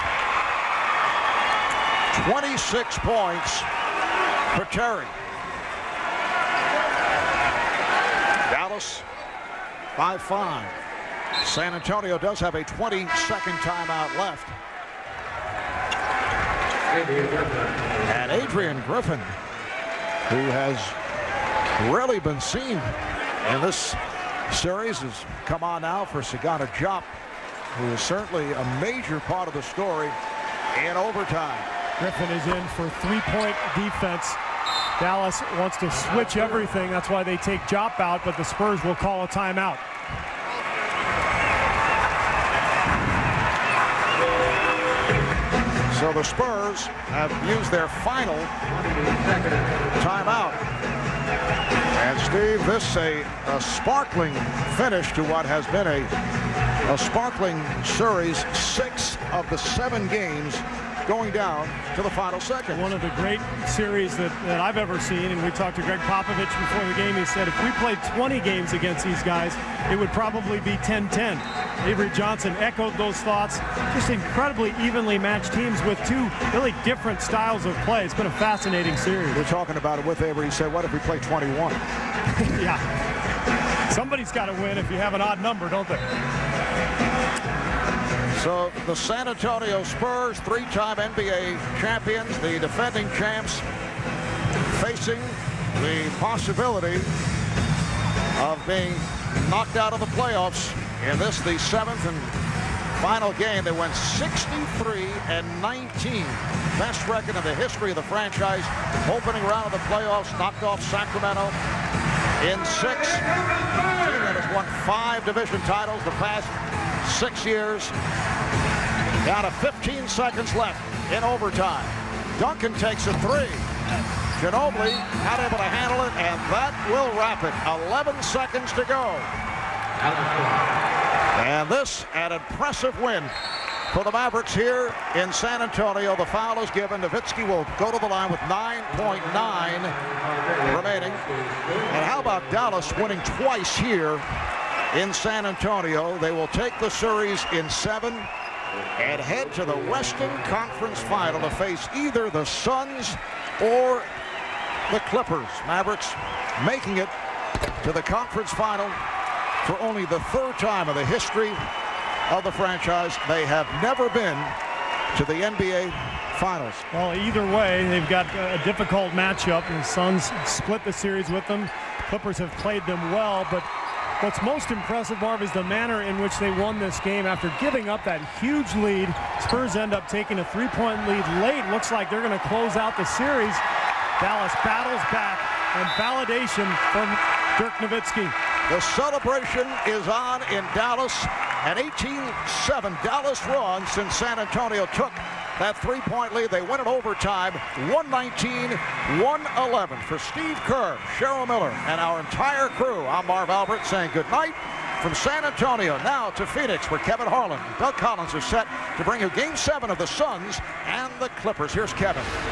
twenty-six points for Terry. Dallas by five. San Antonio does have a twenty-second timeout left. And Adrian Griffin, who has really been seen in this series, has come on now for Sagana Diop, who is certainly a major part of the story in overtime. Griffin is in for three-point defense. Dallas wants to switch everything. That's why they take Diop out, but the Spurs will call a timeout. So the Spurs have used their final timeout. And Steve, this is a, a sparkling finish to what has been a, a sparkling series. Six of the seven games going down to the final second. One of the great series that, that I've ever seen, and we talked to Greg Popovich before the game. He said if we played twenty games against these guys, it would probably be ten ten. Avery Johnson echoed those thoughts. Just incredibly evenly matched teams with two really different styles of play. It's been a fascinating series. We're talking about it with Avery. He said, what if we play twenty-one? Yeah. Somebody's got to win if you have an odd number, don't they? So the San Antonio Spurs, three-time N B A champions, the defending champs, facing the possibility of being knocked out of the playoffs in this, the seventh and final game. They went sixty-three and nineteen. Best record in the history of the franchise. Opening round of the playoffs, knocked off Sacramento in six. The team that has won five division titles the past six years. Down to fifteen seconds left in overtime. Duncan takes a three. Ginobili not able to handle it, and that will wrap it. eleven seconds to go. And this, an impressive win for the Mavericks here in San Antonio. The foul is given. Nowitzki will go to the line with nine point nine remaining. And how about Dallas winning twice here in San Antonio? They will take the series in seven and head to the Western Conference Final to face either the Suns or the Clippers. Mavericks making it to the conference final for only the third time in the history of the franchise. They have never been to the N B A Finals. Well, either way, they've got a difficult matchup. The Suns split the series with them. Clippers have played them well, but what's most impressive, Marv, is the manner in which they won this game. After giving up that huge lead, Spurs end up taking a three-point lead late. Looks like they're going to close out the series. Dallas battles back, and validation from Dirk Nowitzki. The celebration is on in Dallas. An eighteen seven Dallas run since San Antonio took that three-point lead. They win it overtime, one nineteen one eleven. For Steve Kerr, Cheryl Miller, and our entire crew, I'm Marv Albert saying good night from San Antonio. Now to Phoenix, where Kevin Harlan and Doug Collins are set to bring you Game seven of the Suns and the Clippers. Here's Kevin.